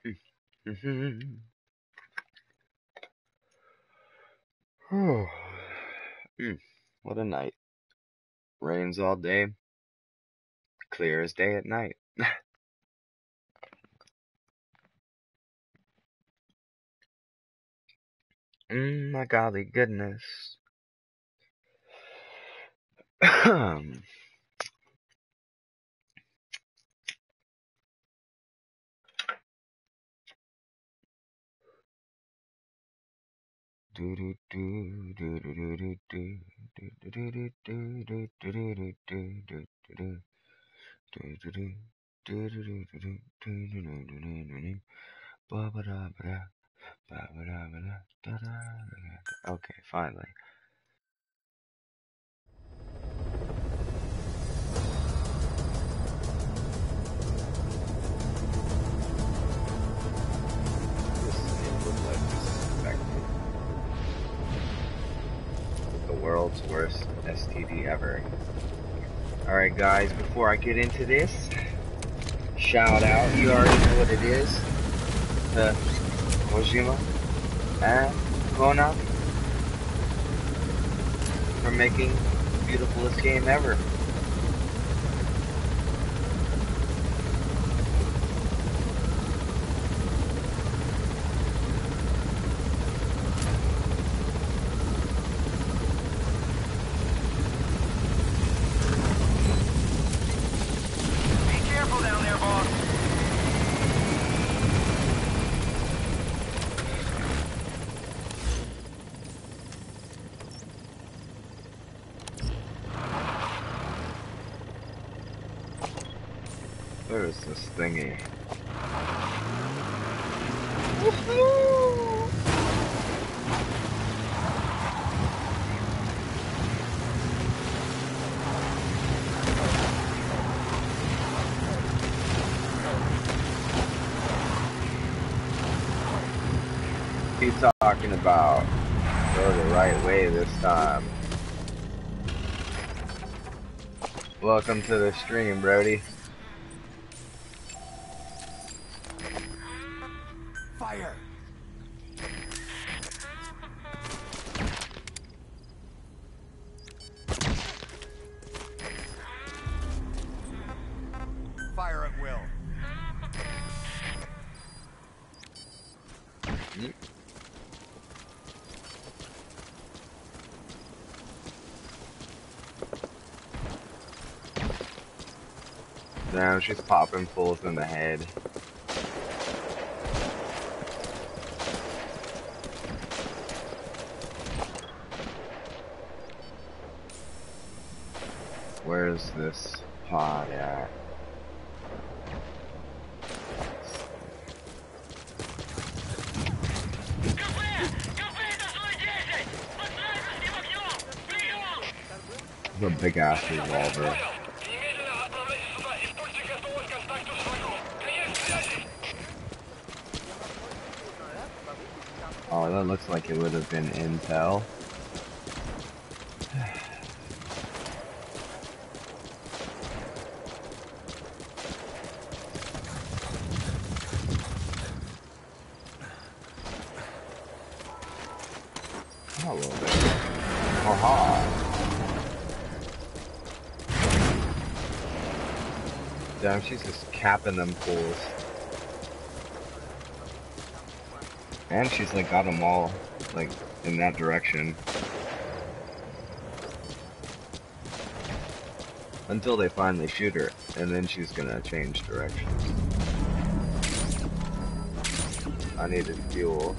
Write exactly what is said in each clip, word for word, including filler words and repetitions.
Mm. Oh, mm, what a night. Rains all day, clear as day at night. Mm, my golly goodness. Okay, finally. This game looks like this is infected. The world's worst S T D ever. Alright guys, before I get into this, shout out, you already know what it is, to Kojima and Konami for making the beautifulest game ever. Where is this thingy? Woohoo! He's talking about go the right way this time. Welcome to the stream, Brody. Fire! Fire at will. Mm. Now she's popping fools in the head. Where's this pod at? It's a big ass revolver. Oh, that looks like it would have been intel. A little bit. Aha! Damn, she's just capping them fools. And she's like got them all, like, in that direction. Until they finally shoot her, and then she's gonna change directions. I needed fuel.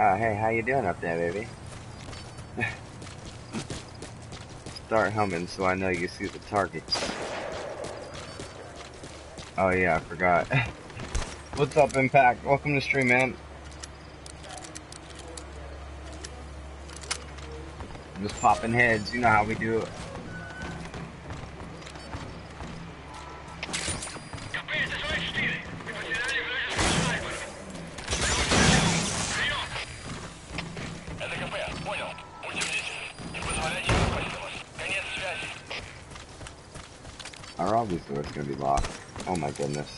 Uh, hey, how you doing up there, baby? Start humming so I know you see the targets. Oh yeah, I forgot. What's up, Impact? Welcome to the stream, man. Just popping heads, you know how we do it. Are all these doors gonna be locked? Oh my goodness.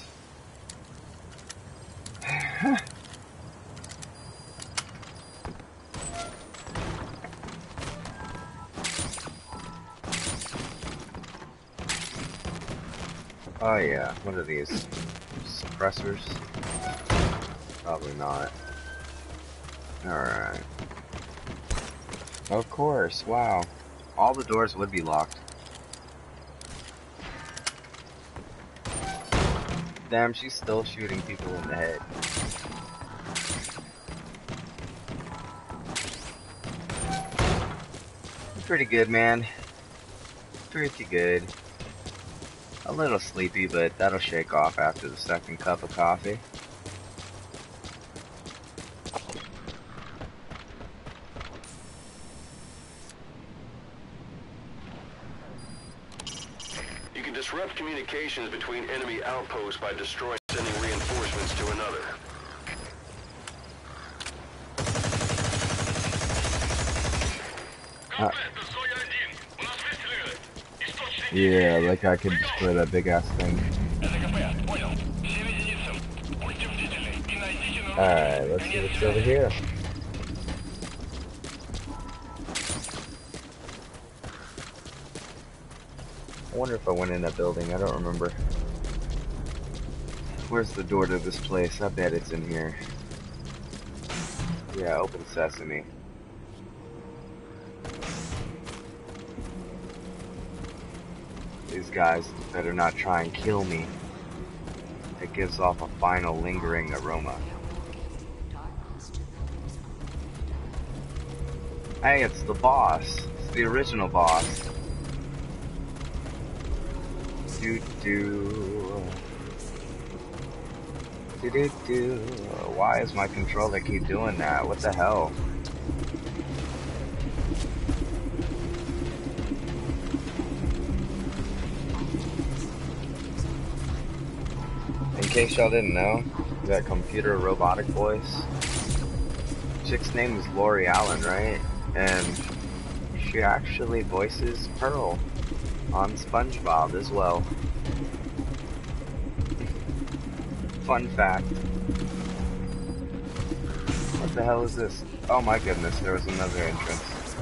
Oh yeah, what are these? Suppressors? Probably not. Alright. Of course, wow. All the doors would be locked. Damn, she's still shooting people in the head. Pretty good, man. Pretty good. A little sleepy, but that'll shake off after the second cup of coffee. You can disrupt communications between enemy outposts by destroying sending reinforcements to another. Uh, yeah, like I could destroy that big ass thing. Alright, let's see what's over here. I wonder if I went in that building, I don't remember. Where's the door to this place? I bet it's in here. Yeah, open sesame. These guys better not try and kill me. It gives off a final lingering aroma. Hey, it's the boss. It's the original boss. Do do. Do do do. Why is my controller keep doing that? What the hell? In case y'all didn't know, that computer robotic voice. Chick's name is Lori Allen, right? And she actually voices Pearl on SpongeBob as well. Fun fact. What the hell is this? Oh my goodness, there was another entrance.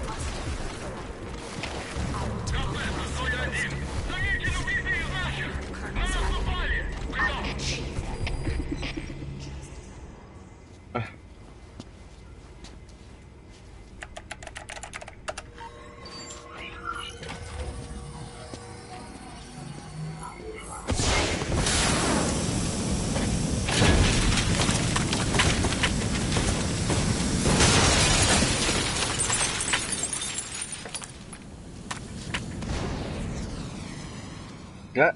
Yeah.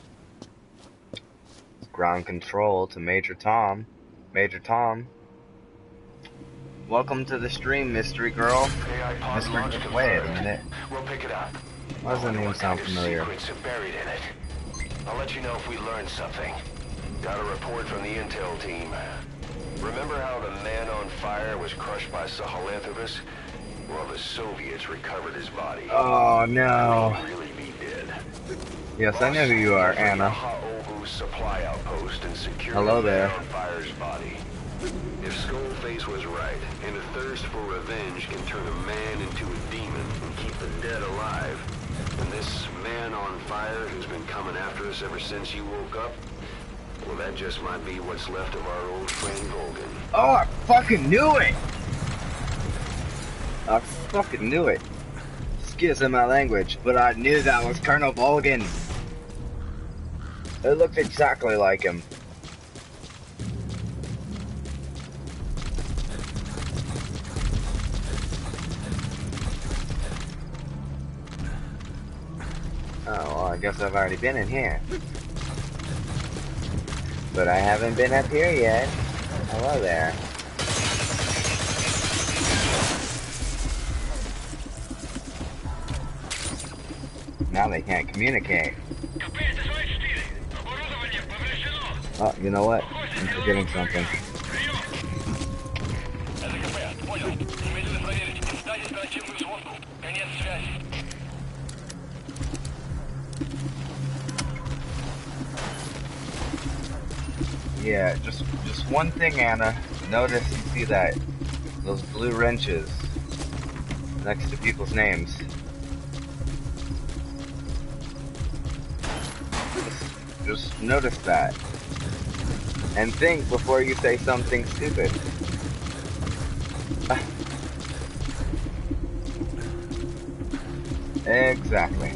Ground control to Major Tom. Major Tom. Welcome to the stream, Mystery Girl. Mystery Girl. Wait a minute. We'll pick it up. Why does that name sound familiar? Secrets are buried in it. I'll let you know if we learn something. Got a report from the intel team. Remember how the man on fire was crushed by Sahelanthropus? Well, the Soviets recovered his body. Oh no. He really be dead. Yes, I know who you are, Anna. Supply outpost and secure Hello there. on fire's body. If Skullface was right, and a thirst for revenge can turn a man into a demon and keep the dead alive, and this man on fire who's been coming after us ever since you woke up, well, that just might be what's left of our old friend Volgin. Oh, I fucking knew it! I fucking knew it. Excuse my language, but I knew that was Colonel Volgin. It looked exactly like him. I guess I've already been in here. But I haven't been up here yet. Hello there. Now they can't communicate. Oh, you know what? I'm forgetting something. Yeah, just just one thing, Anna. Notice you see that those blue wrenches next to people's names. Just, just notice that. And think before you say something stupid. Exactly.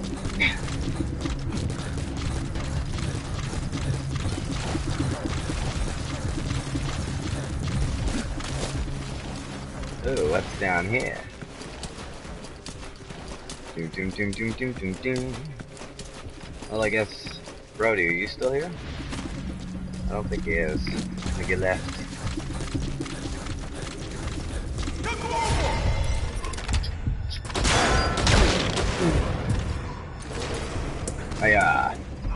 Ooh, what's down here? Doom, doom, doom, doom, doom, doom, doom. Well, I guess, Brody, are you still here? I don't think he is. I think he left. Hiya.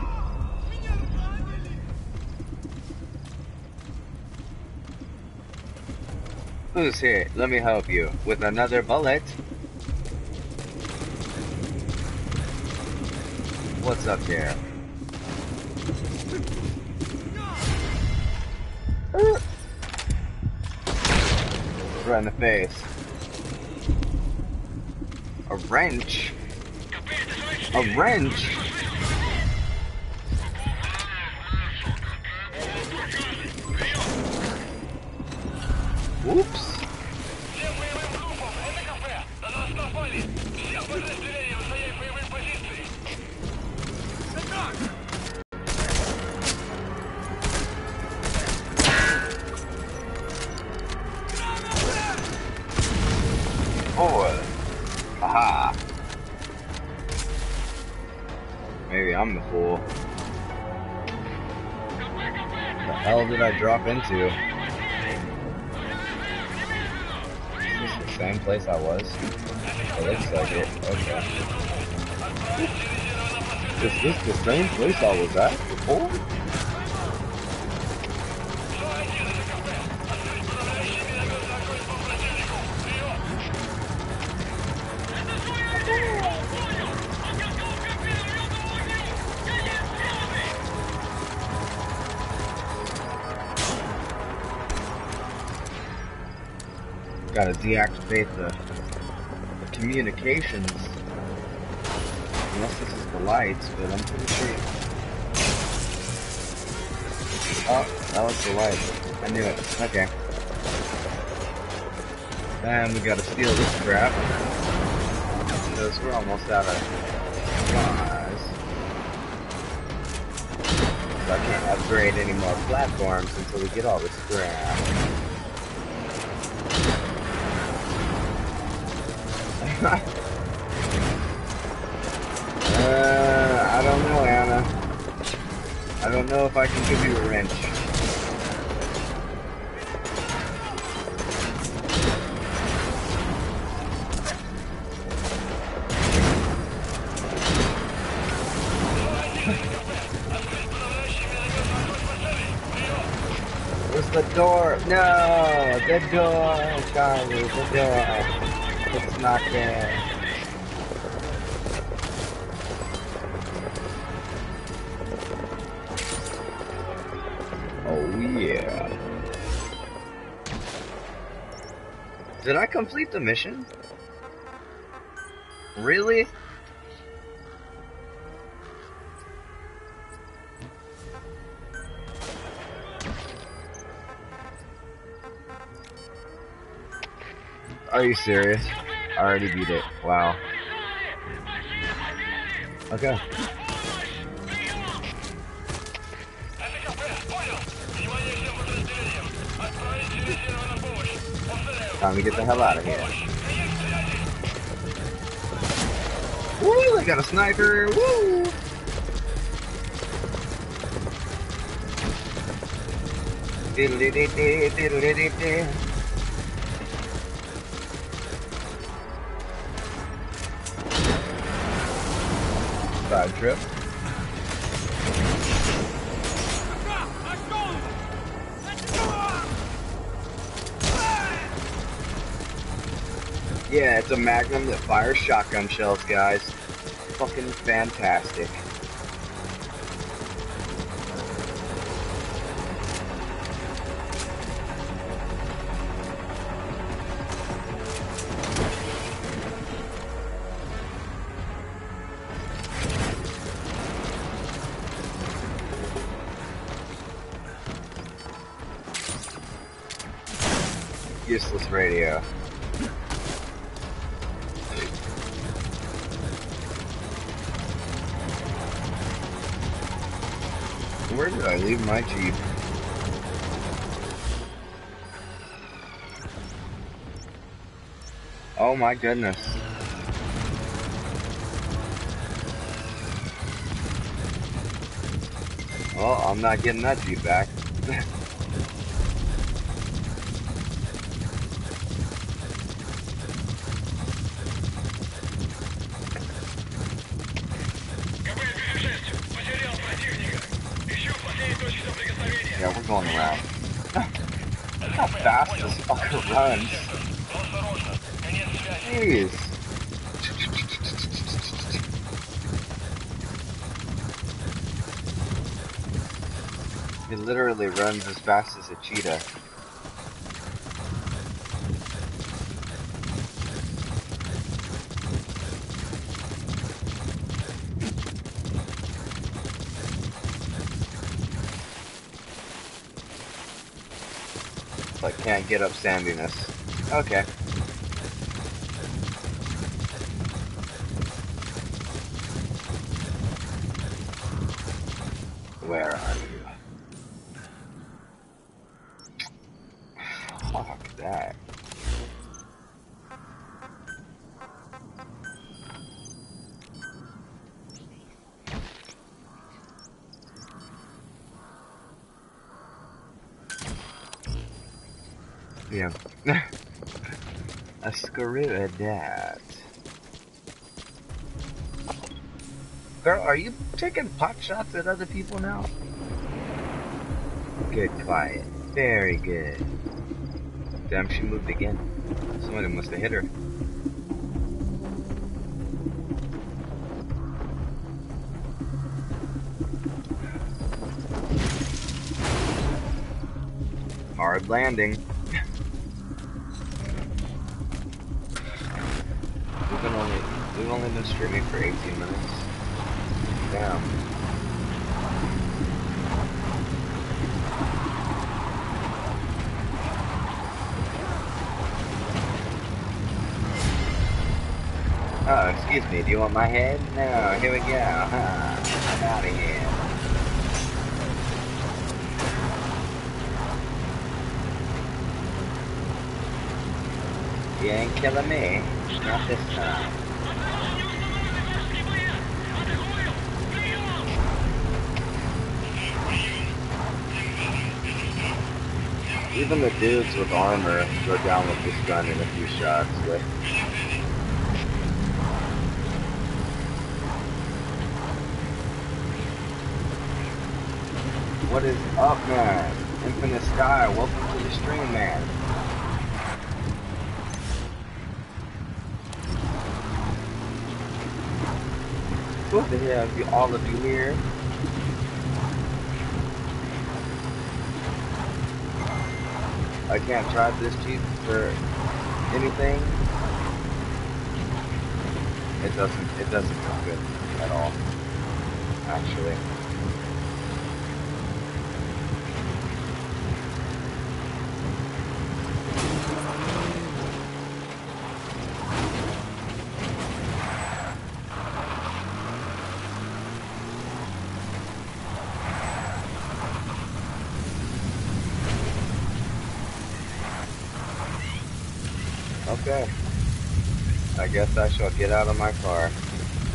Who's here? Let me help you with another bullet. What's up here? Right in the face. A wrench? A wrench? Oops. Oh, aha. Maybe I'm the fool. The hell did I drop into? Is this the same place I was? It looks like it. Okay. Is this the same place I was at before? Gotta deactivate the, the communications. Unless this is the lights, but I'm pretty sure. Oh, that was the light. I knew it. Okay. And we gotta steal this crap. Because we're almost out of supplies. So I can't upgrade any more platforms until we get all this crap. uh, I don't know, Anna. I don't know if I can give you a wrench. Where's the door? No! The door, Charlie, the door. It's not there. Oh yeah. Did I complete the mission? Really? Are you serious? I already beat it. Wow. Okay. Time to get the hell out of here. Woo! I got a sniper! Woo! Diddly-dee-dee, diddly-dee-dee. Side trip. Yeah, it's a Magnum that fires shotgun shells, guys. Fucking fantastic. Useless radio. Where did I leave my Jeep? Oh my goodness. Well, I'm not getting that Jeep back. Yeah, we're going around. How fast this fucker runs. Jeez. He literally runs as fast as a cheetah. But can't get up sandiness. Okay. Where are you? Fuck that. Yeah. A screw at that. Girl, are you taking pot shots at other people now? Good, quiet. Very good. Damn, she moved again. Somebody must have hit her. Hard landing. We've been only we've only been streaming for eighteen minutes. Damn. Oh, excuse me, do you want my head? No, here we go. Huh. I'm out of here. You ain't killing me. Not this time. Even the dudes with armor go down with this gun in a few shots. Like, what is up, man? Infinite Sky, welcome to the stream, man. Good to have you, all of you here. I can't drive this Jeep for anything. It doesn't. It doesn't feel good at all. Actually. Okay. I guess I shall get out of my car.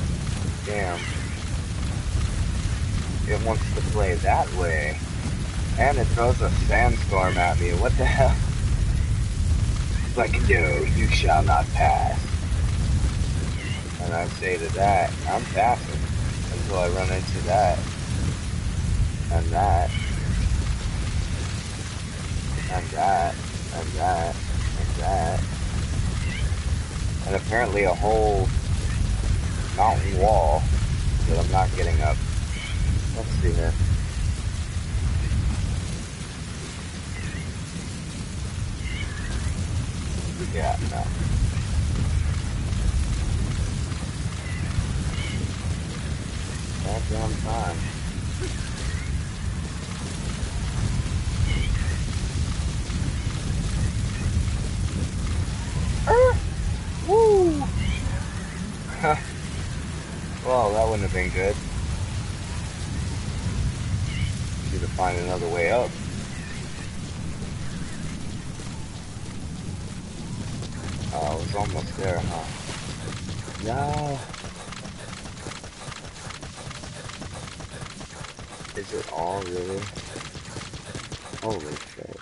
Damn. It wants to play that way. And it throws a sandstorm at me. What the hell? It's like, no, you shall not pass. And I say to that, I'm passing until I run into that. And that. And that. And that. And that. And apparently a whole mountain wall that I'm not getting up. Let's see here. Yeah, no. Goddamn time. Uh, woo! Well, that wouldn't have been good. Need to find another way up. Oh, I was almost there, huh? No. Is it all really? Holy shit.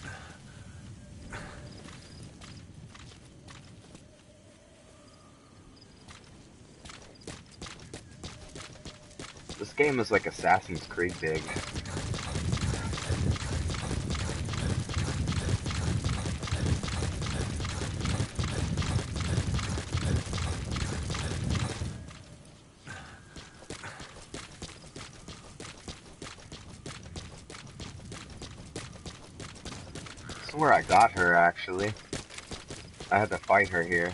This game is like Assassin's Creed big. This is where I got her, actually. I had to fight her here.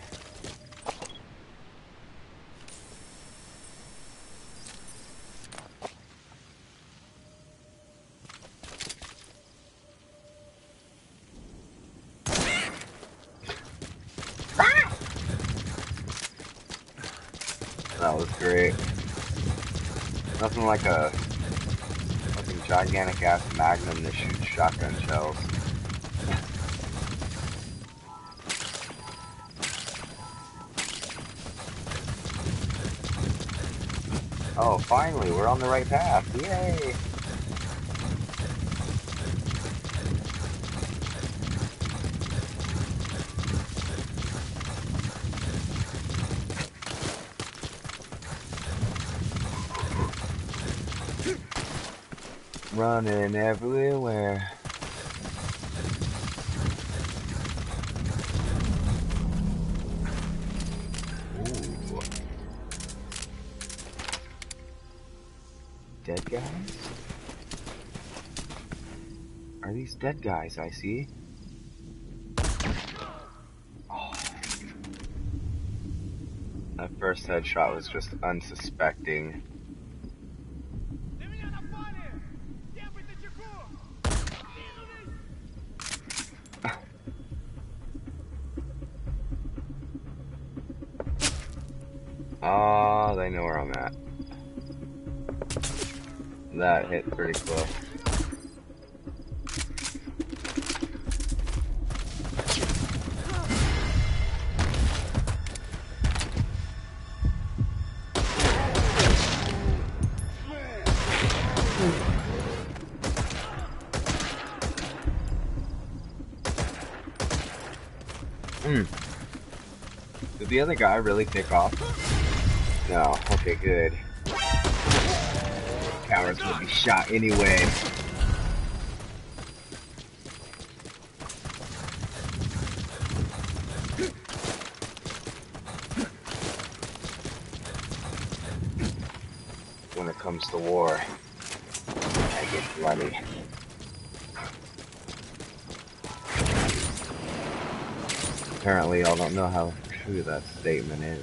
That was great. Nothing like a fucking gigantic ass magnum that shoots shotgun shells. Oh, finally, we're on the right path. Yay! Running everywhere. Ooh. Dead guys? Are these dead guys I see? Oh. That first headshot was just unsuspecting. Oh, they know where I'm at. That hit pretty close. Hmm. Did the other guy really take off? No. Okay, good. Cowards will be shot anyway. When it comes to war, I get bloody. Apparently, y'all don't know how true that statement is.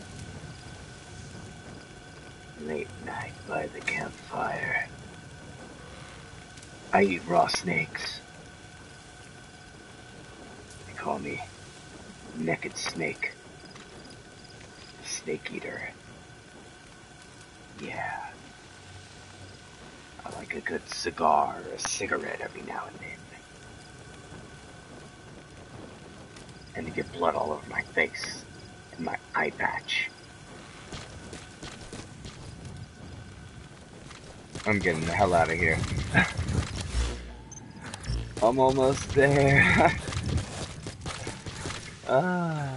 Late night by the campfire. I eat raw snakes. They call me Naked Snake. Snake eater. Yeah. I like a good cigar or a cigarette every now and then. And to get blood all over my face and my eye patch. I'm getting the hell out of here. I'm almost there. ah.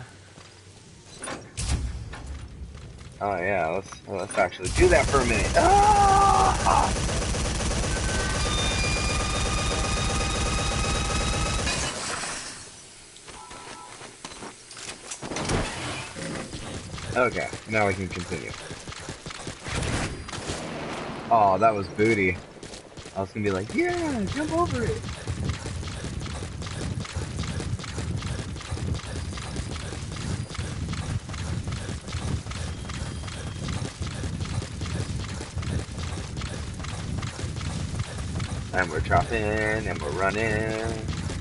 Oh yeah, let's let's actually do that for a minute. Ah! Okay, now we can continue. Oh, that was booty. I was gonna be like, yeah, jump over it. And we're chopping, and we're running.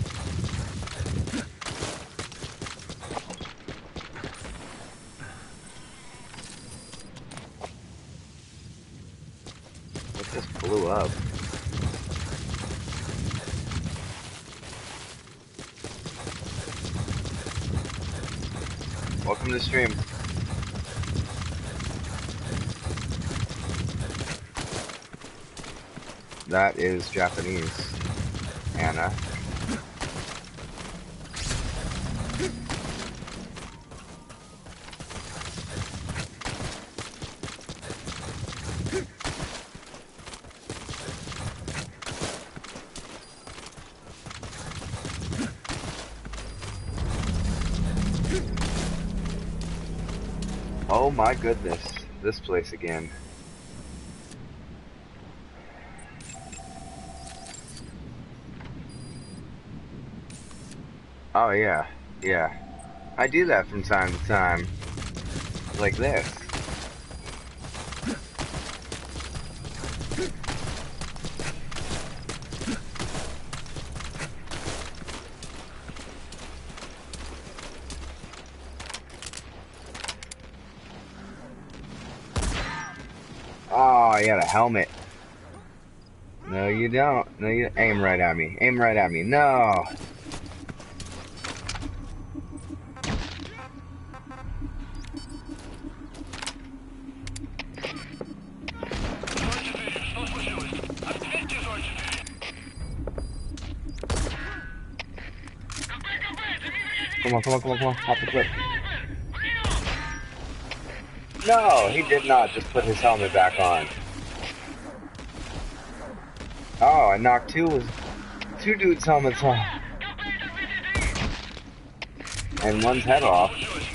It just blew up. Welcome to the stream. That is Japanese, Anna. Oh my goodness, this place again. Oh yeah, yeah. I do that from time to time. Like this. Oh, you got a helmet. No, you don't. No, you aim right at me. Aim right at me. No. Come on, come on, come on, come on. Pop the clip. No, he did not just put his helmet back on. Oh, I knocked two, two dudes' helmets off. And one's head off.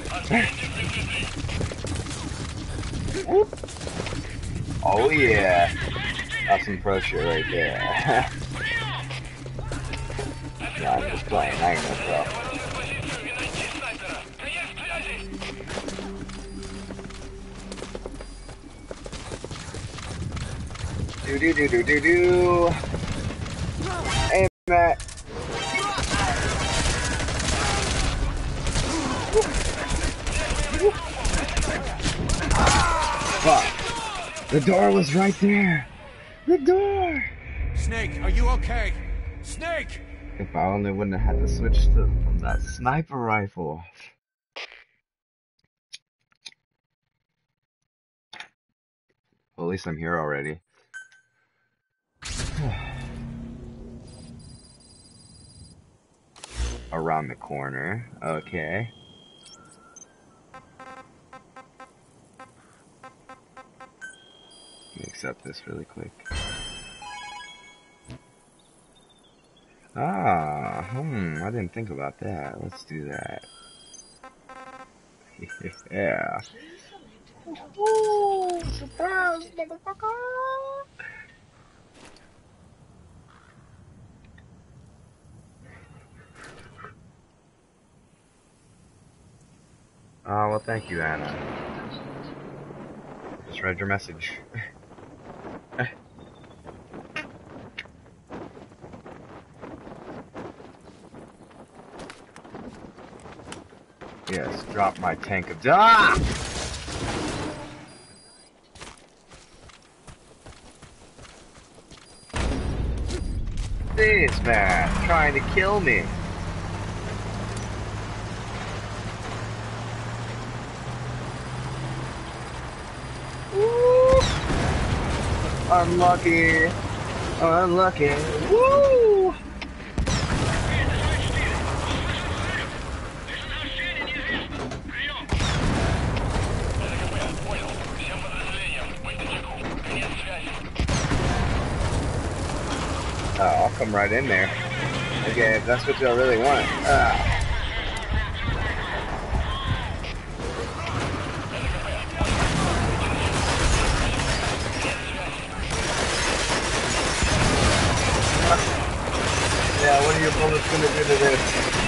Oh yeah. That's some pro shit right there. Yeah, I'm just playing. I ain't no pro. Do do do do do do. Aim that. Fuck. The door was right there. The door. Snake, are you okay? Snake! If I only wouldn't have had to switch to from that sniper rifle. Well, at least I'm here already. Around the corner. Okay. Let me accept this really quick. Ah, hmm, I didn't think about that. Let's do that. Yeah. Ooh, surprise, motherfucker! Oh, well, thank you, Anna. Just read your message. Yes, drop my tank of... Ah! This man trying to kill me. Woo! Unlucky. Unlucky. Woo! Oh, I'll come right in there. Okay, if that's what y'all really want. Ah. Yeah, what are your bullets gonna do to this?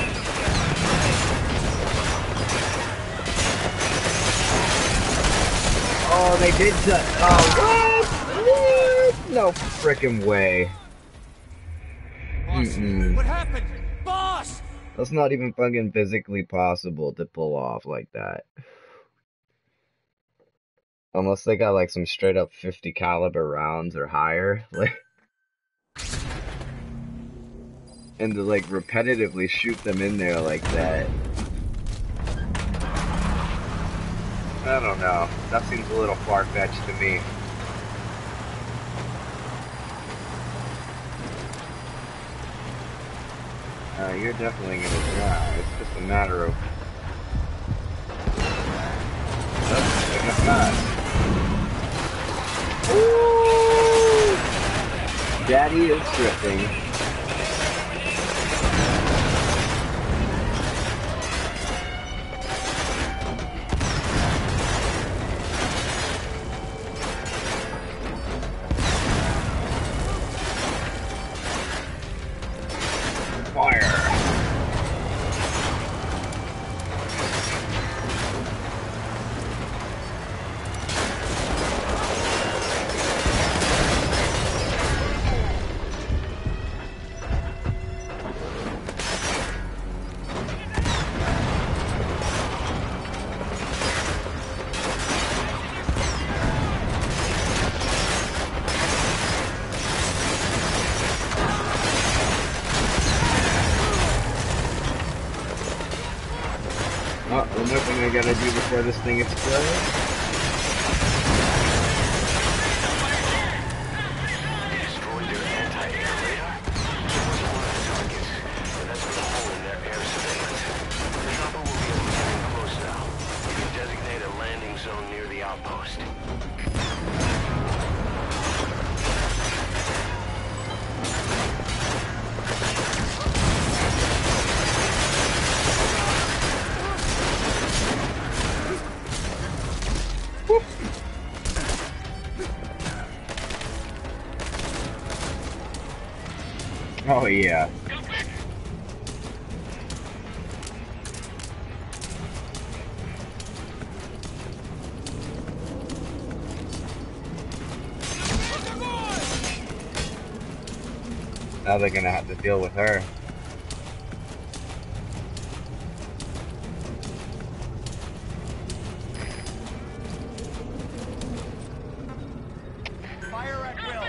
Oh, they did touch. Oh, what? What? No frickin' way. Boss, Mm-mm. what happened? Boss! That's not even fucking physically possible to pull off like that. Unless they got like some straight up fifty caliber rounds or higher. Like, and to like repetitively shoot them in there like that. I don't know. That seems a little far-fetched to me. Uh, you're definitely gonna die. It's just a matter of... That's gonna pass. Ooh! Daddy is drifting. Fire! Oh, one more thing I gotta do before this thing explodes. Destroyed their anti-air radar? It wasn't one of the targets, and that's been a hole in their air surveillance. The chopper will be able to get in close now. You can designate a landing zone near the outpost. Oh yeah. Now they're gonna have to deal with her. Fire at will!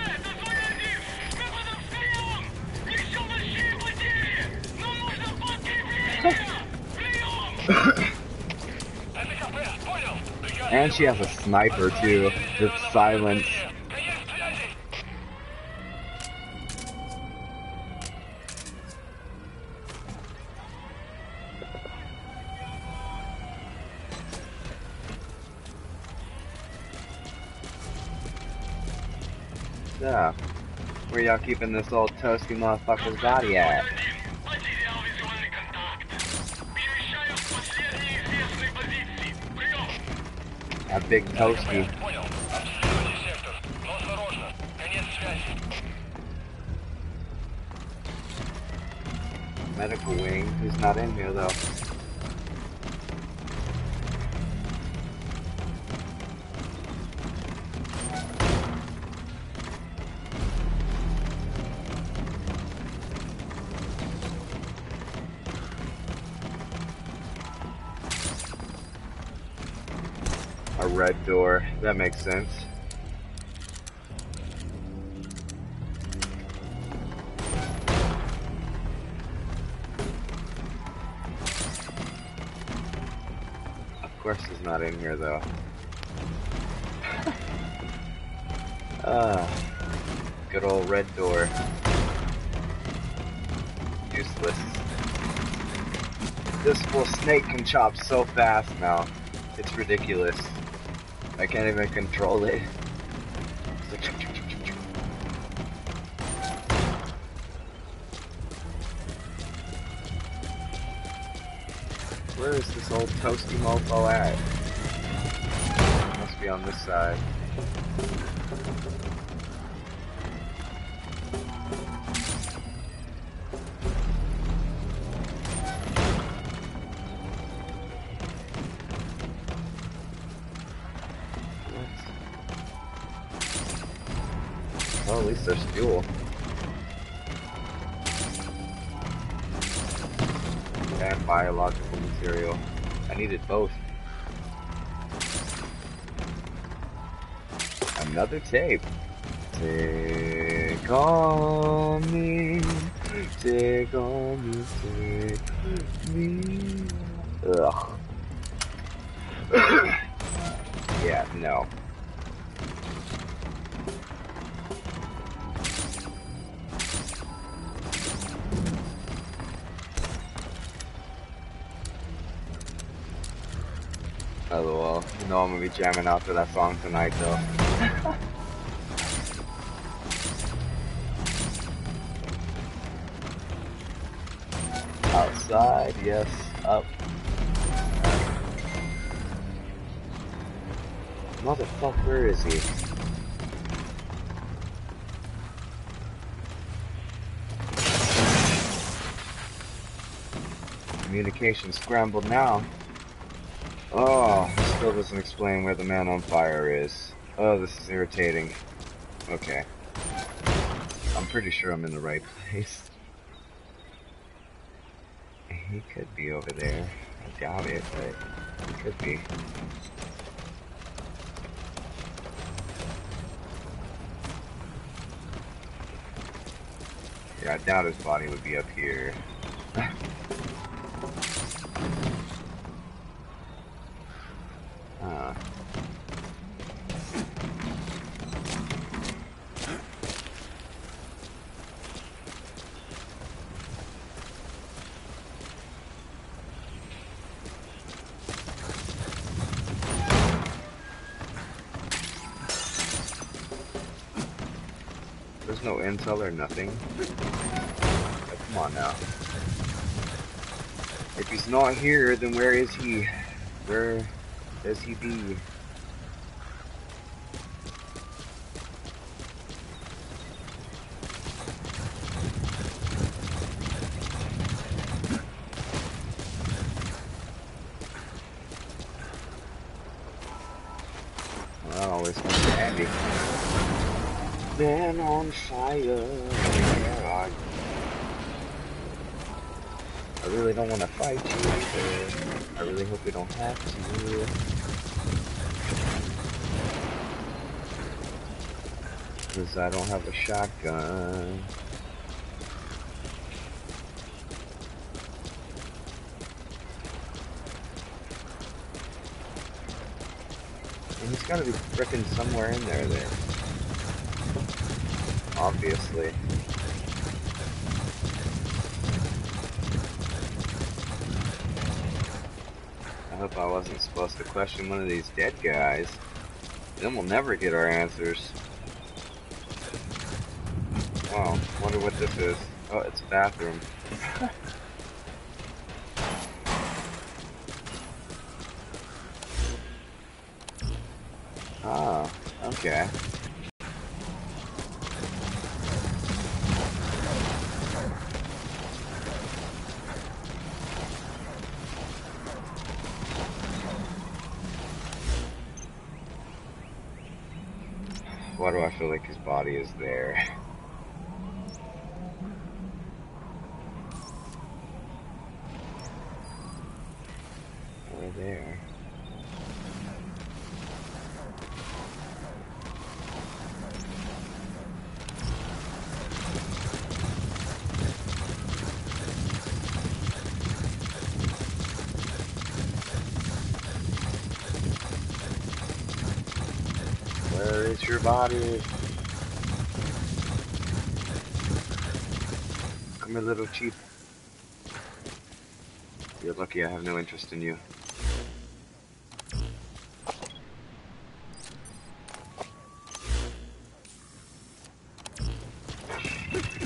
And she has a sniper too. It's silent. Yeah. Where y'all keeping this old toasty motherfucker's body at? A big toasty. Medical wing. He's not in here though. A red door. That makes sense. Of course he's not in here though. Ah, good old red door. Useless. This full snake can chop so fast now. It's ridiculous. I can't even control it. It's like, Where is this old toasty mofo at? Must be on this side. Well, at least there's fuel. And biological material. I needed both. Another tape. Take on me, take on me, take me. Ugh. Yeah, no. LOL. You know I'm gonna be jamming out to that song tonight though. Outside, yes, up. Motherfucker, where is he? Communication scrambled now. Oh, still doesn't explain where the man on fire is. Oh, this is irritating. Okay. I'm pretty sure I'm in the right place. He could be over there. I doubt it, but he could be. Yeah, I doubt his body would be up here. Huh. There's no intel or nothing. Oh, come on now. If he's not here, then where is he? Where does he be? Well, always comes to Andy. Man on fire. Yeah, I really don't want to fight you either. I really hope we don't have to. Because I don't have a shotgun. And he's gotta be frickin' somewhere in there then. Obviously. I hope I wasn't supposed to question one of these dead guys. Then we'll never get our answers. Wow, wonder what this is. Oh, it's a bathroom. Ah, okay. Why do I feel like his body is there? Over there. Where is your body? Come here, little chief. You're lucky I have no interest in you.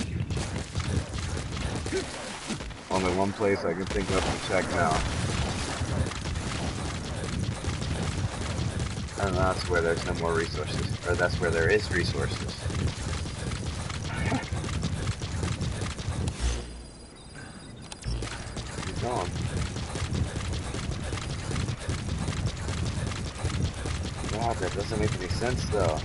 Only one place I can think of to check now. And that's where there's no more resources. Or that's where there is resources. He's gone. God, that doesn't make any sense though.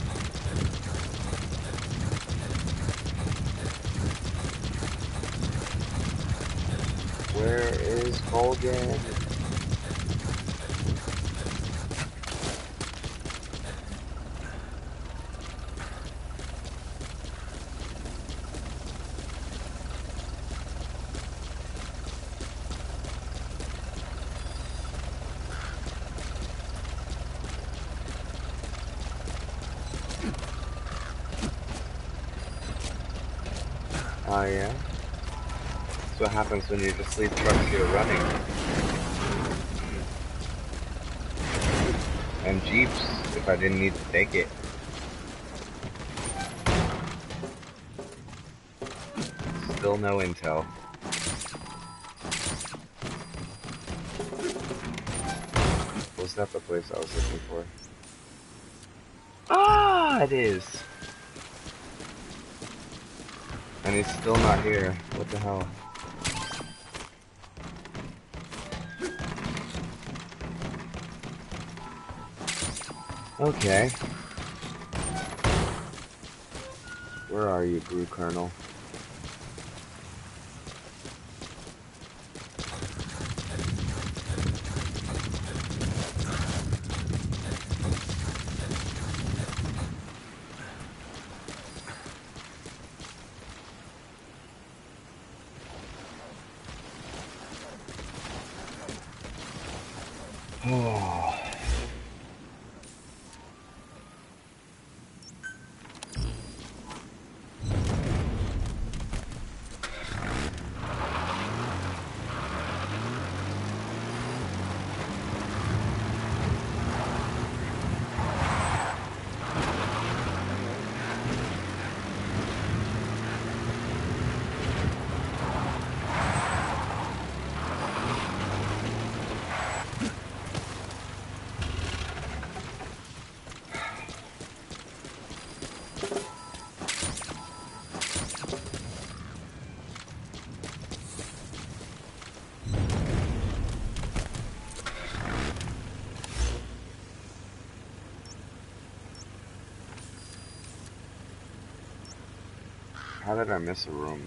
Where is Volgin? Oh yeah? That's what happens when you just leave trucks here running. And Jeeps, if I didn't need to take it. Still no intel. Was that the place I was looking for? Ah, it is! And he's still not here. What the hell? Okay. Where are you, Brew Colonel? Oh. How did I miss a room?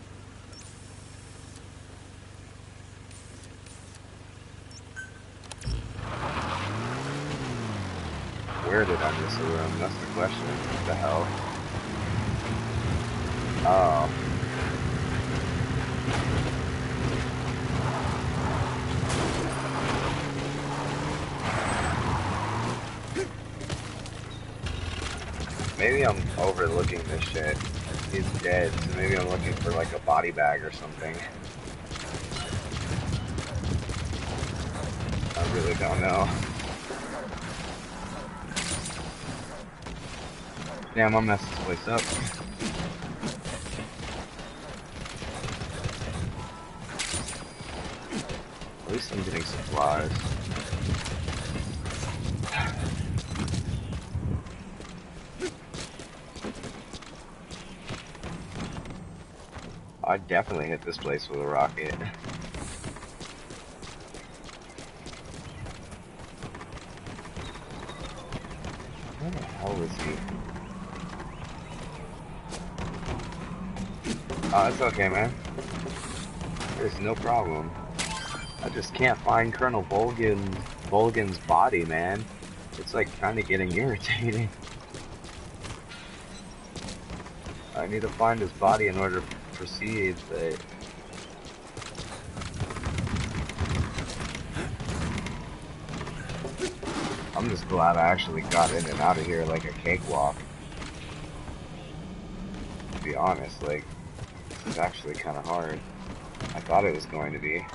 Where did I miss a room? That's the question. What the hell? Oh. Maybe I'm overlooking this shit. He's dead, so maybe I'm looking for like a body bag or something. I really don't know. Damn, I messed this place up. At least I'm getting supplies. I definitely hit this place with a rocket. Where the hell is he? Oh, it's okay, man. There's no problem. I just can't find Colonel Volgin, Volgin's body, man. It's like kind of getting irritating. I need to find his body in order to proceed, but... I'm just glad I actually got in and out of here like a cakewalk. To be honest, like, this is actually kind of hard. I thought it was going to be.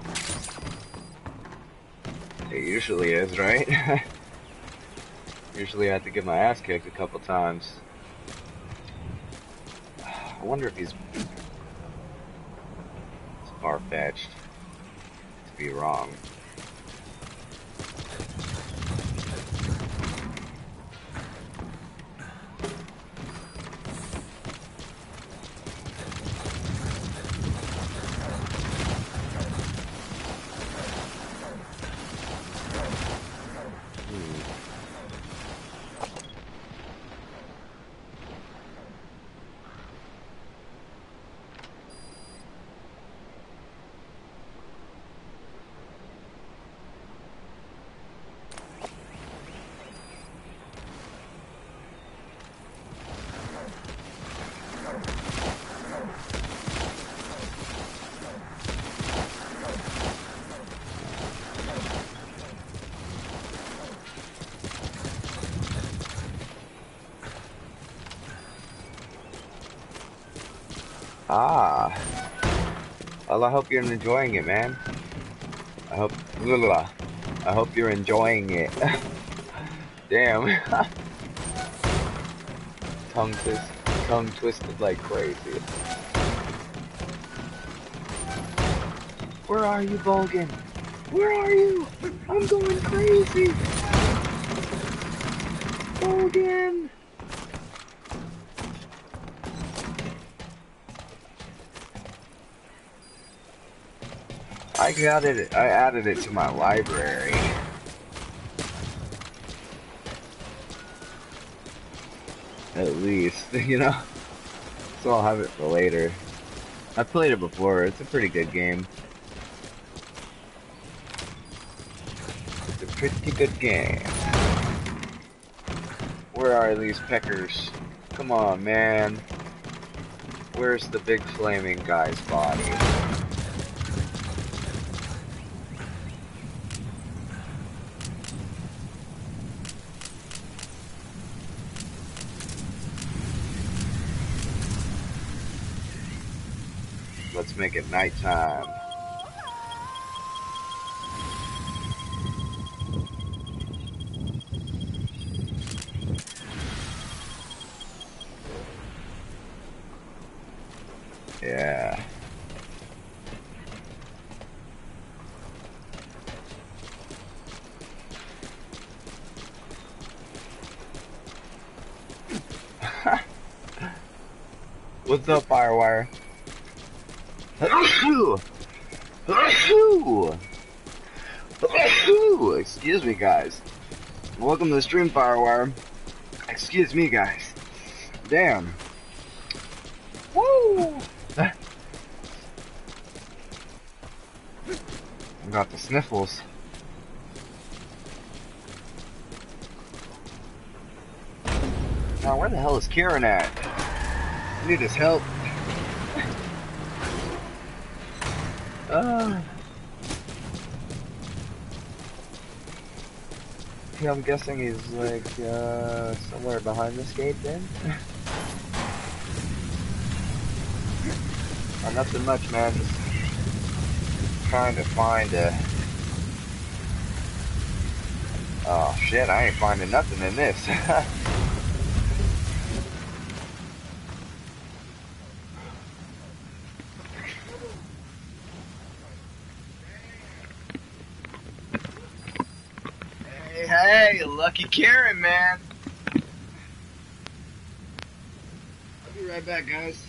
It usually is, right? Usually I have to get my ass kicked a couple times. I wonder if he's far-fetched to be wrong. Ah. Well, I hope you're enjoying it, man. I hope. Blah, blah. I hope you're enjoying it. Damn. tongue twist, tongue twisted like crazy. Where are you, Bogan? Where are you? I'm going crazy. Bogan. I got it. I added it to my library. At least, you know. So I'll have it for later. I played it before. It's a pretty good game. It's a pretty good game. Where are these peckers? Come on, man. Where's the big flaming guy's body? Let's make it nighttime. Yeah. What's up, Firewire? Excuse me, guys. Welcome to the stream, Firewire. Excuse me, guys. Damn. Woo! I got the sniffles. Now, where the hell is Kieran at? I need his help. Uh, yeah, I'm guessing he's like uh, somewhere behind this gate then. Oh, nothing much, man. Just trying to find a. Oh shit! I ain't finding nothing in this. Hey, lucky Karen, man. I'll be right back, guys.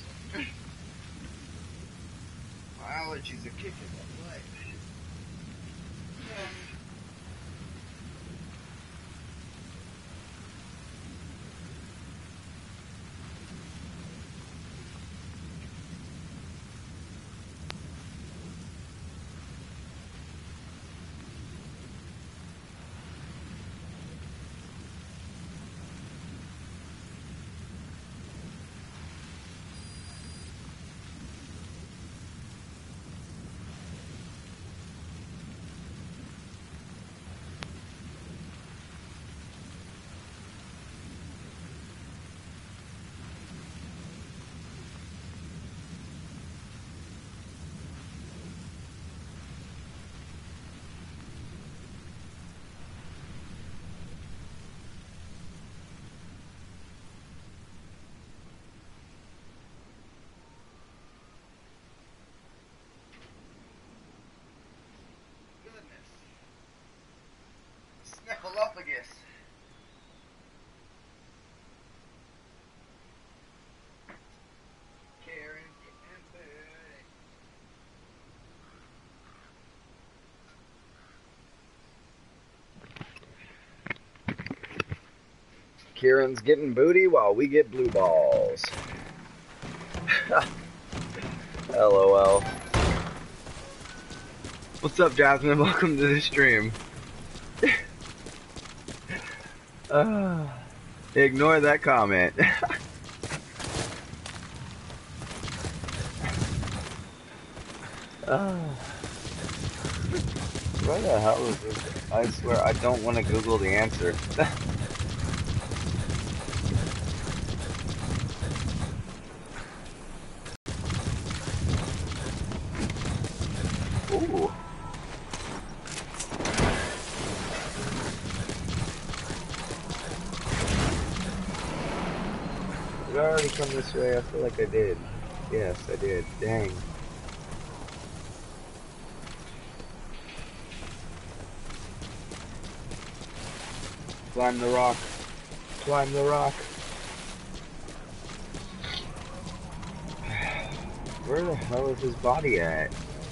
My allergies are kicking my butt. Sniffleupagus. Karen getting booty. Kieran's getting booty while we get blue balls. LOL. What's up, Jasmine? Welcome to the stream. Uh, ignore that comment. uh, where the hell is this? I swear I don't want to Google the answer. Ooh. Did I already come this way? I feel like I did. Yes, I did. Dang. Climb the rock. Climb the rock. Where the hell is his body at?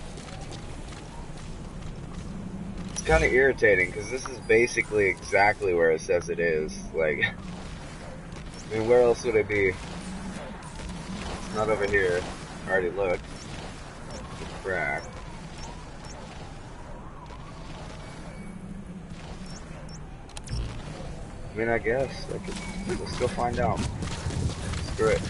It's kind of irritating because this is basically exactly where it says it is. Like, I mean, where else would it be? It's not over here. I already looked. Crap. I mean, I guess I could. We'll still find out. Screw it.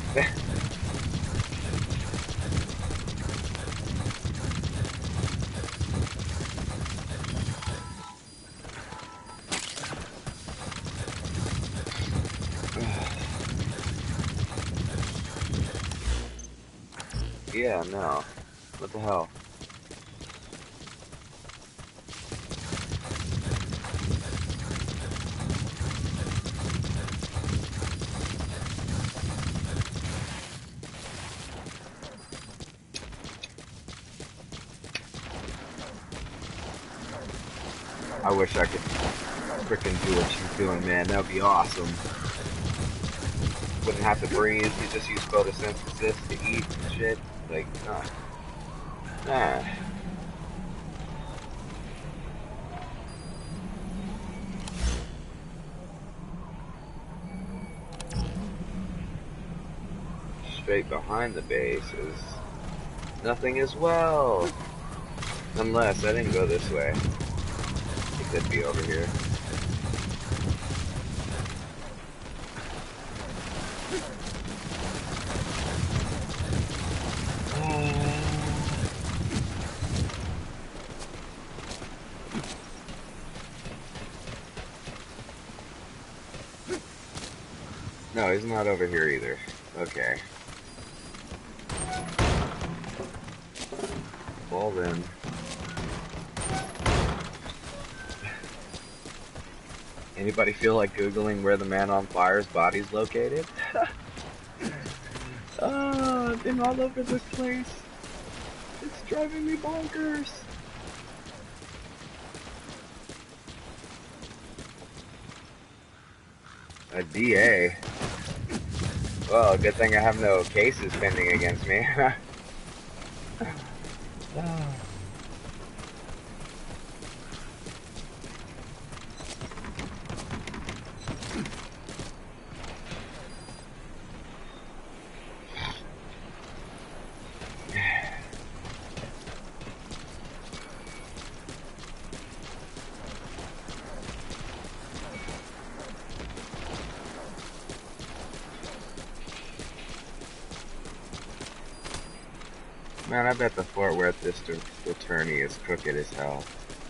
Yeah, no. What the hell? I wish I could frickin' do what you're doing, man. That would be awesome. Wouldn't have to breathe. You just use photosynthesis to eat and shit. Like, nah. Nah. Straight behind the base is nothing as well. Unless I didn't go this way. It could be over here. No, he's not over here either. Okay. Well then. Anybody feel like Googling where the man on fire's body's located? Oh, I've been all over this place. It's driving me bonkers. A D A. Well, good thing I have no cases pending against me. Oh. Man, I bet the Fort Worth district attorney is crooked as hell.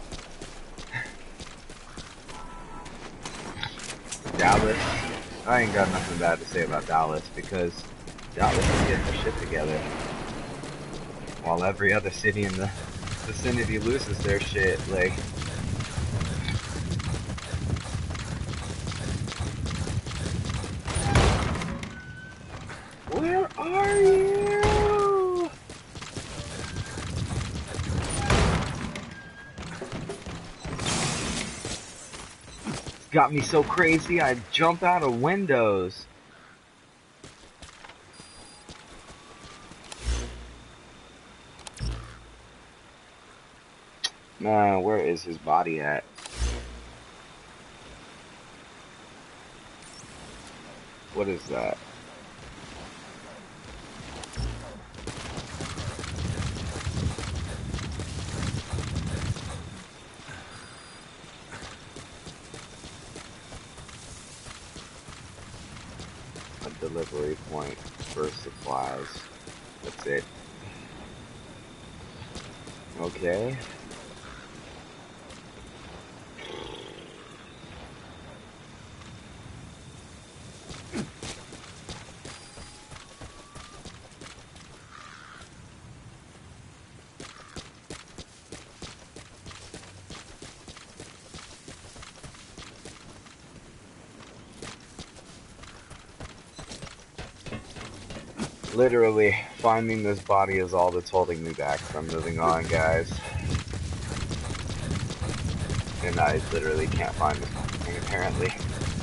Dallas, I ain't got nothing bad to say about Dallas because Dallas is getting their shit together. While every other city in the vicinity loses their shit, like... Where are you? Got me so crazy, I jump out of windows. Man, where is his body at? What is that? Delivery point for supplies. That's it. Okay. Literally, finding this body is all that's holding me back from moving on, guys. And I literally can't find this thing, apparently.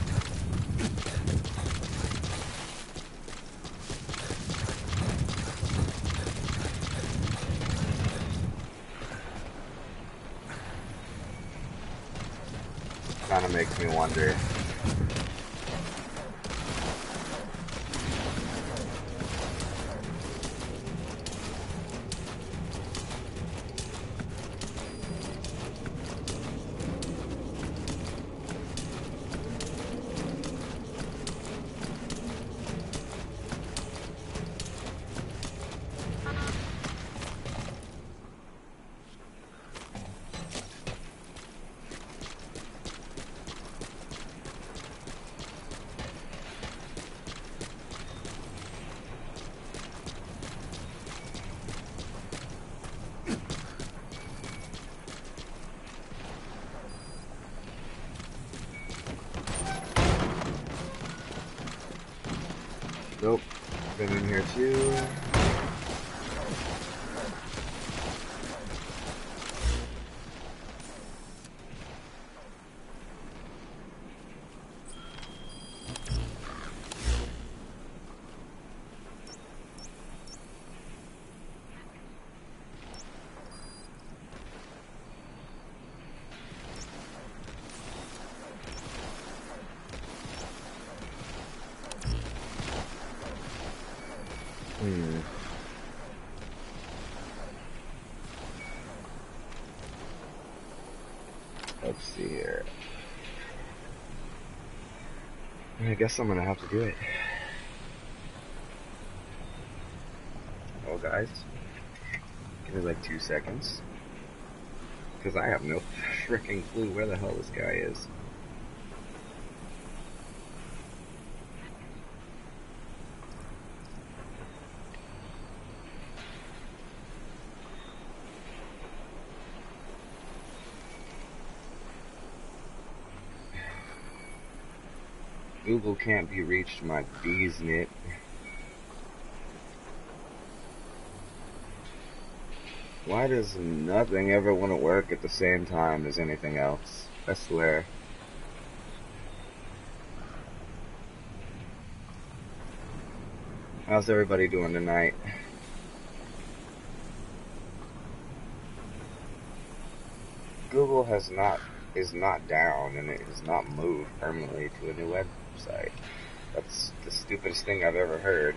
Kind of makes me wonder. Nope, been in here too. Hmm. Let's see here. I guess I'm gonna have to do it. Well, guys, give me like two seconds. Because I have no freaking clue where the hell this guy is. Google can't be reached, my bees knit. Why does nothing ever want to work at the same time as anything else? I swear. How's everybody doing tonight? Google has not is not down, and it has not moved permanently to a new website. That's the stupidest thing I've ever heard.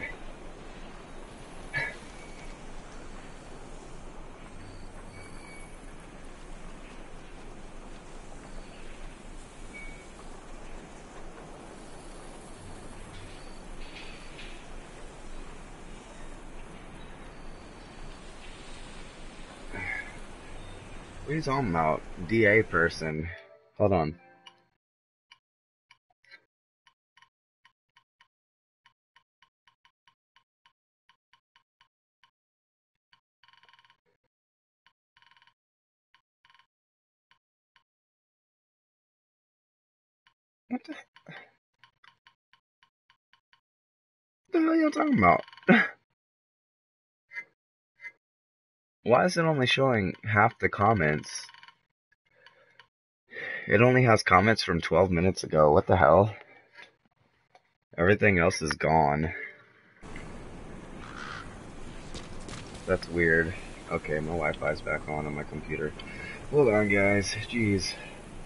What are you talking about? D A person. Hold on. What the, what the hell are you talking about? Why is it only showing half the comments? It only has comments from twelve minutes ago. What the hell? Everything else is gone. That's weird. Okay, my Wi-Fi's back on on my computer. Hold on, guys. Jeez.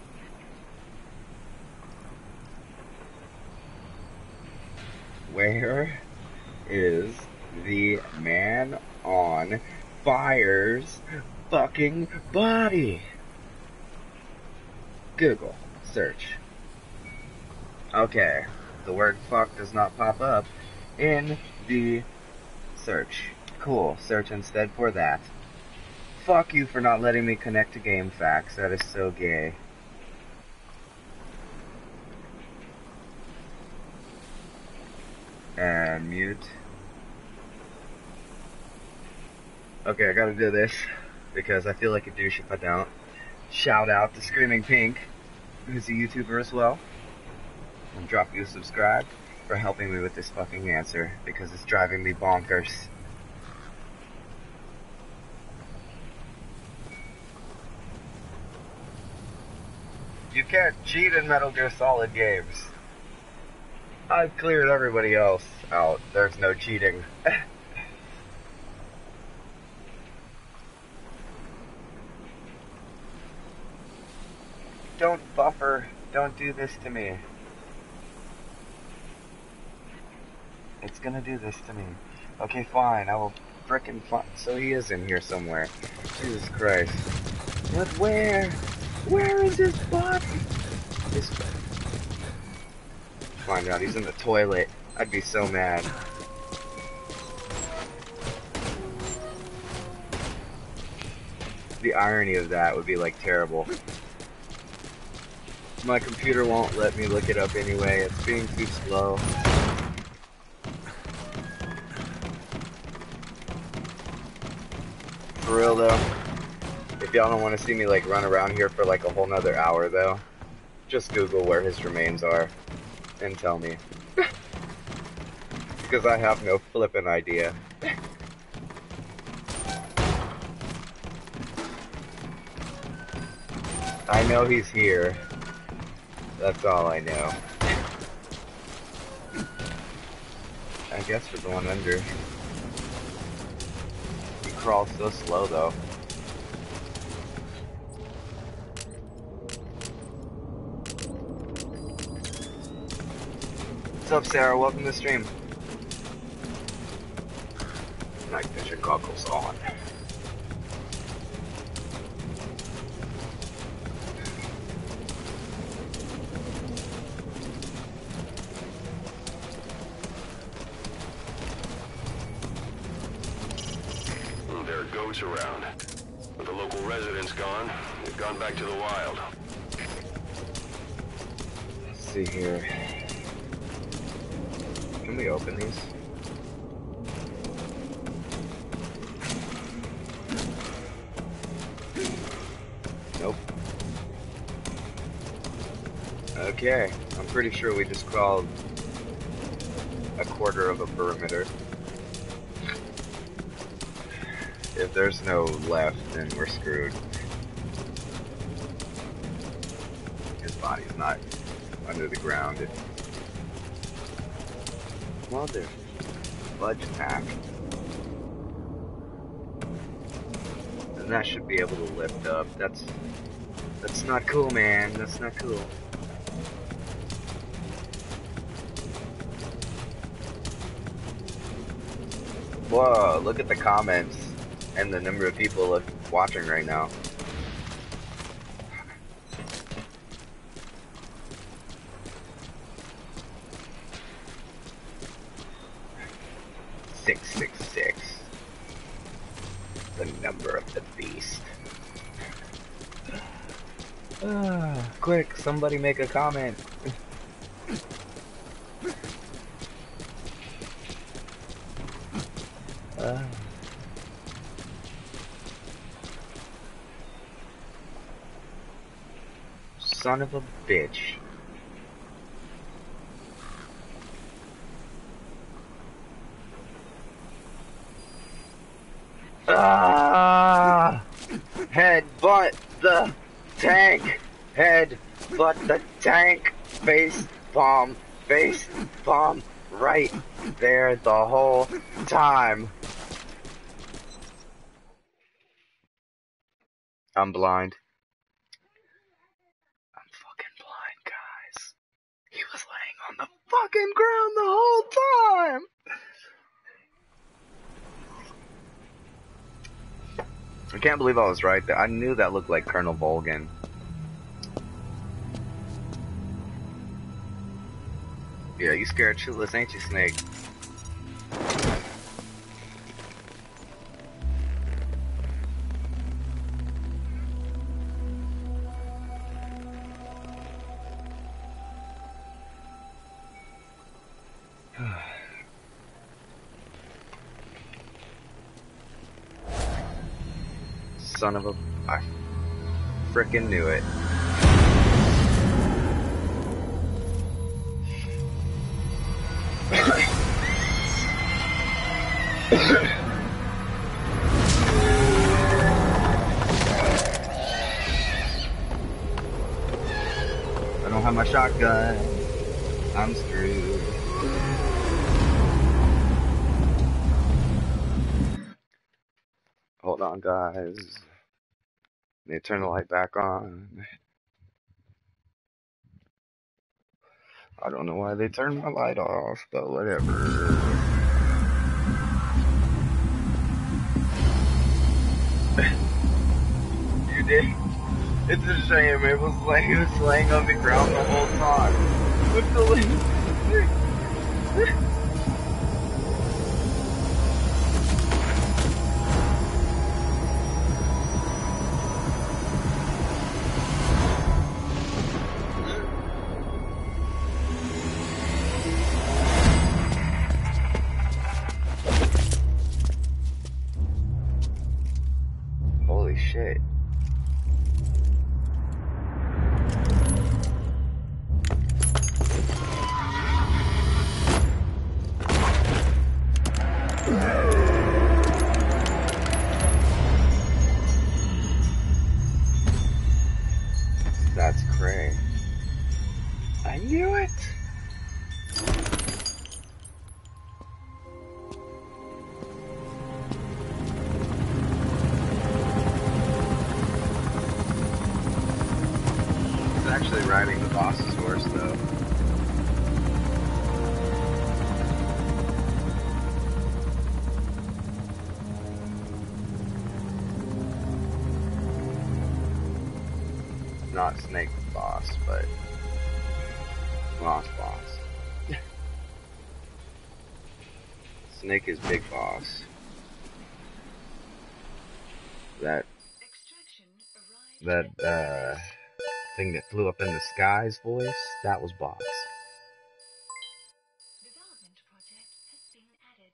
Where is the man on fire's fucking body? Google. Search. Okay. The word fuck does not pop up in the search. Cool. Search instead for that. Fuck you for not letting me connect to GameFAQs. That is so gay. And mute. Okay, I gotta do this because I feel like a douche if I don't. Shout out to Screaming Pink, who's a YouTuber as well. And drop you a subscribe. for helping me with this fucking answer, because it's driving me bonkers. You can't cheat in Metal Gear Solid games. I've cleared everybody else out. There's no cheating. Don't buffer. Don't do this to me. It's gonna do this to me. Okay, fine. I will frickin' find. So he is in here somewhere. Jesus Christ. But where? Where is his body? His... Find out. He's in the toilet. I'd be so mad. The irony of that would be like terrible. My computer won't let me look it up anyway. It's being too slow. For real though, if y'all don't want to see me like run around here for like a whole nother hour though, just Google where his remains are and tell me. Because I have no flippin' idea. I know he's here. That's all I know. I guess we're going under. He crawls so slow though. What's up, Sarah? Welcome to the stream. Night vision goggles on. There are goats around. With the local residents gone, they've gone back to the wild. Let's see here. Can we open these? Nope. Okay, I'm pretty sure we just crawled a quarter of a perimeter. If there's no left, then we're screwed. His body's not under the ground. It... Mother fudge pack. And that should be able to lift up. That's that's not cool, man. That's not cool. Whoa, look at the comments and the number of people look, watching right now. six six six. The number of the beast. Uh, quick, somebody make a comment. uh. Son of a bitch. Ah! Headbutt the tank! Headbutt the tank! Face palm! Face palm! Right there the whole time! I'm blind. I'm fucking blind, guys. He was laying on the fucking ground the whole time! I can't believe I was right there. I knew that looked like Colonel Volgin. Yeah, you scared shitless, ain't you, Snake? Son of a... I frickin' knew it. I don't have my shotgun. I'm screwed. Hold on, guys. Let me turn the light back on. I don't know why they turned my light off, but whatever. You did? It's a shame. It was like he was laying on the ground the whole time. With the link. Holy shit. That's cray. I knew it! He's actually riding the boss's horse, though. Not Snake Boss, but Boss Boss. Snake is Big Boss. That that uh thing that flew up in the skies voice, that was Boss. Development project has been added.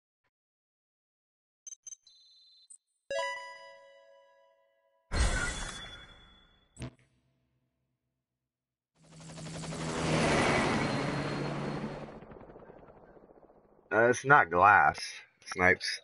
Uh, it's not glass, Snipes.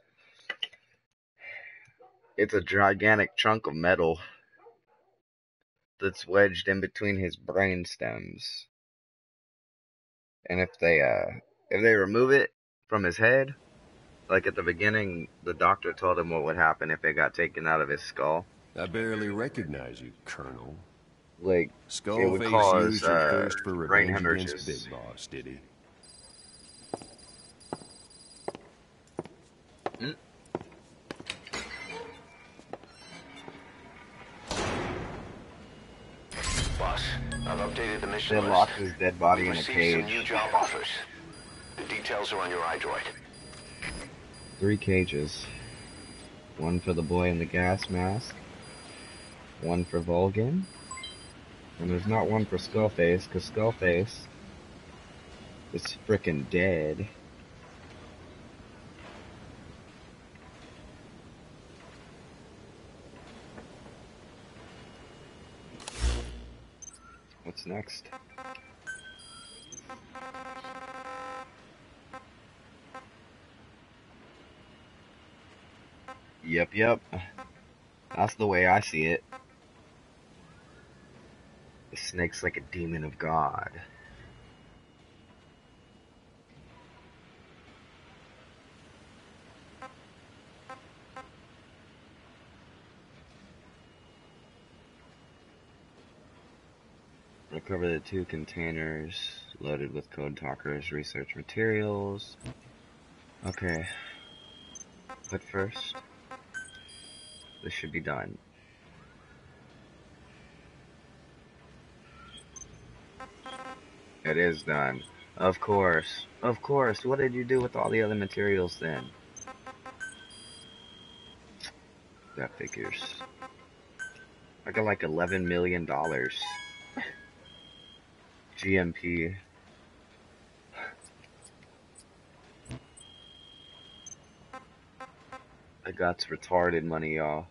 It's a gigantic chunk of metal that's wedged in between his brain stems. And if they uh if they remove it from his head, like at the beginning, the doctor told him what would happen if it got taken out of his skull. I barely recognize you, Colonel. Like, it would Skullface cause used your uh, thirst for brain revenge hemorrhages. against Big Boss, did he? Mm. Boss, I've updated the mission They list. locked his dead body We've in a received some new cage. job offers. The details are on your iDroid. Three cages. One for the boy in the gas mask. One for Vulcan. And there's not one for Skullface, because Skullface is frickin' dead. What's next? Yep, yep. That's the way I see it. The snake's like a demon of God. Recover the two containers loaded with Code Talker's research materials. Okay. But first, this should be done. It is done. Of course. Of course. What did you do with all the other materials then? That figures. I got like eleven million dollars. G M P. I got retarded money, y'all.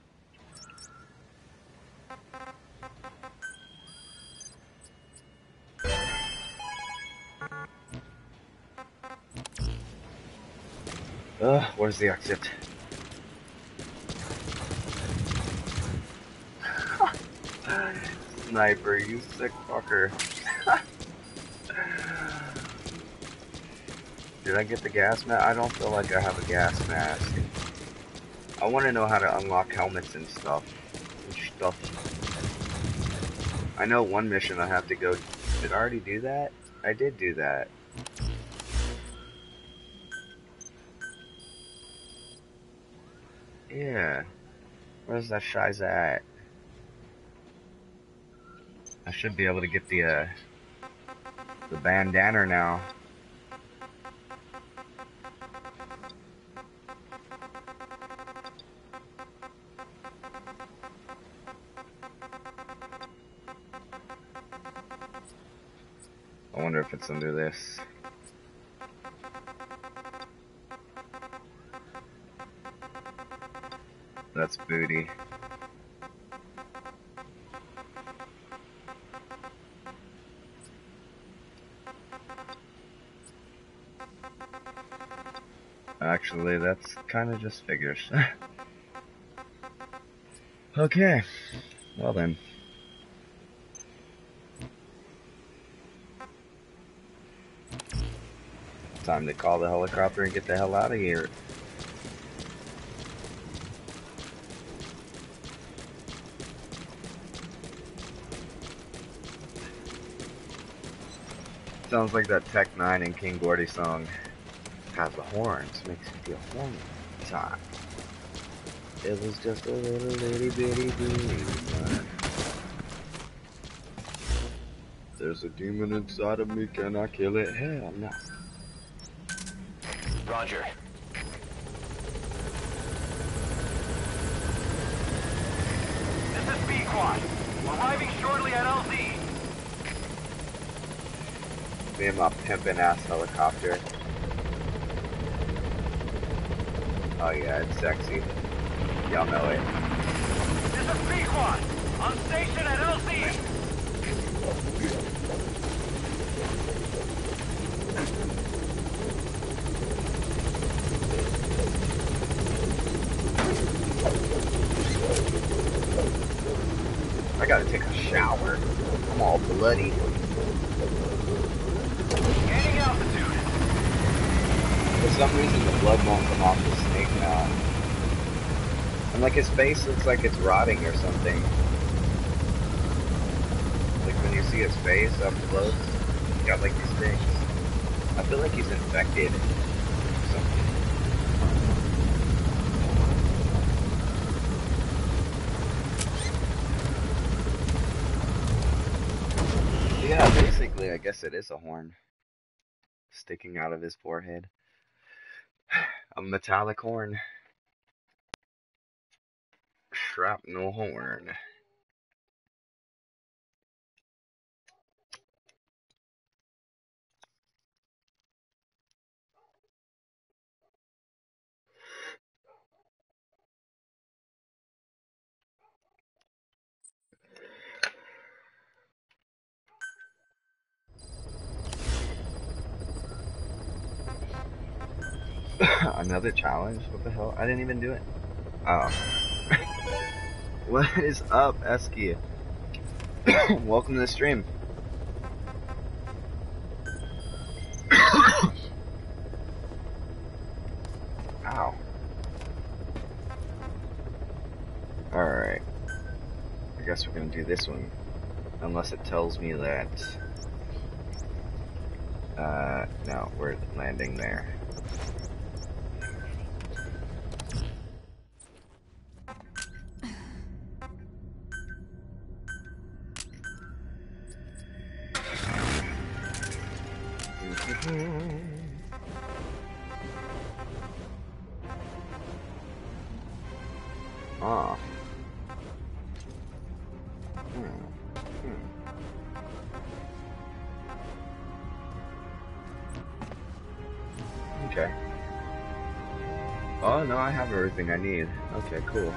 Ugh, where's the exit? Sniper, you sick fucker. Did I get the gas mask? I don't feel like I have a gas mask. I want to know how to unlock helmets and stuff. And stuff. I know one mission I have to go. Did I already do that? I did do that. Yeah. Where's that Shiza at? I should be able to get the uh, the bandana now. I wonder if it's under this. That's booty. Actually, that's kind of just figures. Okay. Well then. Time to call the helicopter and get the hell out of here. Sounds like that Tech Nine and King Gordy song. Has the horns, makes you feel horny. Time. It was just a little itty bitty demon. There's a demon inside of me, can I kill it? Hell no. Roger. This is B-Quad. Arriving shortly at L Z. Me and my pimpin' ass helicopter. Oh yeah, it's sexy. Y'all know it. This is B-Quad. On station at L Z. I gotta take a shower. I'm all bloody. Gaining altitude. For some reason, the blood won't come off the snake now. And like his face looks like it's rotting or something. Like when you see his face up close, he's got like these things. I feel like he's infected. Or something. Yeah, basically, I guess it is a horn sticking out of his forehead. A metallic horn. Shrapnel horn. Another challenge? What the hell? I didn't even do it. Oh. What is up, Esky? Welcome to the stream. Ow. Alright. I guess we're gonna do this one. Unless it tells me that... Uh, no, we're landing there. Ah. Hmm. Hmm. Okay. Oh, no, I have everything I need. Okay, cool.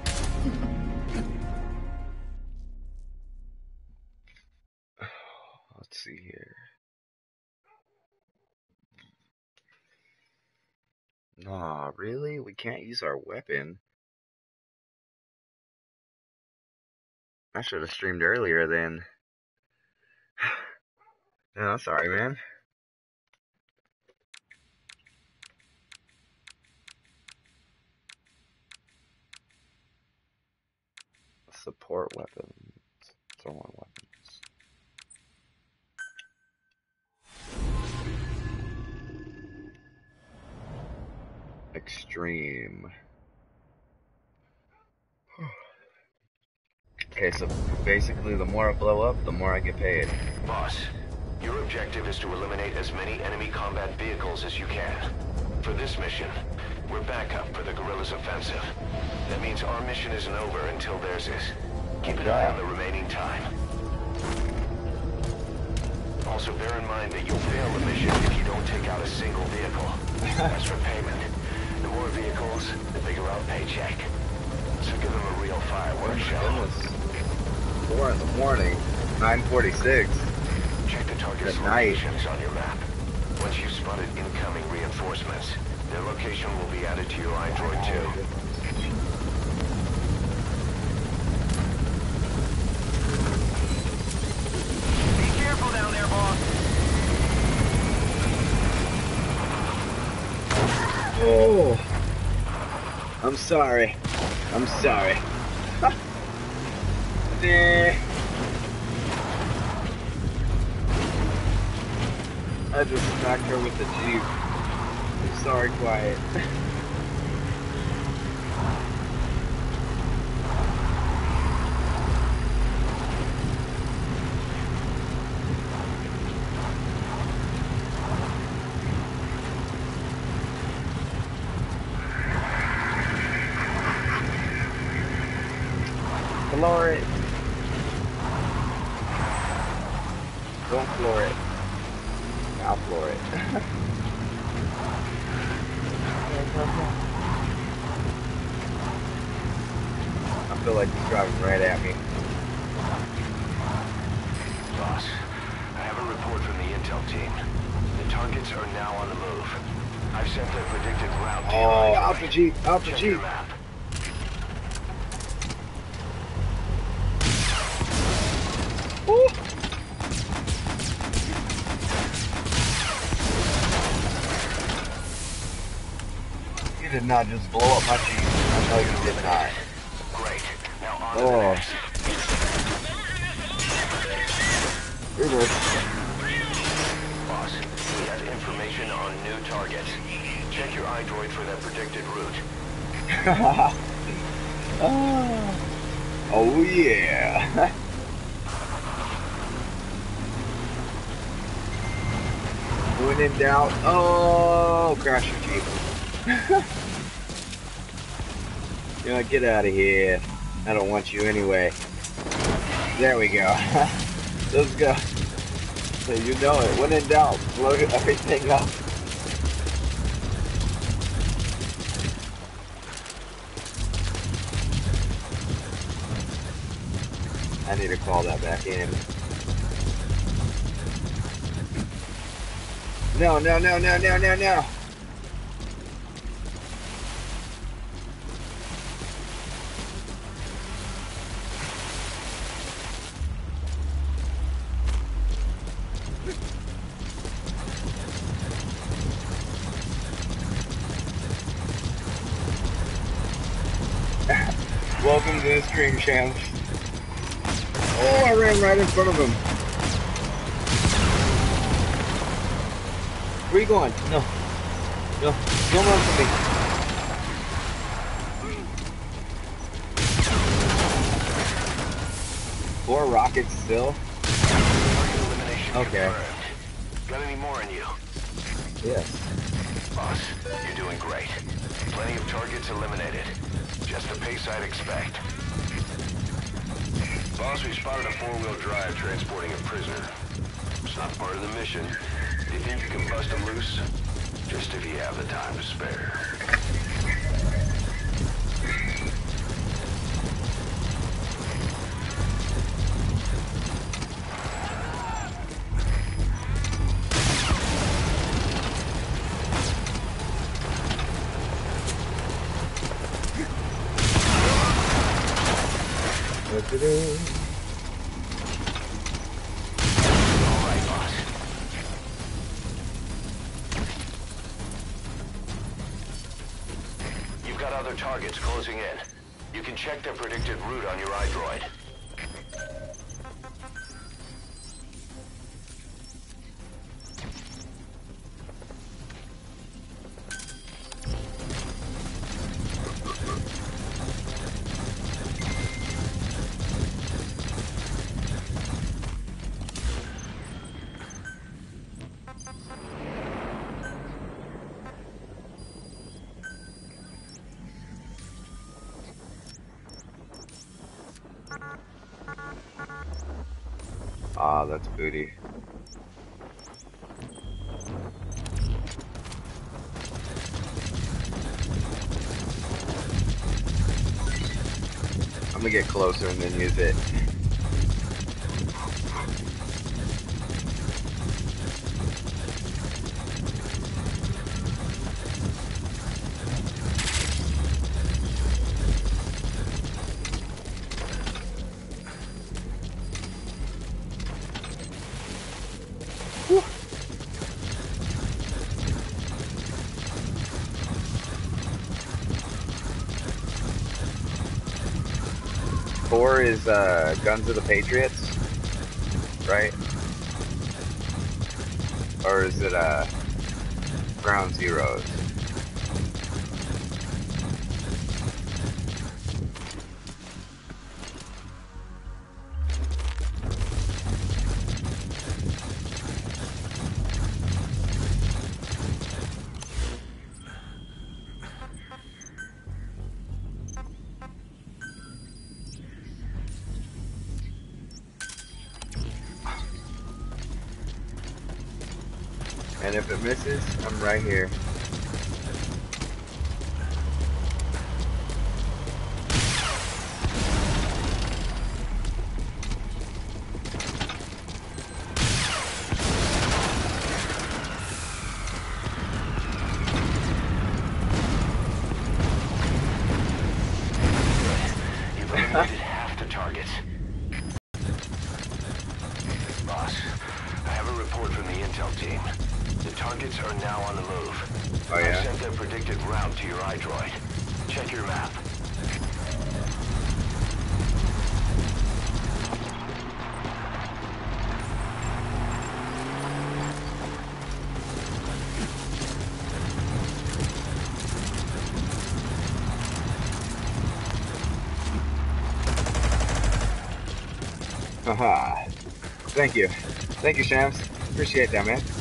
Let's see here. Aw, really? We can't use our weapon. I should have streamed earlier then. No, sorry, man. Support weapons. Throwing weapons. Extreme. Okay, so basically the more I blow up, the more I get paid. Boss, your objective is to eliminate as many enemy combat vehicles as you can. For this mission, we're backup for the guerrillas' offensive. That means our mission isn't over until theirs is. Keep an eye on the remaining time. Also bear in mind that you'll fail the mission if you don't take out a single vehicle. As for payment, the more vehicles, the bigger our paycheck. So give them a real fireworks show. Goodness. Four in the morning, nine forty-six. Check the target's At night. locations on your map. Once you've spotted incoming reinforcements, their location will be added to your iDroid too. Be careful down there, boss. Oh, I'm sorry. I'm sorry. Nah. I just smacked her with the Jeep. I'm sorry, Quiet. Floor it. Don't floor it. I'll floor it. I feel like he's driving right at me. Boss, I have a report from the intel team. The targets are now on the move. I've sent their predicted route to your Oh, iDroid. out the Jeep, out the Check your Jeep. map. Woo. You did not just blow up my Jeep. I know you did not. Great. Now on to the Oh. next. Reverse. Boss, we have information on new targets. Check your iDroid for that predicted route. oh. oh yeah. When in doubt, oh, crash your Jeep. You know, get out of here. I don't want you anyway. There we go. Let's go. So you know it. When in doubt, blow everything up. I need to call that back in. No, no, no, no, no, no, no. Welcome to the stream, champs. Oh, I ran right in front of him. Where are you going? No. No. Don't run from me. Four rockets still? Target elimination Okay. confirmed. Got any more in you? Yes. Boss, you're doing great. Plenty of targets eliminated. Just the pace I'd expect. Boss, we spotted a four-wheel drive transporting a prisoner. It's not part of the mission. Do you think you can bust him loose? Just if you have the time to spare. All right, boss. You've got other targets closing in. You can check their predicted route on your iDroid. Ah, that's booty. I'm gonna get closer and then use it. Four is uh, Guns of the Patriots, right? Or is it uh, Ground Zeroes? And if it misses, I'm right here. You've eliminated half the targets. Boss, I have a report from the intel team. The targets are now on the move. Oh, yeah? I've sent their predicted route to your iDroid. Check your map. Haha. Thank you. Thank you, Shams. Appreciate that, man.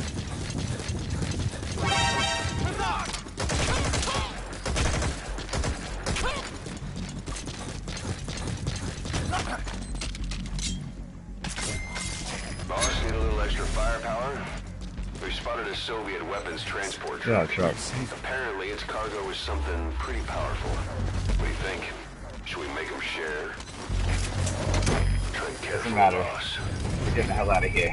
Boss, need a little extra firepower? We spotted a Soviet weapons transport Yeah, truck. truck. Apparently its cargo was something pretty powerful. What do you think? Should we make them share? Tread carefully, Doesn't matter. boss. We're getting the hell out of here.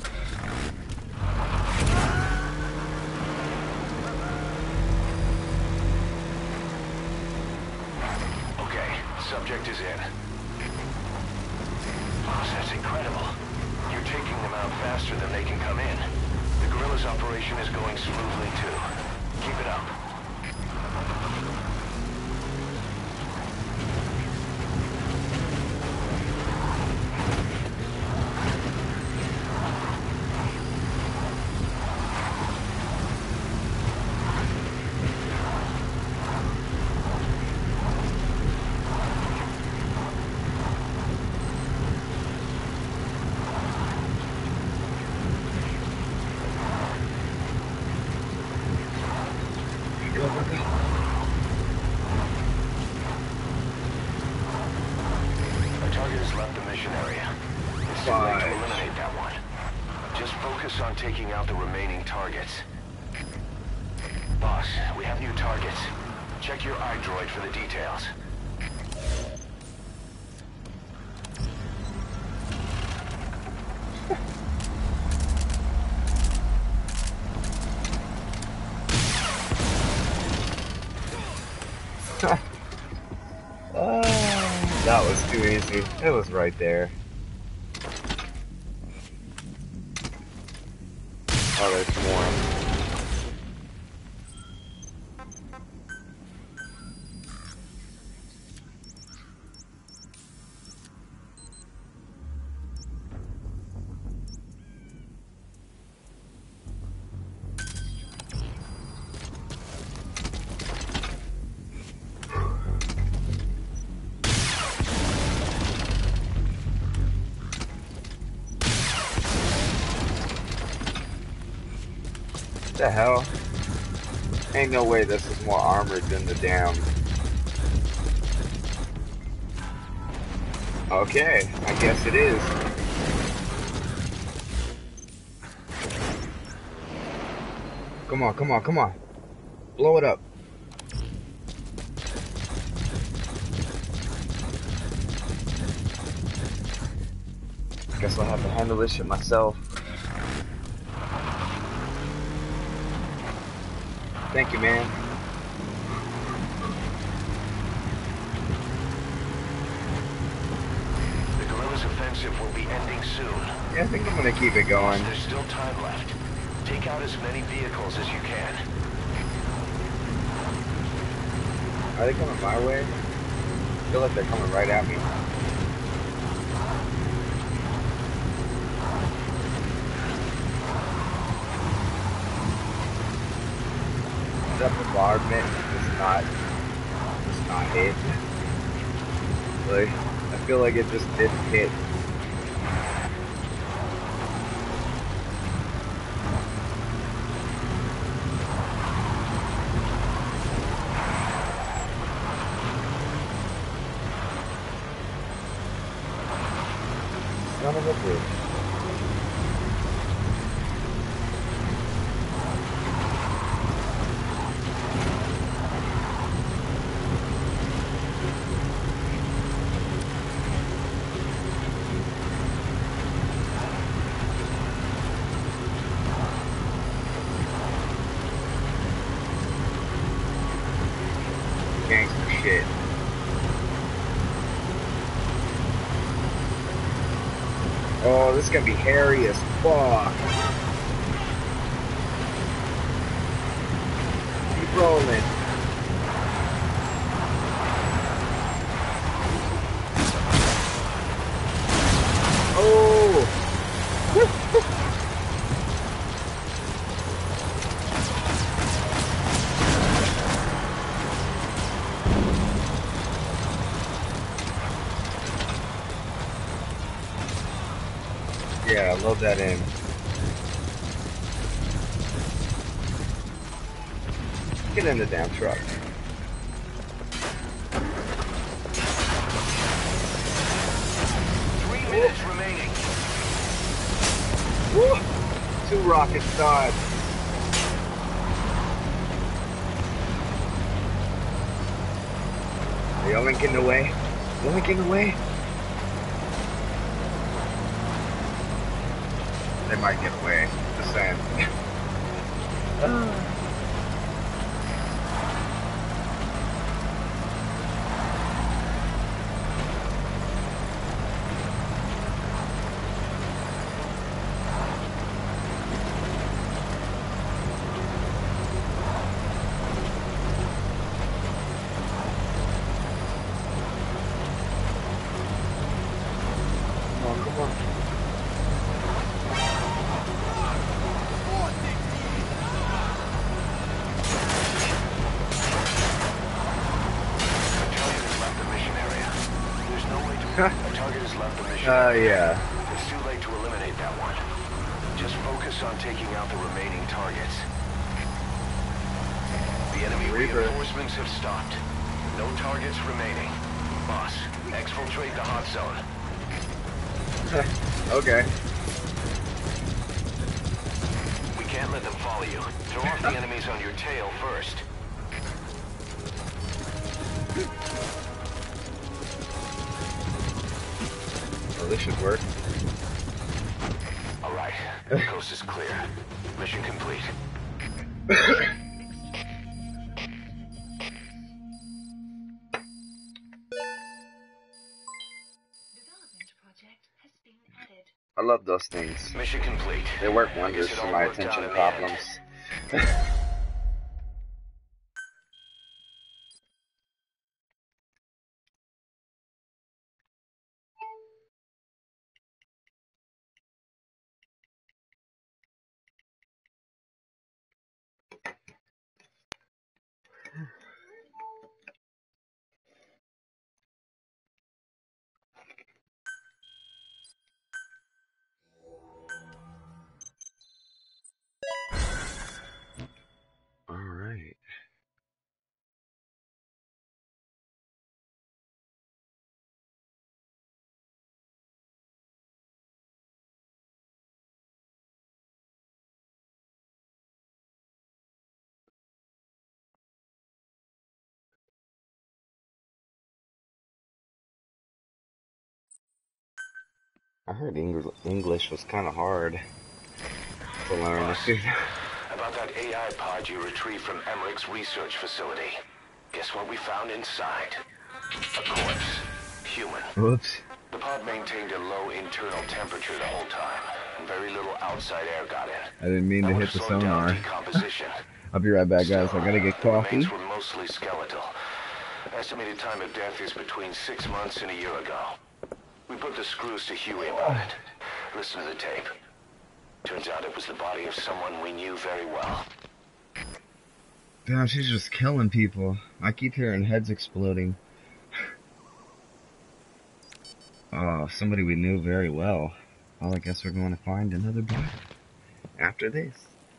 Okay, subject is in. Boss, that's incredible. You're taking them out faster than they can come in. The guerrillas operation is going smoothly too. Keep it up. On taking out the remaining targets. Boss, we have new targets. Check your iDroid for the details. Oh. That was too easy. It was right there. Oh, there's more. What the hell? Ain't no way this is more armored than the damn. Okay, I guess it is. Come on, come on, come on. Blow it up. Guess I'll have to handle this shit myself. Thank you, man. The guerrillas' offensive will be ending soon. Yeah, I think I'm gonna keep it going. There's still time left. Take out as many vehicles as you can. Are they coming my way? I feel like they're coming right at me. That bombardment is not, it's not hit. Like, I feel like it just didn't hit. Son of a bitch. Gangster shit. Oh, this is gonna be hairy as fuck. Keep rolling. Oh! Yeah, load that in. Get in the damn truck. Three minutes remaining. Woo! Two rocket stars. Are y'all getting away? Y'all getting away? They might get away. Just saying. uh. Oh, uh, yeah. It's too late to eliminate that one. Just focus on taking out the remaining targets. The enemy Reaper. reinforcements have stopped. No targets remaining. Boss, exfiltrate the hot zone. Okay. We can't let them follow you. Throw off the enemies on your tail first. Oh, this should work. All right, the coast is clear. Mission complete. I love those things. Mission complete. They work I wonders guess it for all my worked out attention in the problems. end. All right. I heard Engl English was kind of hard to learn. Boss, about that A I pod you retrieved from Emmerich's research facility. Guess what we found inside? A corpse. Human. Whoops. The pod maintained a low internal temperature the whole time, and very little outside air got in. I didn't mean to That hit would've the slowed down sonar. decomposition. I'll be right back, guys. I gotta get Still, coffee. The remains were mostly skeletal. Estimated time of death is between six months and a year ago. We put the screws to Huey about it. Listen to the tape. Turns out it was the body of someone we knew very well. Damn, she's just killing people. I keep hearing heads exploding. Oh, somebody we knew very well. Well, I guess we're going to find another body after this.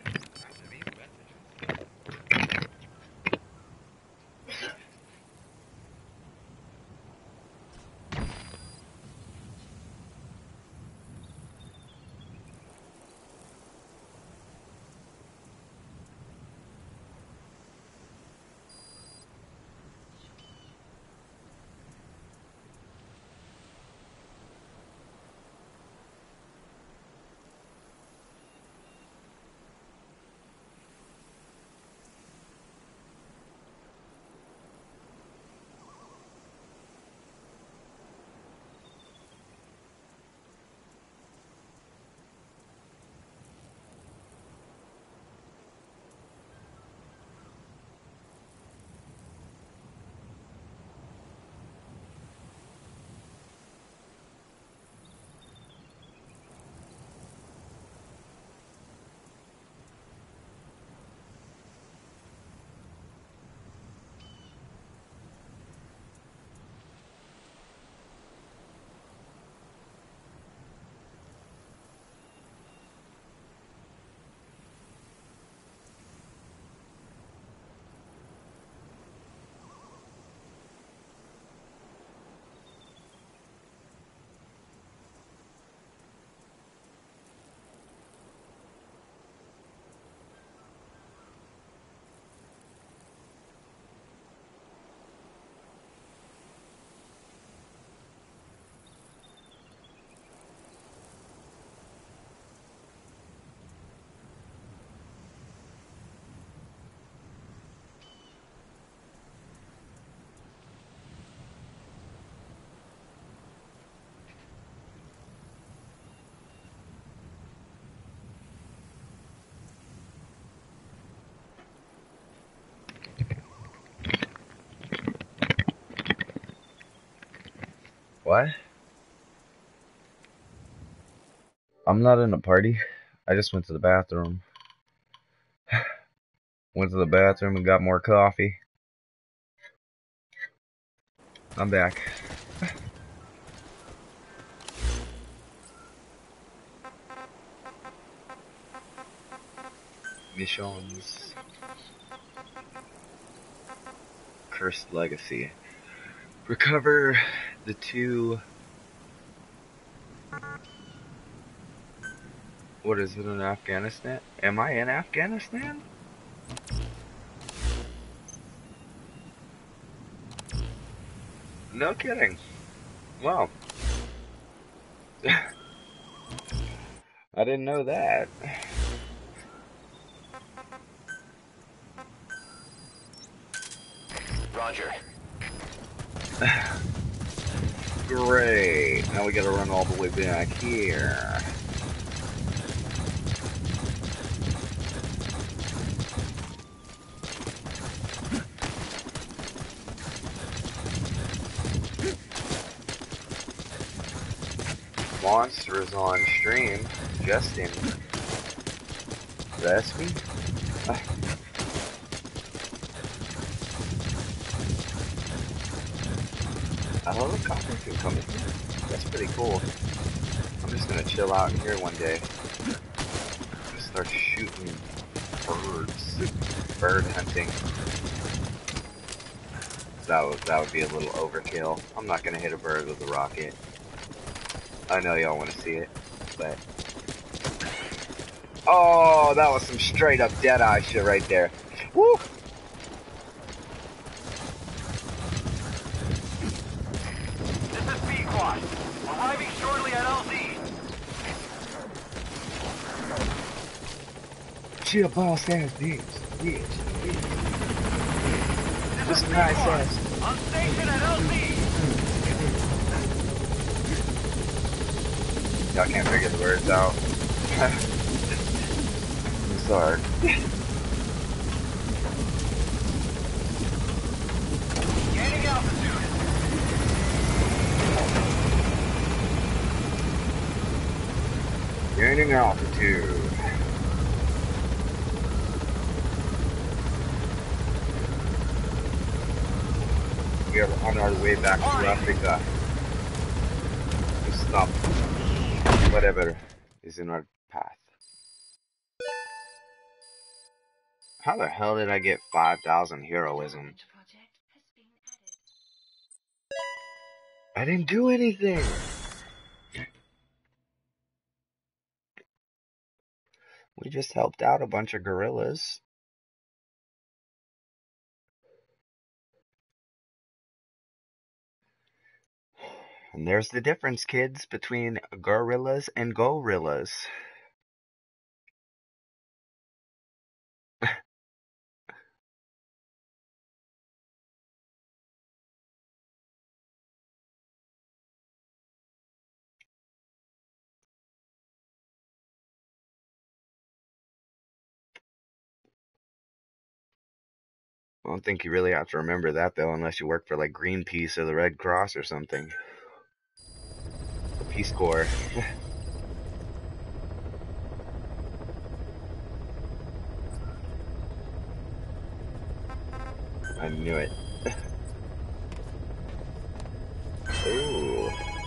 What? I'm not in a party. I just went to the bathroom. Went to the bathroom and got more coffee. I'm back. Missions. Cursed Legacy. Recover the two... What is it in Afghanistan? Am I in Afghanistan? No kidding. Wow. I didn't know that. Roger. Great. Now we gotta run all the way back here. monsters on stream, Justin. That's me. A helicopter can come in here. That's pretty cool. I'm just gonna chill out in here one day. Just start shooting birds. Bird hunting. That would, that would be a little overkill. I'm not gonna hit a bird with a rocket. I know y'all want to see it, but... Oh, that was some straight up Deadeye shit right there. Woo! This is B-Quad. Arriving shortly at L Z. She a boss ass bitch. Bitch. Bitch. This is nice ass. On station at L Z. Y'all can't figure the words out. I'm sorry. Gaining altitude. Gaining altitude. We are on our way back to Africa. To stop whatever is in our path. How the hell did I get five thousand heroism? I didn't do anything. We just helped out a bunch of gorillas. And there's the difference, kids, between gorillas and gorillas. I don't think you really have to remember that, though, unless you work for, like, Greenpeace or the Red Cross or something. The Peace Corps. I knew it. Ooh.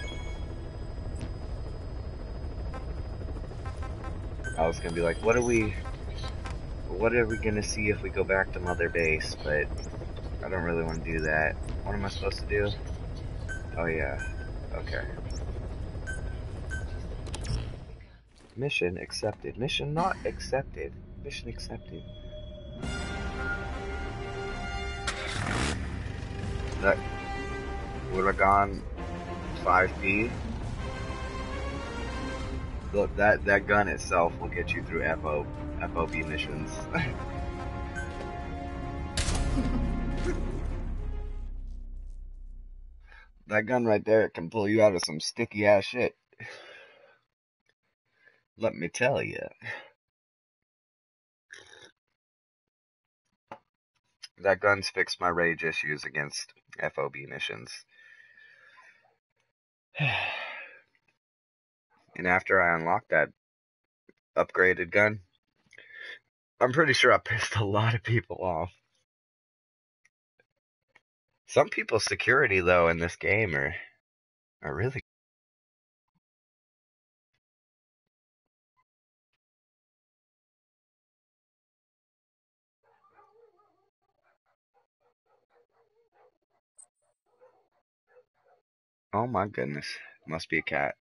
I was gonna be like, what are we... What are we gonna see if we go back to Mother Base? But I don't really want to do that. What am I supposed to do? Oh yeah. Okay. Mission accepted. Mission not accepted. Mission accepted. That would have gone five P. Look, that that gun itself will get you through F O F O B missions. That gun right there can pull you out of some sticky ass shit. Let me tell you. That gun's fixed my rage issues against F O B missions. And after I unlocked that upgraded gun, I'm pretty sure I pissed a lot of people off. Some people's security, though, in this game are, are really... Oh my goodness. Must be a cat.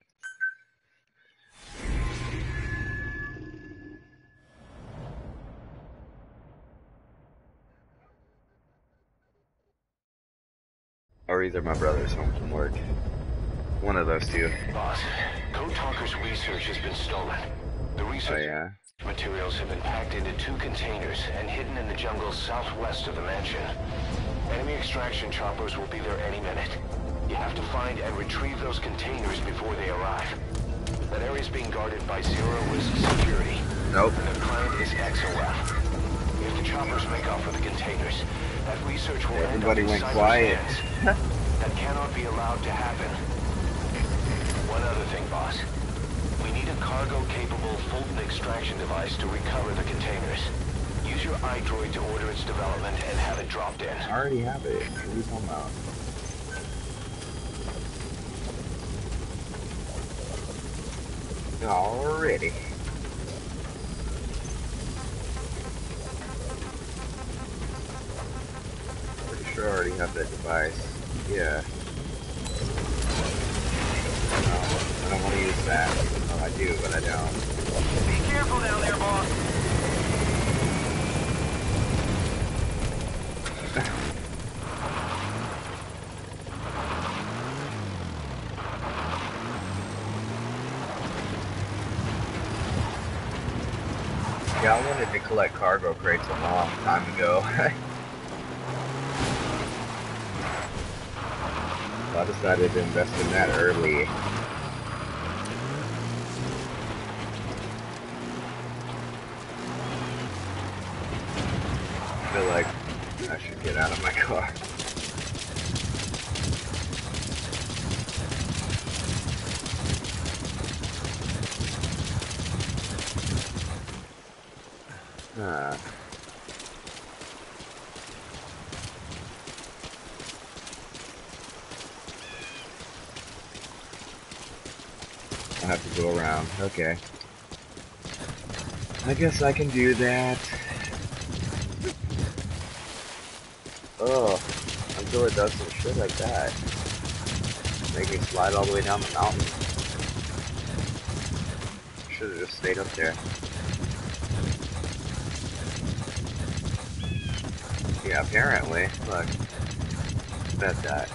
Or either my brother's home from work. One of those two. Boss, Code Talker's research has been stolen. The research Oh yeah? materials have been packed into two containers and hidden in the jungle southwest of the mansion. Enemy extraction choppers will be there any minute. You have to find and retrieve those containers before they arrive. That area is being guarded by zero-risk security. Nope. And the client is X O F. If the choppers make off with the containers, that research will Everybody end up went in quiet. cyberspace. That cannot be allowed to happen. One other thing, boss. We need a cargo-capable Fulton extraction device to recover the containers. Use your iDroid to order its development and have it dropped in. I already have it. What are you talking about? Already. Pretty sure I already have that device. Yeah. No, I don't want to use that. Even though I do, but I don't. Be careful down there, boss. Yeah, I wanted to collect cargo crates a long time ago. So I decided to invest in that early. I feel like I should get out of my car. Uh, I have to go around. Okay. I guess I can do that. Oh, until it does some shit like that. Make me slide all the way down the mountain. Should have just stayed up there. Yeah, apparently. Look. Bet that.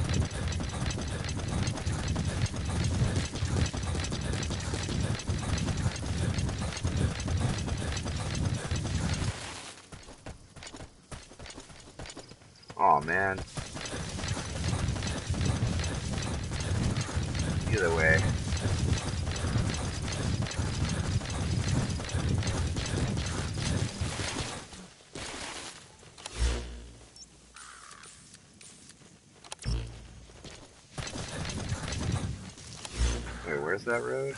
Oh man. Either way. Wait, where's that road?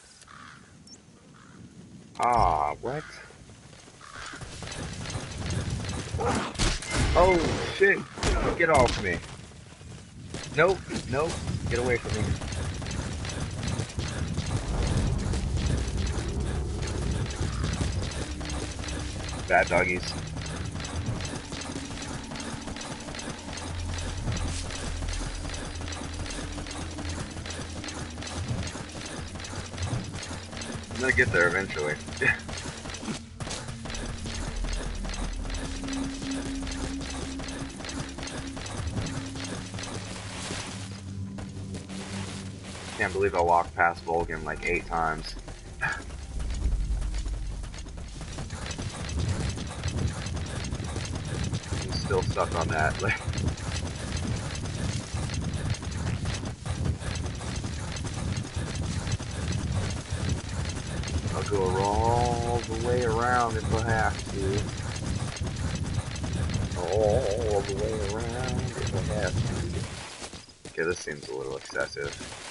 Ah, what? Oh shit! Get off me! Nope, nope, get away from me. Bad doggies. I'm gonna get there eventually. Can't believe I walked past Volgan like eight times. I'm still stuck on that. Like, I'll go all the way around if I have to. All the way around if I have to. Okay, this seems a little excessive.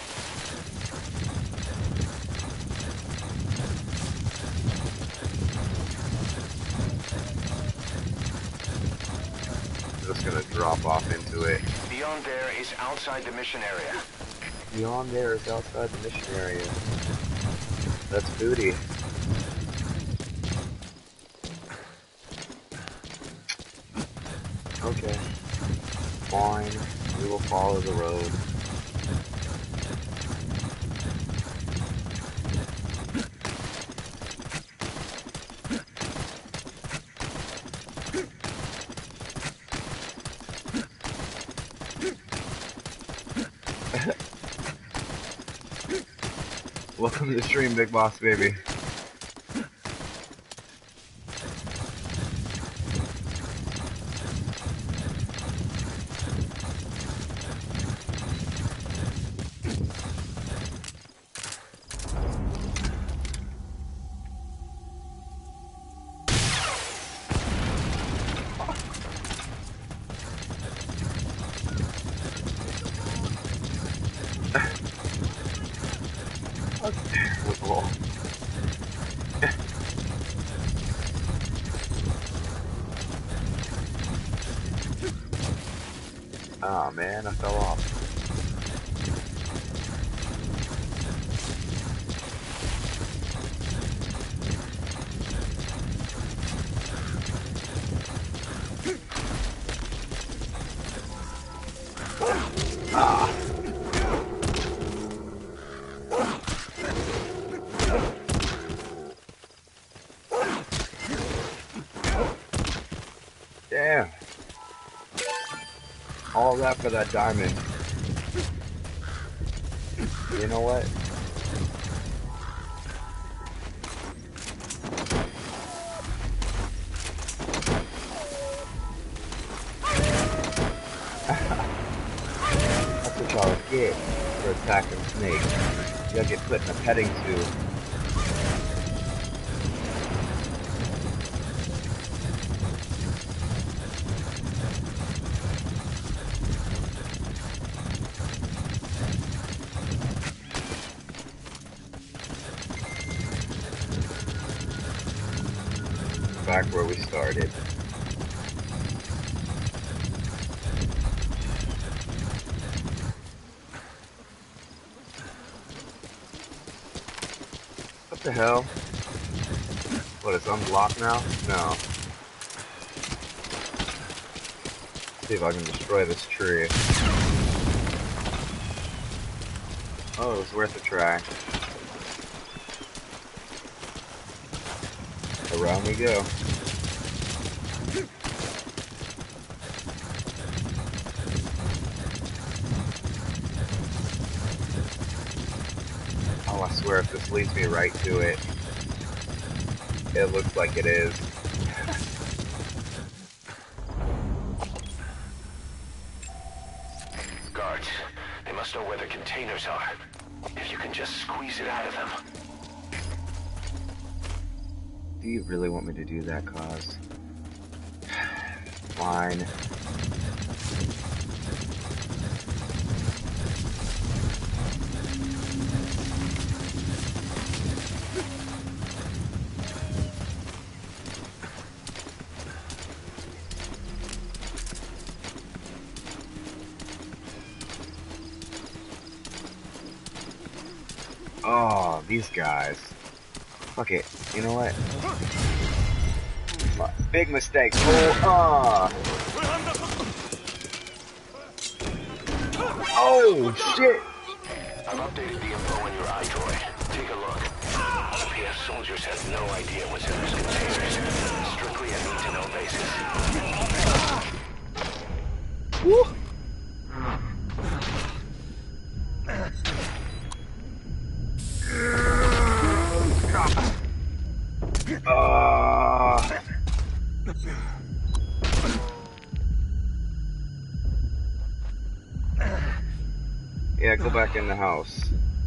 I'm just gonna drop off into it. Beyond there is outside the mission area. Beyond there is outside the mission area. That's booty. Okay. Fine. We will follow the road. Welcome to the stream, Big Boss Baby. Terrible. Oh man, I fell off. Ah. Damn. All that for that diamond. You know what? That's what y'all get for attacking snakes. You gotta get put in a petting zoo. Back where we started. What the hell? What, it's unblocked now? No. See if I can destroy this tree. Oh, it was worth a try. Around we go. Oh, I swear if this leads me right to it. It looks like it is. Guards, they must know where the containers are. If you can just squeeze it out of them. Do you really want me to do that, Cause? Fine. Oh, these guys. Fuck it. You know what? Big mistake. Oh, uh. Oh, shit. I've updated the info on your iDroid. Take a look. The P S soldiers have no idea what's in those containers. Strictly a need-to-know basis. Woo. Uh, yeah, go back in the house.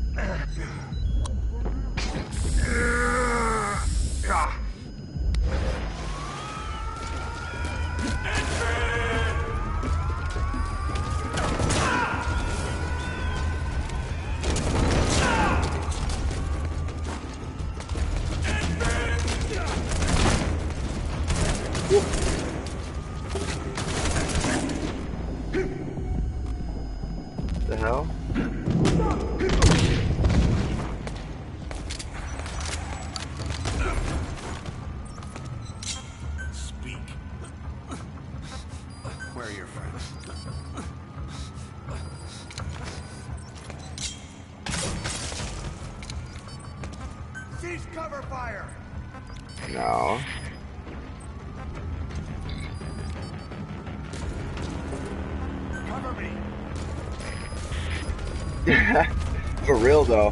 The hell? Speak. Where are your friends? Cease cover fire! No. Cover me! For real though.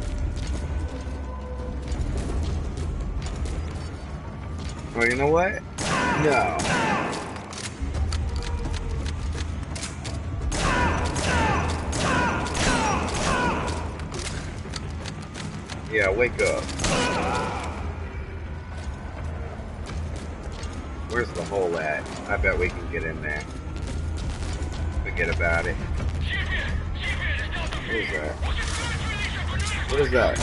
Well, you know what? No. Yeah, wake up. Where's the hole at? I bet we can get in there. Forget about it. Who's that? What is that?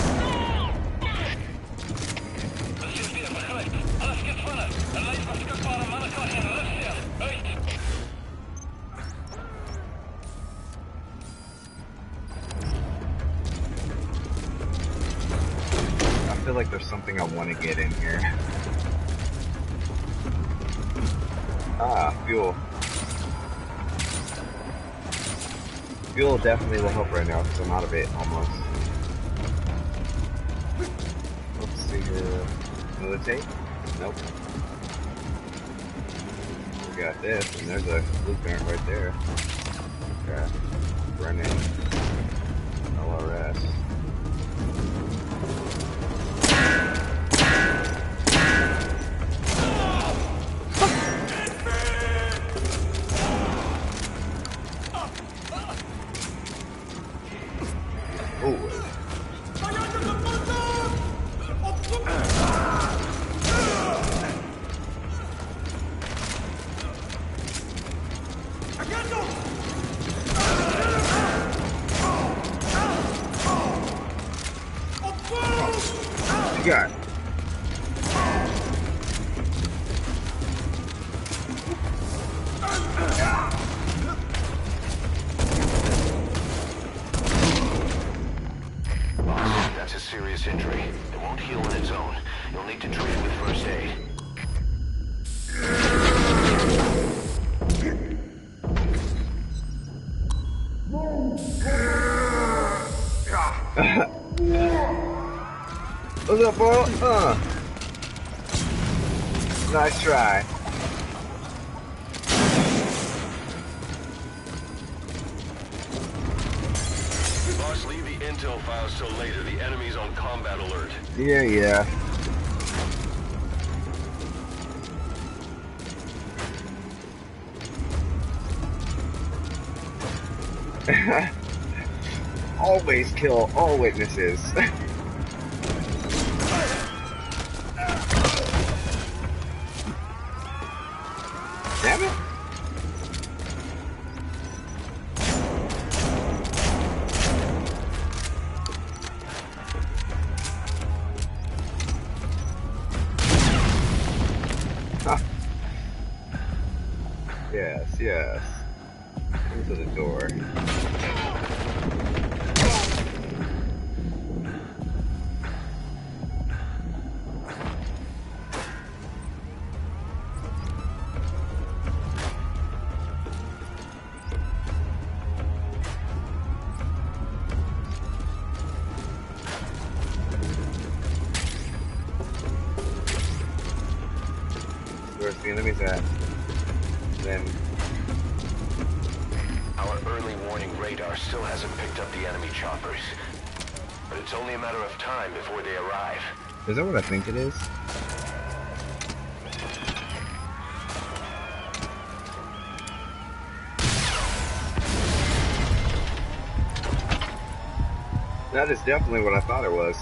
I feel like there's something I want to get in here. Ah, fuel. Fuel definitely will help right now because I'm out of it almost. Let's see here. Militate? Nope. We got this, and there's a blueprint right there. Okay. Brennan. L R S. God. That's a serious injury. It won't heal on its own. You'll need to treat it with first aid. What's up, bro? Uh. Nice try. Boss, leave the intel files till later. The enemy's on combat alert. Yeah, yeah. Always kill all witnesses. Damn it. Ah. Yes, yes. Into the door. Where's the enemies at? Then Our early warning radar still hasn't picked up the enemy choppers. But it's only a matter of time before they arrive. is that what I think it is? That is definitely what I thought it was.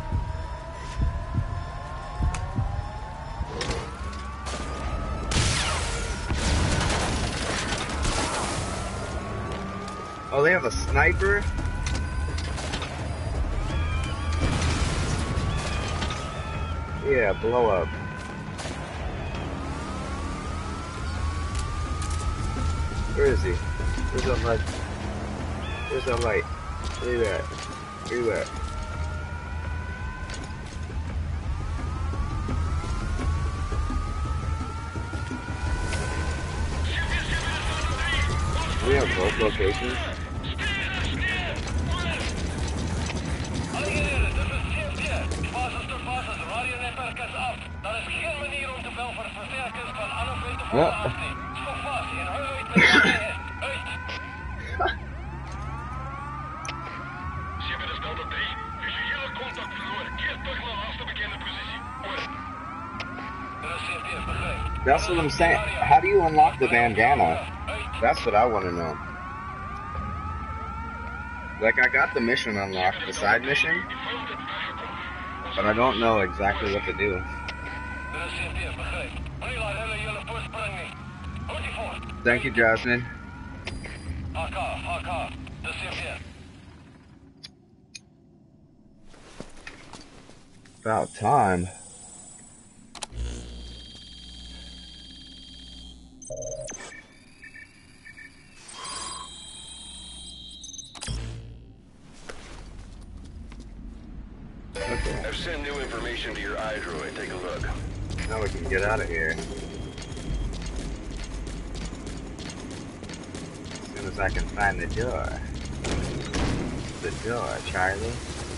Oh, they have a sniper? Yeah, blow up. Where is he? Where's that light? Where's that light? Look at that. Look at that. We have both locations. Ja. That's what I'm saying. How do you unlock the bandana? That's what I want to know. Like, I got the mission unlocked, the side mission, but I don't know exactly what to do. Thank you, Jasmine. About time. Okay. I've sent new information to your iDroid. Take a look. Now we can get out of here. As soon as I can find the door. The door, Charlie.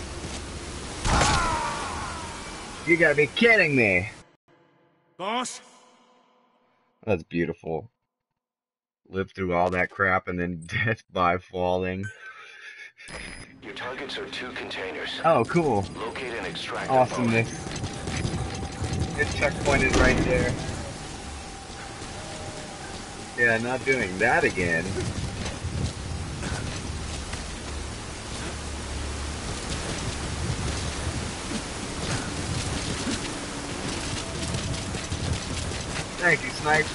You gotta be kidding me! Boss? That's beautiful. Live through all that crap and then death by falling. Your targets are two containers. Oh, cool. Locate and extract Awesomeness. His checkpoint is right there. Yeah, not doing that again. Thank you, Snipes.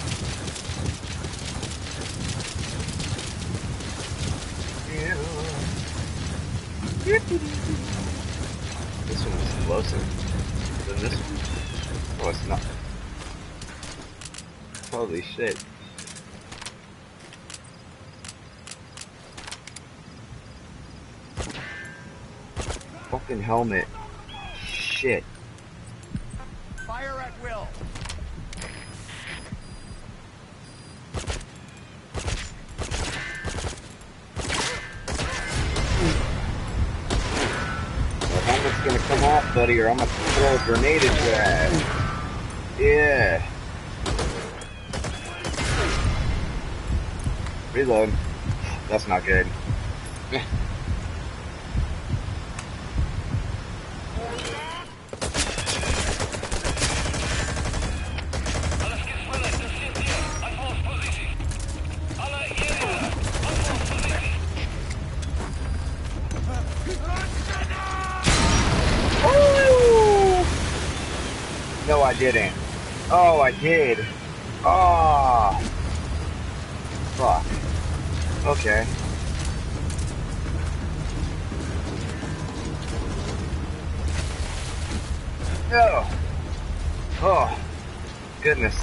Yeah. This one's closer than this one. Oh, it's not. Holy shit. Fucking helmet. Shit. Fire at will. The helmet's gonna come off, buddy, or I'm gonna throw a grenade at your ass. Yeah. Reload. That's not good. No, I didn't. Oh, I did. Oh. Fuck. Okay. No. Oh. Goodness.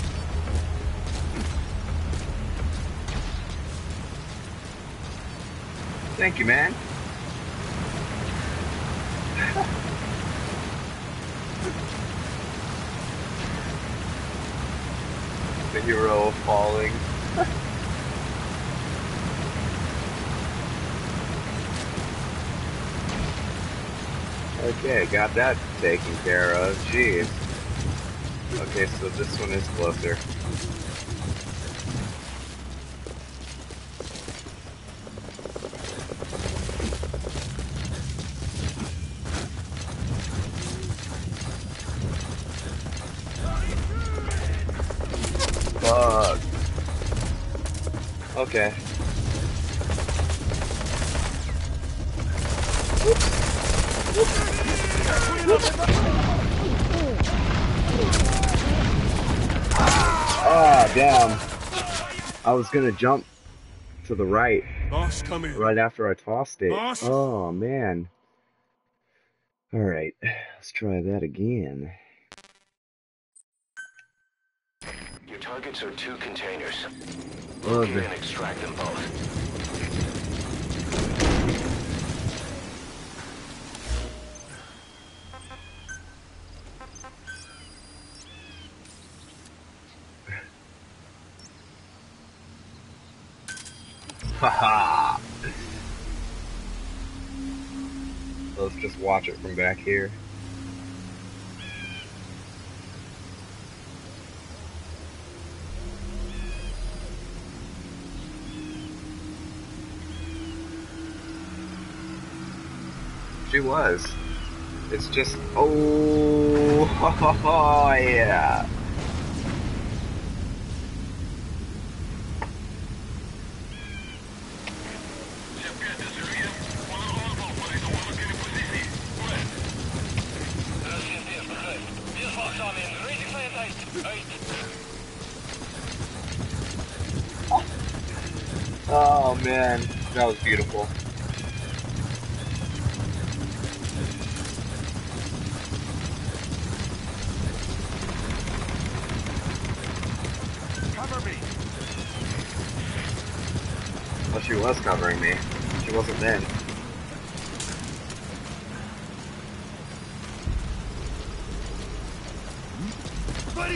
Thank you, man. The hero falling. Okay, got that taken care of. Jeez. Okay, so this one is closer. Fuck. Okay. Ah, damn. I was gonna jump to the right. Boss, come in. Right after I tossed it. Boss? Oh, man. Alright, let's try that again. Your targets are two containers. Oh, Locate the- and extract them both. Haha! Let's just watch it from back here. She was. It's just, oh, oh yeah. Oh man, that was beautiful. Well, she was covering me. She wasn't then. Buddy!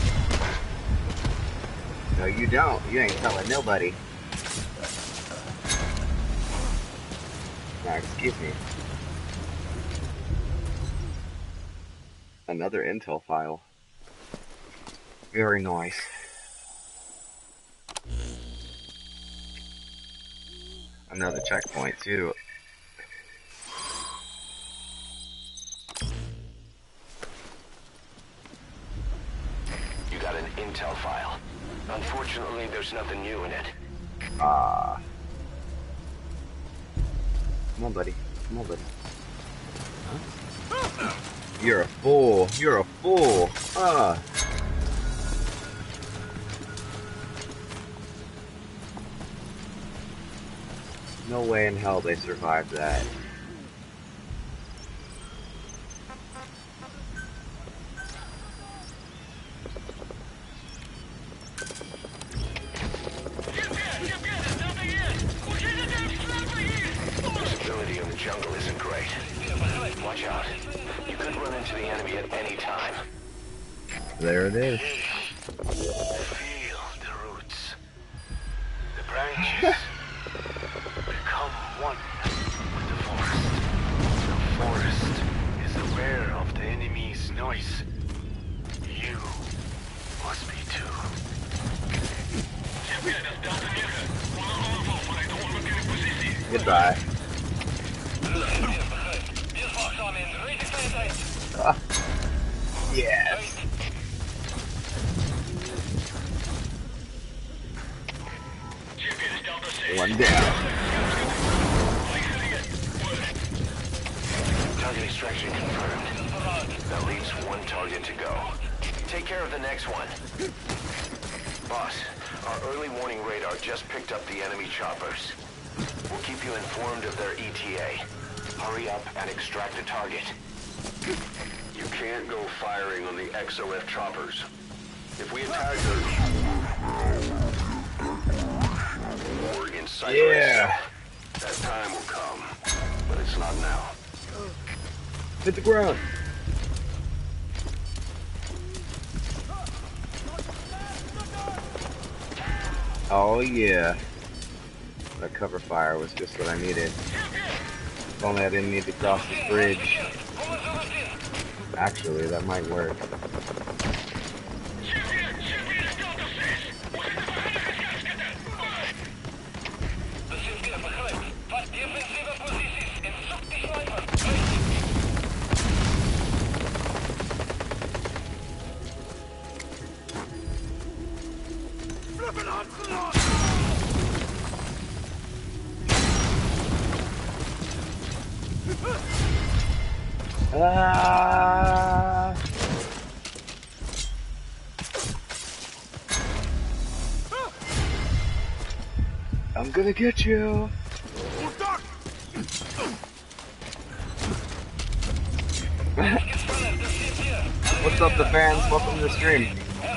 No, you don't. You ain't telling nobody. Now, excuse me. Another intel file. Very nice. Another checkpoint, too. You got an intel file. Unfortunately, there's nothing new in it. Ah. Come on, buddy. Come on, buddy. Huh? You're a fool. You're a fool. Ah. No way in hell they survived that. Visibility in the jungle isn't great. Watch out. You could run into the enemy at any time. There it is. Feel the roots. The branches. Become one with the forest. The forest is aware of the enemy's noise. You must be too. Goodbye. Ah. Yes. One down. Target extraction confirmed. That leaves one target to go. Take care of the next one. Boss, our early warning radar just picked up the enemy choppers. We'll keep you informed of their E T A. Hurry up and extract the target. You can't go firing on the X O F choppers. If we attack them, we're in sight. Yeah. That time will come, but it's not now. Hit the ground. Oh yeah. That cover fire was just what I needed. If only I didn't need to cross this bridge. Actually, that might work. Ah! I'm gonna get you. What's up, the fans? Welcome to the stream.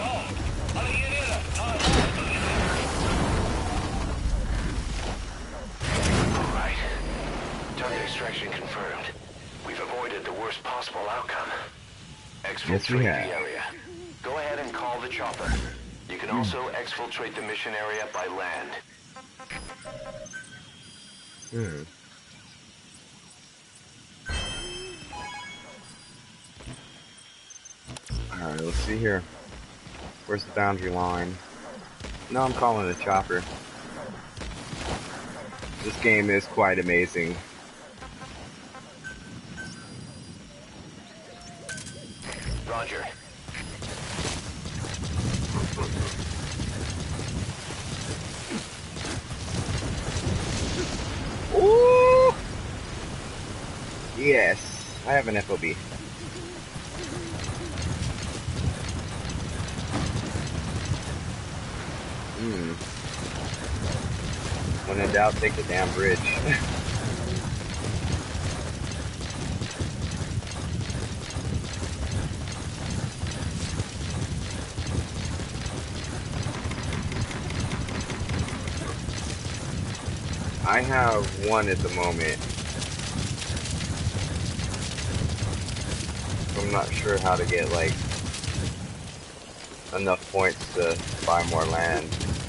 Alright. Target extraction confirmed. We've avoided the worst possible outcome. Exfiltrate Yes, we have. the area. Go ahead and call the chopper. You can also exfiltrate the mission area by land. Hmm. Alright, let's see here. Where's the boundary line? No, I'm calling it a chopper. This game is quite amazing. Roger. Ooh! Yes, I have an F O B. Hmm. When in doubt, take the damn bridge. I have one at the moment. I'm not sure how to get like enough points to buy more land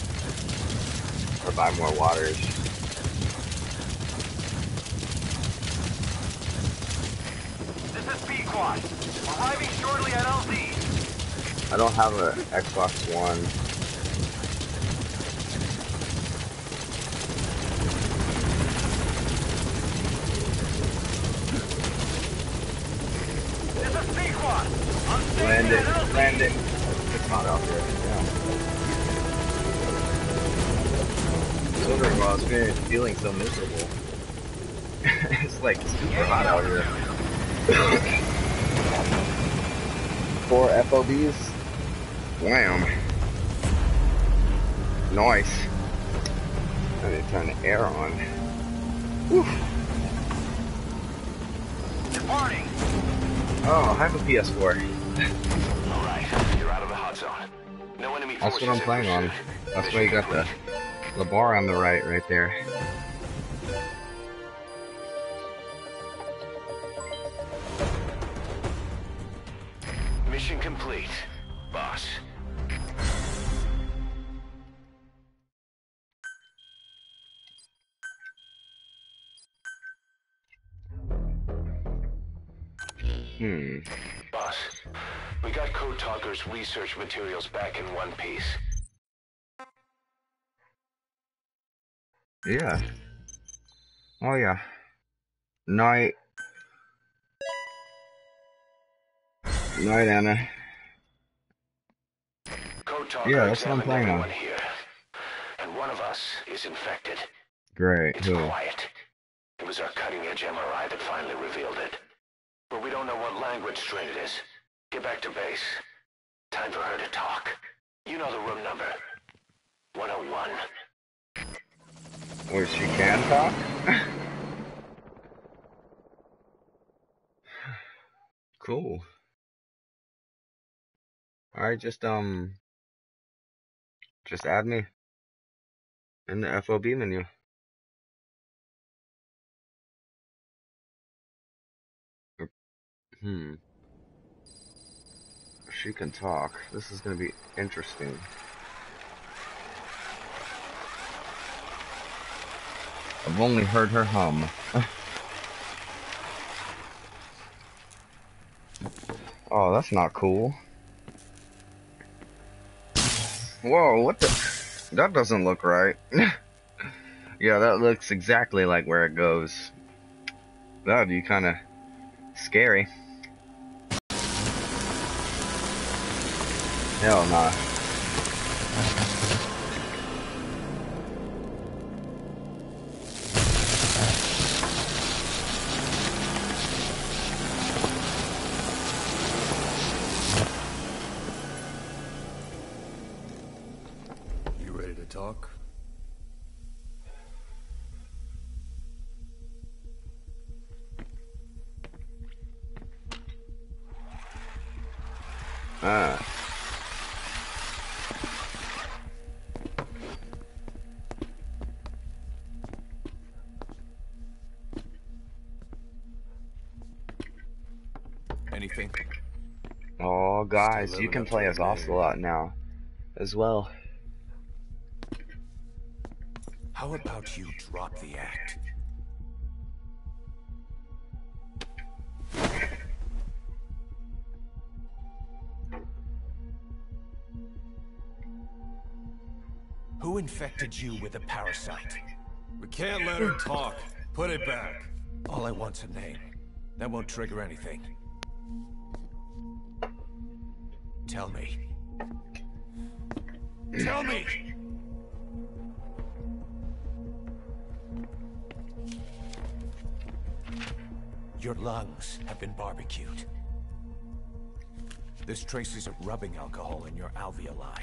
or buy more waters. This is Pequod. Arriving shortly at L Z. I don't have an Xbox One. This is Pequod. I'm staying Landon, at L Z. Landon. It's hot out there. Yeah. I was wondering why I was feeling, feeling so miserable. It's like super hot out here. Four F O Bs. Wham. Nice. I need to turn the air on. Whew. Departing. Oh, I have a P S four. Alright, you're out of the hot zone. No enemy That's forces what I'm in playing on. pursuit. That's Mission why you got the, complete. the bar on the right, right there. Mission complete, boss. Hmm. Boss, we got Code Talker's research materials back in one piece. Yeah. Oh yeah. Night. Night, Anna. Code Talker Yeah, that's what I'm examined playing on. everyone here, and one of us is infected. Great. It's Who? quiet. It was our cutting-edge M R I that finally revealed it. But we don't know what language strain it is. Get back to base. Time for her to talk. You know the room number. one oh one. Where she can talk? Cool. Alright, just, um... just add me in the F O B menu. Hmm. She can talk. This is gonna be interesting. I've only heard her hum. Oh, that's not cool. Whoa, what the? That doesn't look right. Yeah, that looks exactly like where it goes. That'd be kind of scary. Hell nah. You ready to talk? Ah. Anything? Oh, guys, Still you can living up play to as the name. Ocelot now, as well. How about you drop the act? Who infected you with a parasite? We can't let her talk. Put it back. All I want's a name. That won't trigger anything. Tell me. Tell me! Your lungs have been barbecued. There's traces of rubbing alcohol in your alveoli.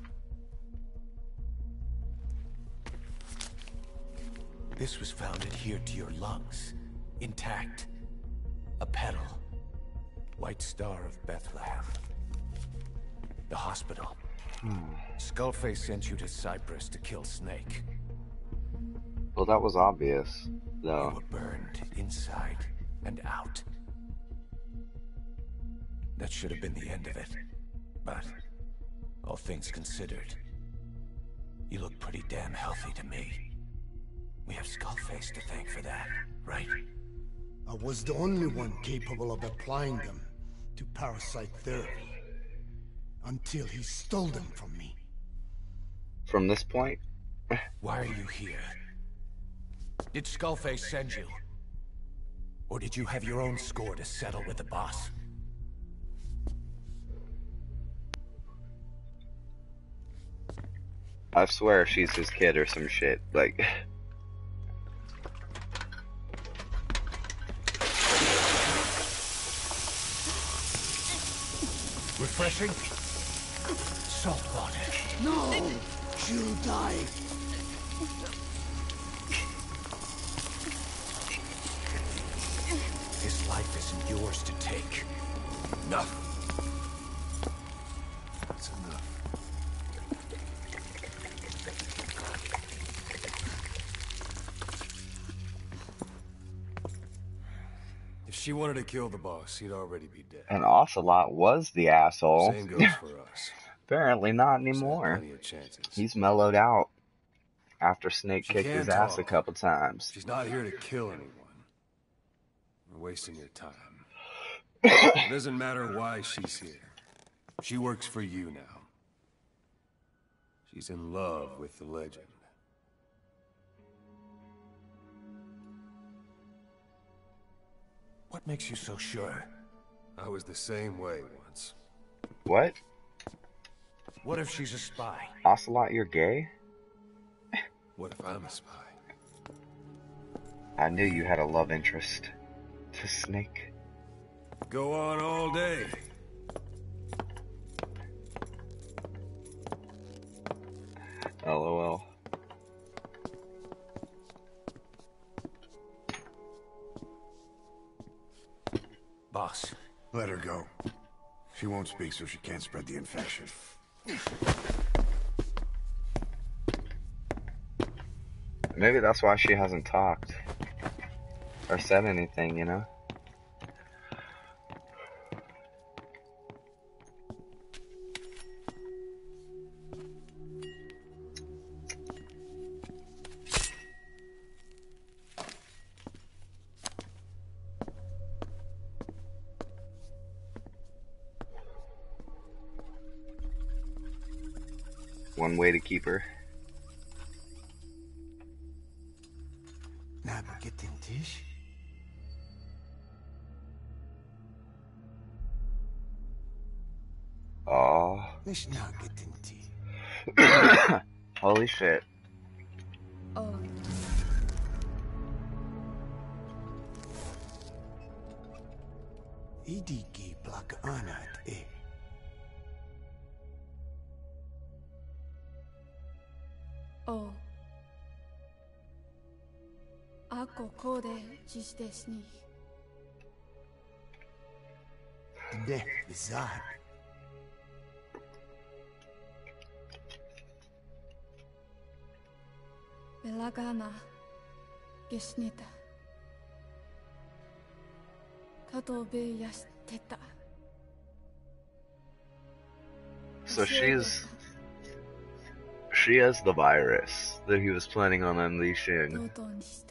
This was found adhered to your lungs, intact. A petal. White Star of Bethlehem. The hospital. Hmm. Skullface sent you to Cyprus to kill Snake. Well, that was obvious, You though. were burned inside and out. That should have been the end of it. But, all things considered, you look pretty damn healthy to me. We have Skullface to thank for that, right? I was the only one capable of applying them to parasite therapy. Until he stole them from me. From this point? Why are you here? Did Skullface send you? Or did you have your own score to settle with the boss? I swear she's his kid or some shit. Like... Refreshing? Salt water. No! She'll die. His life isn't yours to take. Enough. That's enough. If she wanted to kill the boss, he'd already be dead. And Ocelot was the asshole. Same goes for us. Apparently not There's anymore. plenty of chances. He's mellowed out after Snake She kicked can his ass a talk. couple times. She's not here to kill anyone. You're wasting your time. It doesn't matter why she's here. She works for you now. She's in love with the legend. What makes you so sure? I was the same way once. What? What if she's a spy? Ocelot, you're gay? What if I'm a spy? I knew you had a love interest to Snake. Go on all day. LOL. Boss, Let her go. She won't speak so she can't spread the infection. Maybe that's why she hasn't talked. Or said anything, you know? One way to keep her. Na begitin tish. Oh. Nish na getin ti. Holy shit. Oh, Idiki plak anat e. oh. Ako kode jisdesni. Ne bizar. Belagana gesnita. Katobe yasteta. So she's... She has the virus that he was planning on unleashing. Toto ni shita.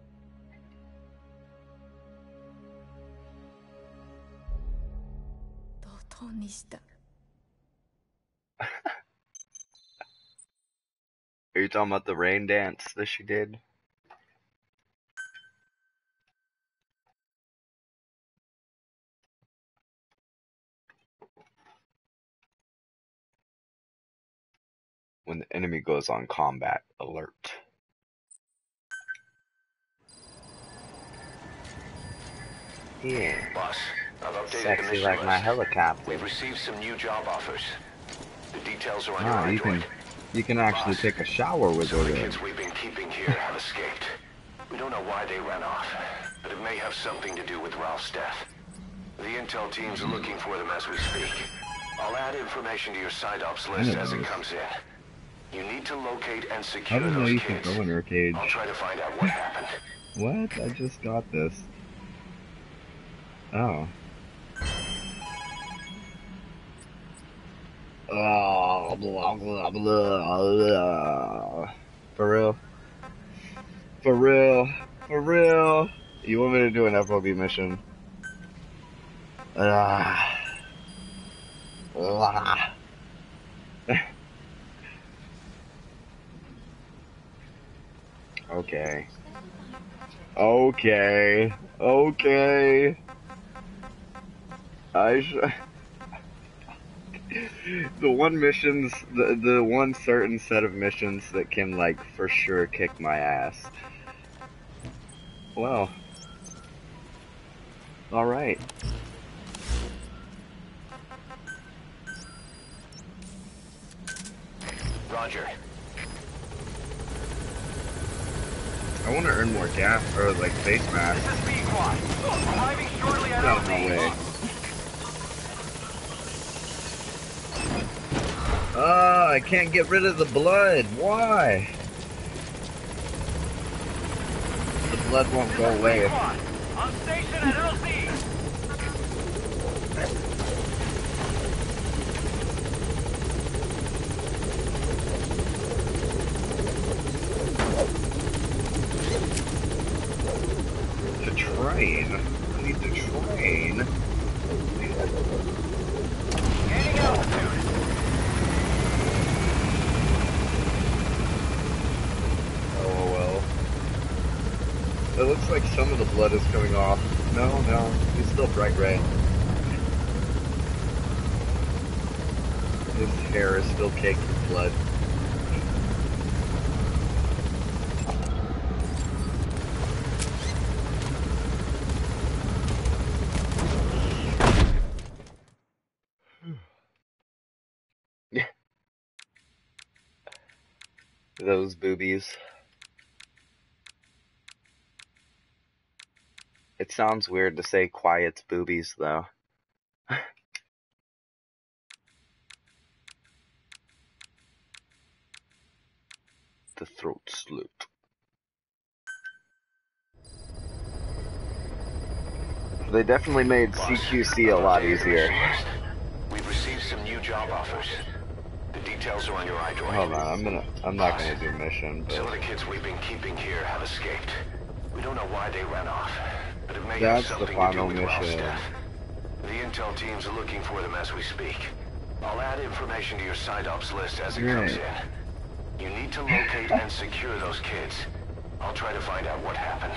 Toto ni shita. Are you talking about the rain dance that she did? When the enemy goes on combat alert. Yeah, Boss, I've updated the sexy mission like my list. helicopter. We've received some new job offers. The details are on Ah, your you can, Android. you can actually Boss, take a shower with Some her of the then. kids we've been keeping here have escaped. We don't know why they ran off, but it may have something to do with Ralph's death. The intel teams are looking for them as we speak. I'll add information to your side ops list as it comes in. You need to locate and I secure didn't know those you could kids. go in her cage. I'll try to find out what happened. What? I just got this. Oh. Oh, blah, blah, blah, blah. For real? For real? For real? You want me to do an F O B mission? Ah. Ah. Okay. Okay. Okay. I sh the one missions, the the one certain set of missions that can like for sure kick my ass. Well. All right. Roger. I want to earn more gas or like face mask. This is B-Quad. Arriving shortly at No, L Z. no way. Ah, I can't get rid of the blood. Why? The blood won't go away. B-Quad. On station at L Z. To train. I need to train. Gaining altitude. Oh well. It looks like some of the blood is coming off. No, no, it's still bright red. His hair is still caked with blood. Those boobies. It sounds weird to say quiet's boobies, though. The throat slit. They definitely made C Q C a lot easier. We've received some new job offers. The details are on your iDroid. Hold on, I'm gonna. I'm not gonna do mission, Some of but the kids we've been keeping here have escaped. We don't know why they ran off, but it may That's have the something final to do with Ralph's mission. death. The intel teams are looking for them as we speak. I'll add information to your side ops list as it comes Right. in. You need to locate and secure those kids. I'll try to find out what happened.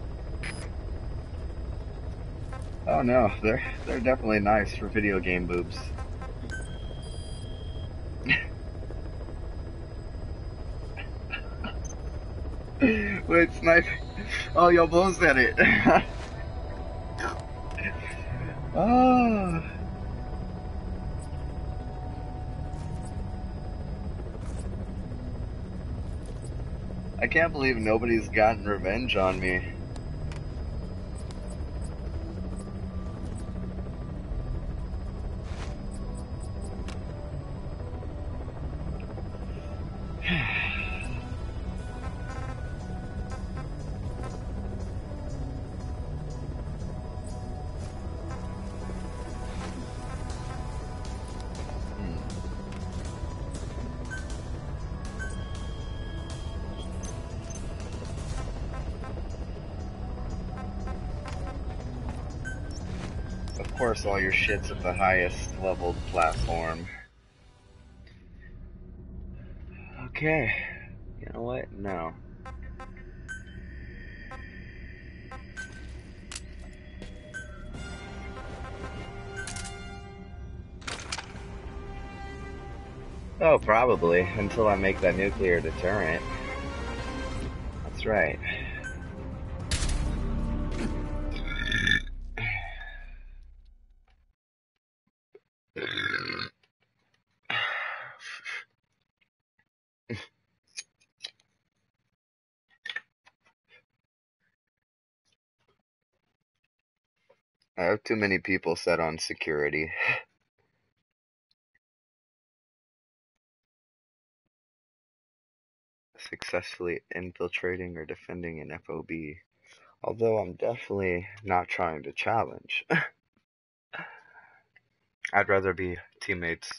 oh no, they're they're definitely nice for video game boobs. Wait, sniper! Oh, y'all both said it. Oh. I can't believe nobody's gotten revenge on me. Of course, all your shit's at the highest leveled platform. Okay. You know what? No. Oh, probably. Until I make that nuclear deterrent. That's right. I have too many people set on security. successfully infiltrating or defending an F O B. Although I'm definitely not trying to challenge. I'd rather be teammates.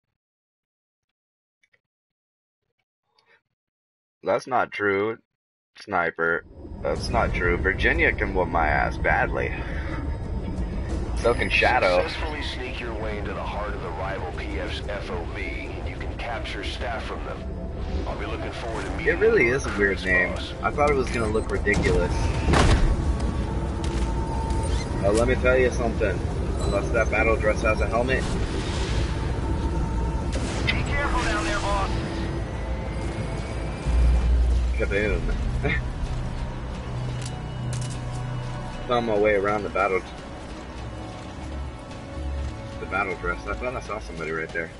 That's not true, Sniper. That's not true. Virginia can whoop my ass badly. So can Shadow. Successfully sneak your way into the heart of the rival P F's F O B. You can capture staff from them. I'll be looking forward to meeting It really you, is a weird name. boss. I thought it was gonna look ridiculous. Now let me tell you something. Unless that battle dress has a helmet. Be careful down there, boss. Kaboom. Found my way around the battle the battle dress. I thought I saw somebody right there.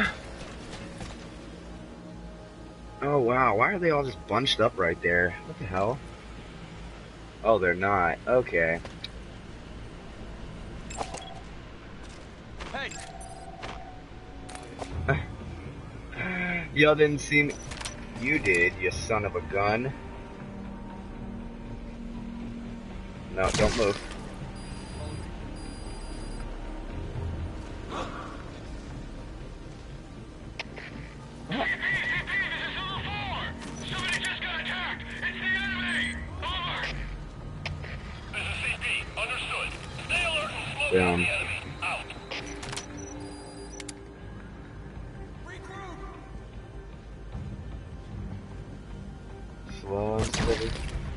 Oh wow, why are they all just bunched up right there? What the hell? Oh, they're not. Okay. Hey! Y'all didn't see me. You did, you son of a gun. No, don't move. Down. Slow and steady.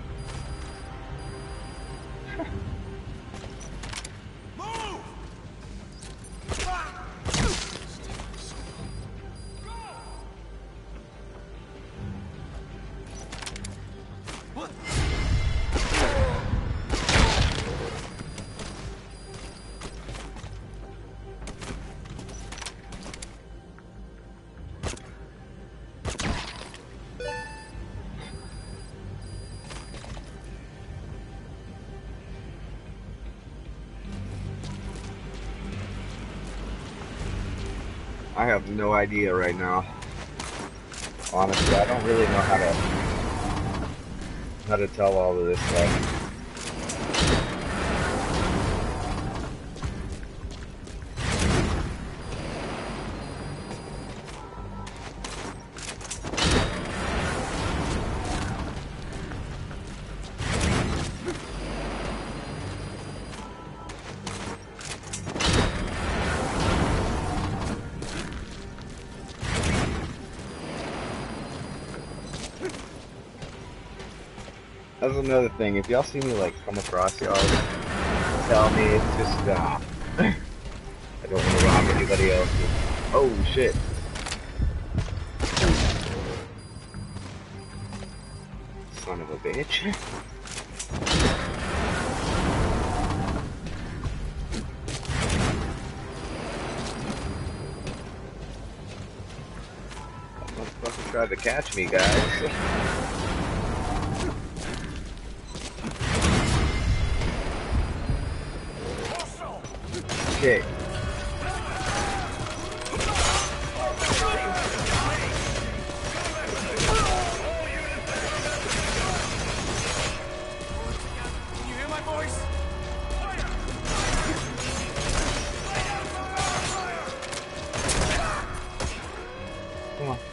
I have no idea right now. Honestly, I don't really know how to how to tell all of this stuff. That's another thing. If y'all see me like come across y'all, tell me. Just stop. I don't want to rob anybody else. Oh shit! Son of a bitch! That motherfucker tried to catch me, guys. Okay. Can you hear my voice? Come on.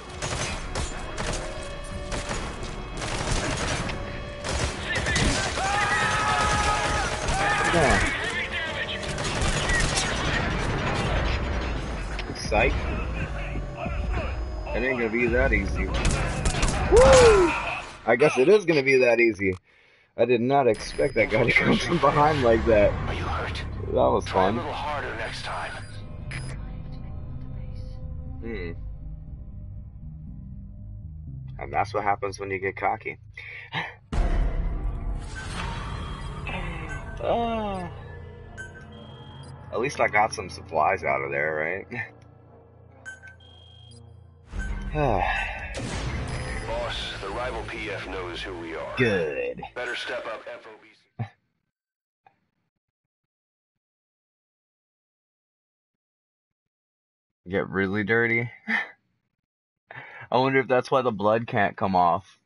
Come on. Psych. It ain't gonna be that easy. Woo! I guess it is gonna be that easy. I did not expect that guy to come from behind like that. Are you hurt? That was Try a fun. little harder next time. Hmm. And that's what happens when you get cocky. Oh. At least I got some supplies out of there, right? Boss, the rival P F knows who we are. Good. Better step up F O B. Get really dirty. I wonder if that's why the blood can't come off.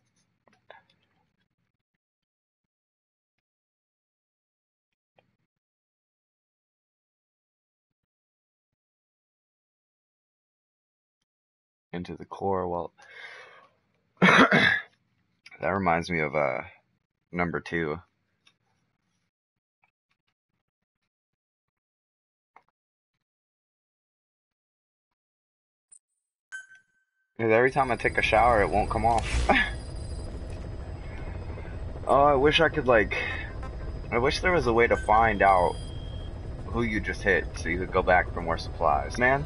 Into the core. Well, that reminds me of uh number two. Because every time I take a shower, it won't come off. Oh, I wish I could, like... I wish there was a way to find out who you just hit so you could go back for more supplies. Man?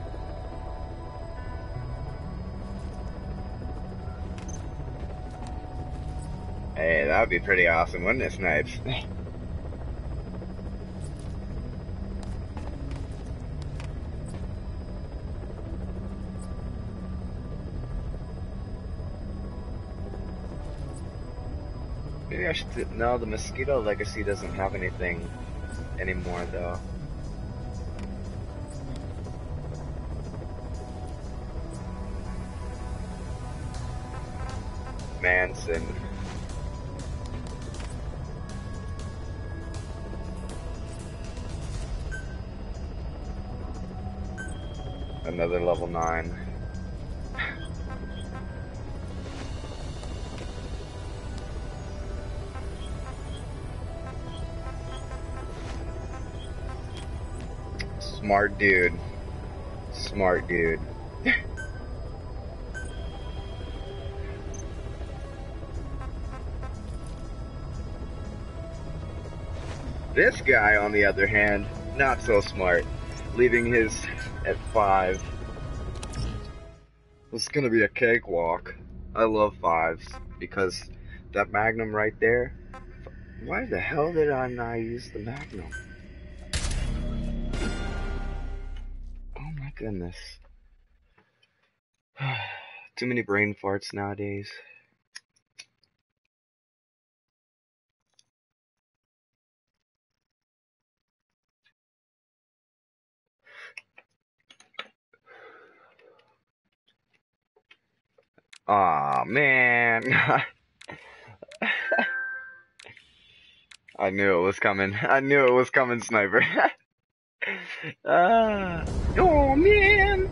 Hey, that would be pretty awesome, wouldn't it, Snipes? Maybe I should... No, the Mosquito Legacy doesn't have anything anymore, though. Manson. Another level nine. Smart dude. Smart dude. This guy, on the other hand, not so smart. Leaving his at five. This is gonna be a cakewalk. I love fives because that Magnum right there. Why the hell did I not use the Magnum? Oh my goodness. Too many brain farts nowadays. Aw, man. I knew it was coming. I knew it was coming, Sniper. Ah. Oh, man.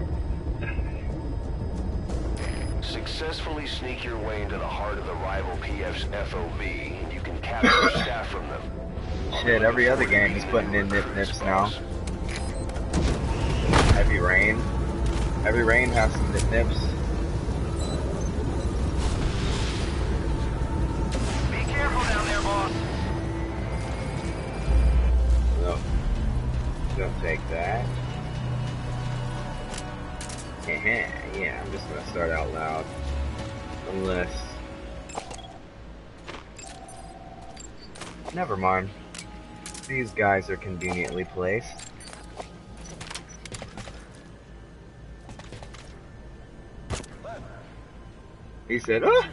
Successfully sneak your way into the heart of the rival P F's F O B, and you can capture staff from them. Shit, every other game is putting in nip nips now. Heavy Rain. Heavy Rain has some nip nips. Be careful down there, boss. No. Don't take that. Yeah, I'm just gonna start out loud. Unless... Never mind. These guys are conveniently placed. He said, ah!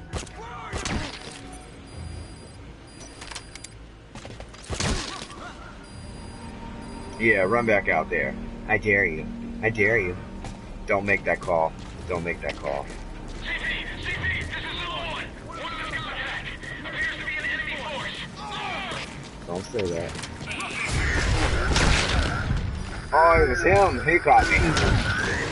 Yeah, run back out there. I dare you. I dare you. Don't make that call. Don't make that call. C P, C P, this is Zulu one. What's this contact? Appears to be an enemy force. Don't say that. Oh, it was him. He caught me.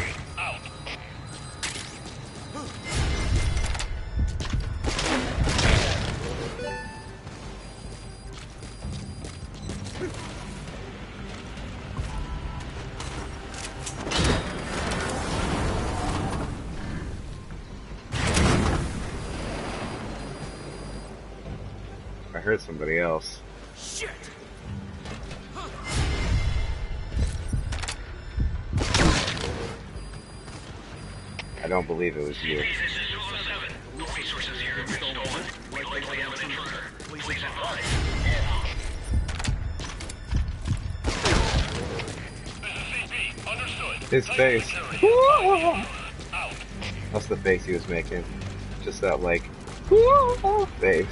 I heard somebody else. Shit! I don't believe it was you. This is Zulu seven. The resources here have been stolen. We likely have an intruder. Please advise. Understood. His face. That's the face he was making. Just that, like, face.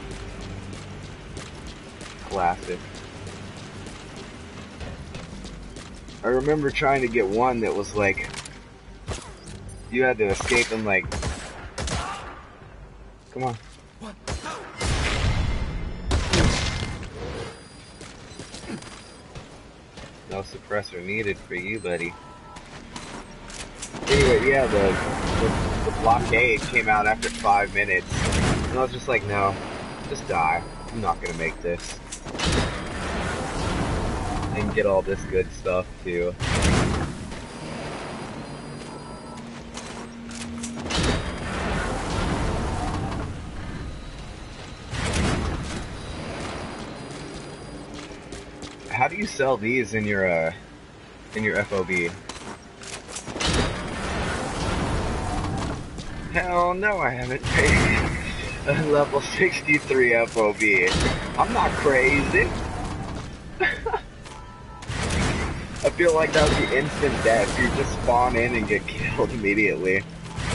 Classic. I remember trying to get one that was like, You had to escape and like... Come on. No suppressor needed for you, buddy. Anyway, yeah, the, the, the blockade came out after five minutes. And I was just like, no, just die. I'm not gonna make this. And get all this good stuff, too. How do you sell these in your uh, in your F O B? Hell no, I haven't paid a level sixty-three F O B. I'm not crazy. I feel like that would be instant death. You just spawn in and get killed immediately.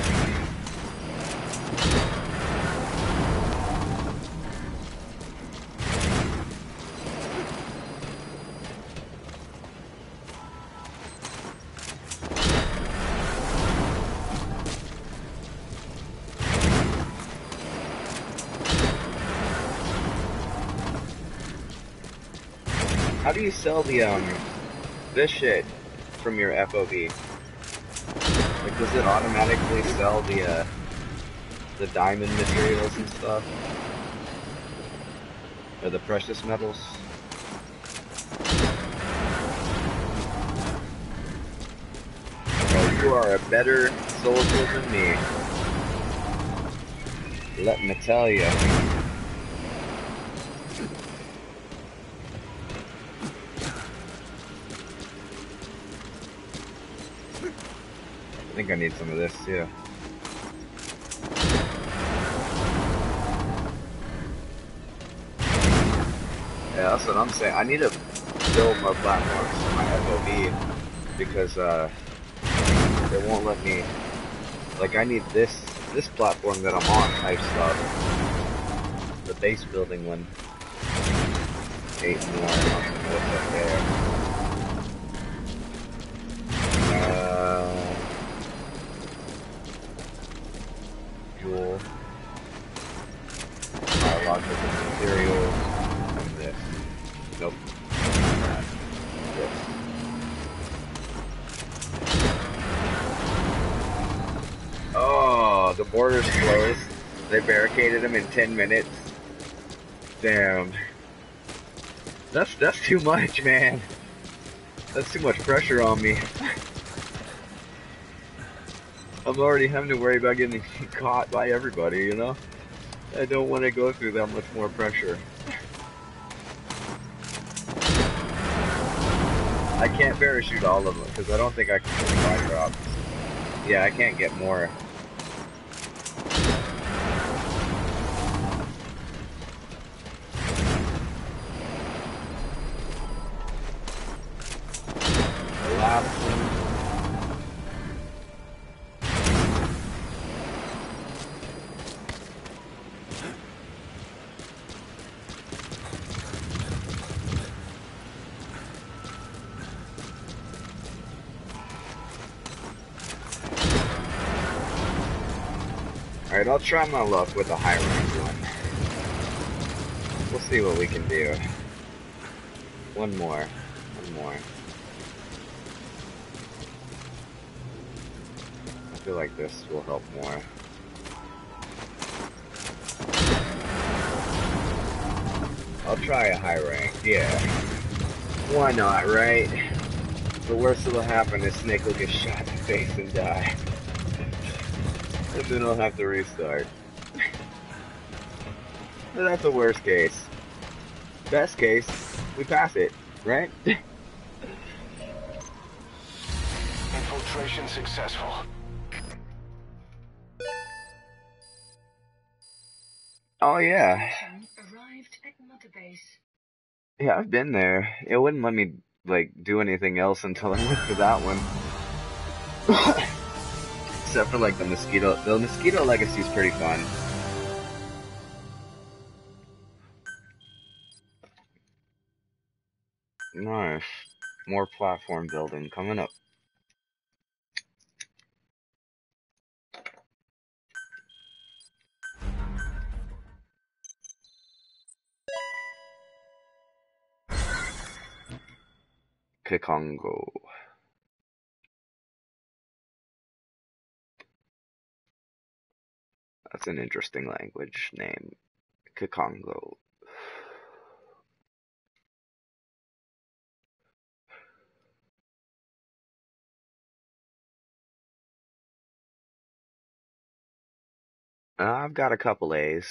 How do you sell the, um, this shit from your F O B? Like, does it automatically sell the, uh, the diamond materials and stuff? Or the precious metals? Oh, you are a better soldier than me. Let me tell you. I think I need some of this too. Yeah, that's what I'm saying. I need to build more platforms for my F O B because uh, they won't let me. Like, I need this this platform that I'm on type stuff. The base building one. Eight more. I don't know what's up there. Jewel, biological materials, and this. Nope. That. This. Oh, the border's closed. They barricaded them in ten minutes. Damn. That's that's too much, man. That's too much pressure on me. I'm already having to worry about getting caught by everybody, you know? I don't want to go through that much more pressure. I can't parachute all of them, because I don't think I can get fly drops. Yeah, I can't get more. The last one. Alright, I'll try my luck with a high rank one. We'll see what we can do. One more. One more. I feel like this will help more. I'll try a high rank, yeah. Why not, right? The worst that'll happen is Snake will get shot in the face and die. And then I'll have to restart. But that's the worst case. Best case, we pass it, right? Infiltration successful. Oh yeah. Arrived at Mother Base. Yeah, I've been there. It wouldn't let me, like, do anything else until I went to that one. Except for, like, the Mosquito. The Mosquito Legacy is pretty fun. Nice. More platform building coming up. Kikongo. That's an interesting language name. Kikongo. Uh, I've got a couple A's.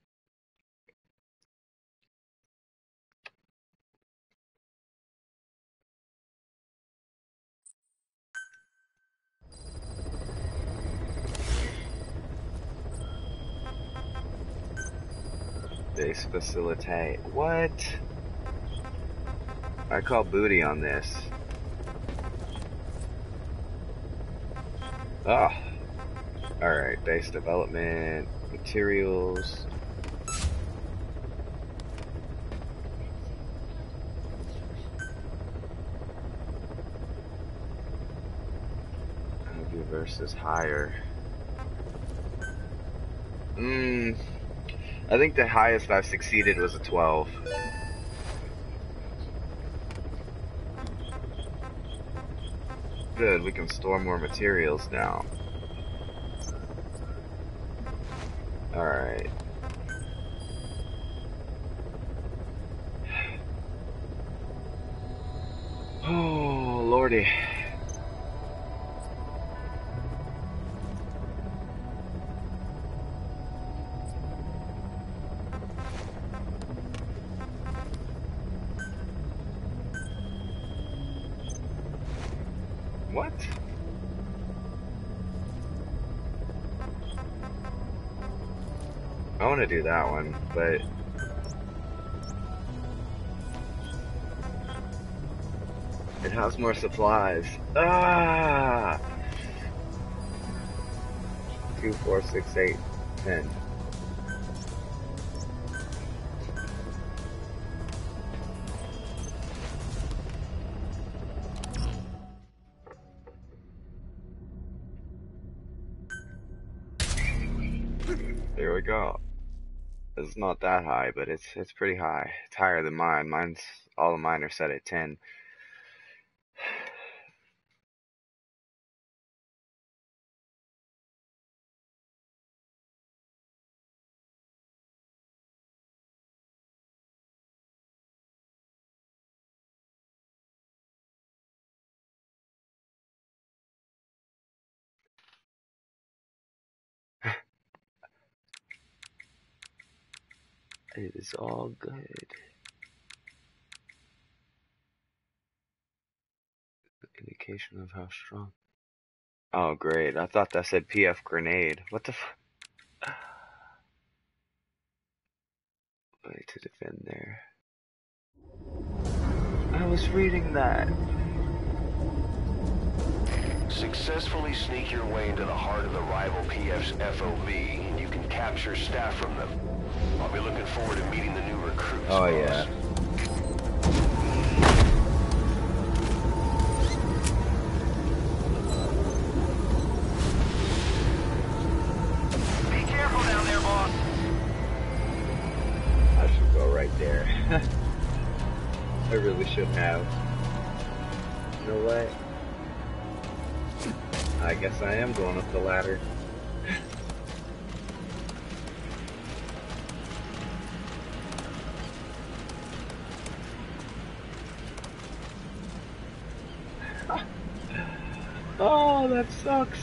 Base facilitate. What? I call booty on this. Oh. Alright, base development, materials. Heavy versus higher. Mmm. I think the highest I've succeeded was a twelve. Good, we can store more materials now. Alright. Oh, lordy. What? I want to do that one, but it has more supplies. Ah! Two, four, six, eight, ten. There we go. It's not that high, but it's it's pretty high. It's higher than mine. Mine's all of mine are set at ten. It is all good. Indication of how strong. Oh, great. I thought that said P F grenade. What the f- Way to defend there. I was reading that. Successfully sneak your way into the heart of the rival P F's F O B, and you can capture staff from them. I'll be looking forward to meeting the new recruits. Oh, boss. yeah. Be careful down there, boss. I should go right there. I really should have. You know what? I guess I am going up the ladder. Oh, that sucks.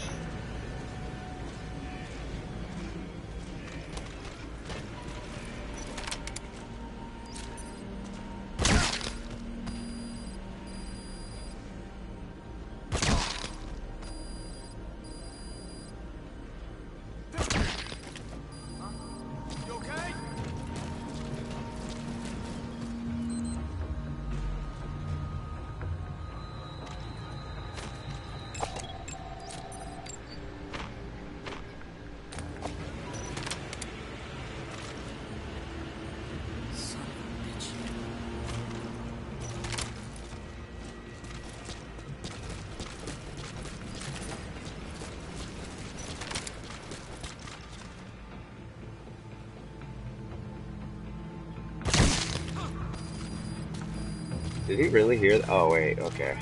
Did he really hear that? Oh, wait, okay.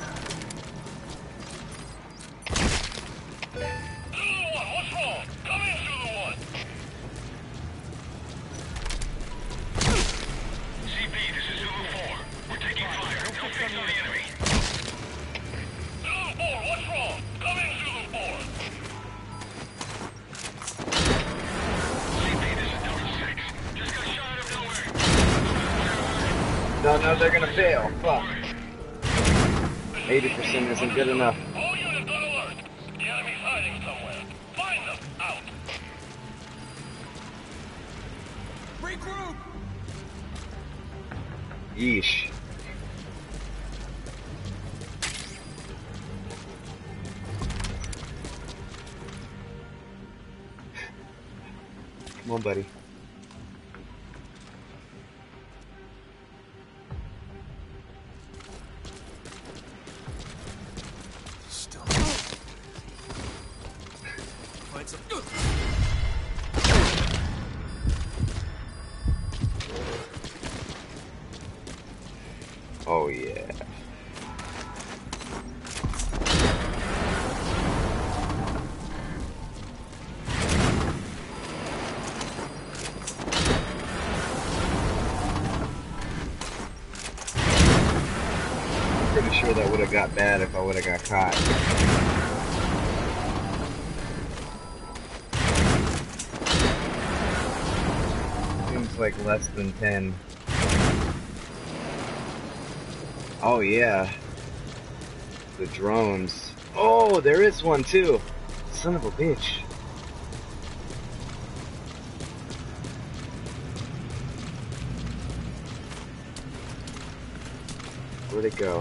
What's wrong? Come in, Zulu one. C P, this is Zulu four. We're taking fire. No fix on the enemy. Zulu four, what's wrong? Come in, Zulu four. C P, this is Delta six. Just got shot out of nowhere. No, no, they're gonna fail. Fuck. eighty percent isn't good enough. All units on alert. The enemy's hiding somewhere. Find them. Out. Regroup! Yeesh. Come on, buddy. Still. Find some. Oh, yeah. Pretty sure that would have got bad if I would have got caught. Seems like less than ten. Oh yeah. The drones. Oh, there is one too. Son of a bitch. Where'd it go?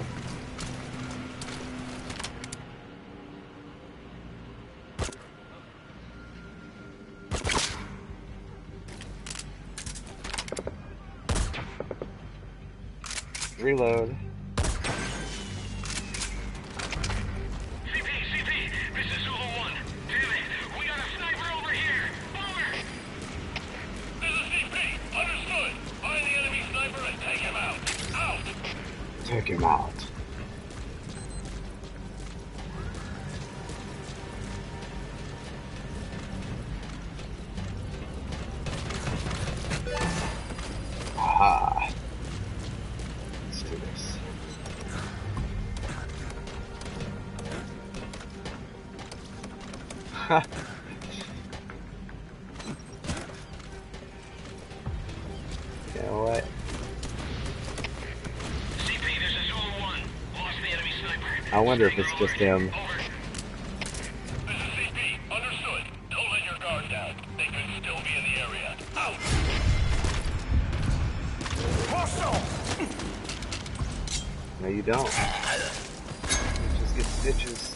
Reload. C P, C P, this is Zulu one. Damn it, we got a sniper over here. Bomber! This is C P, understood. Find the enemy sniper and take him out. Out! Take him out. Aha. Let's do this. Ha. You know what? C P, this is Zulu one. Lost the enemy sniper. I wonder if it's just him. Over. This is C P, understood. Don't let your guard down. They could still be in the area. Out! No, you don't. Just get stitches.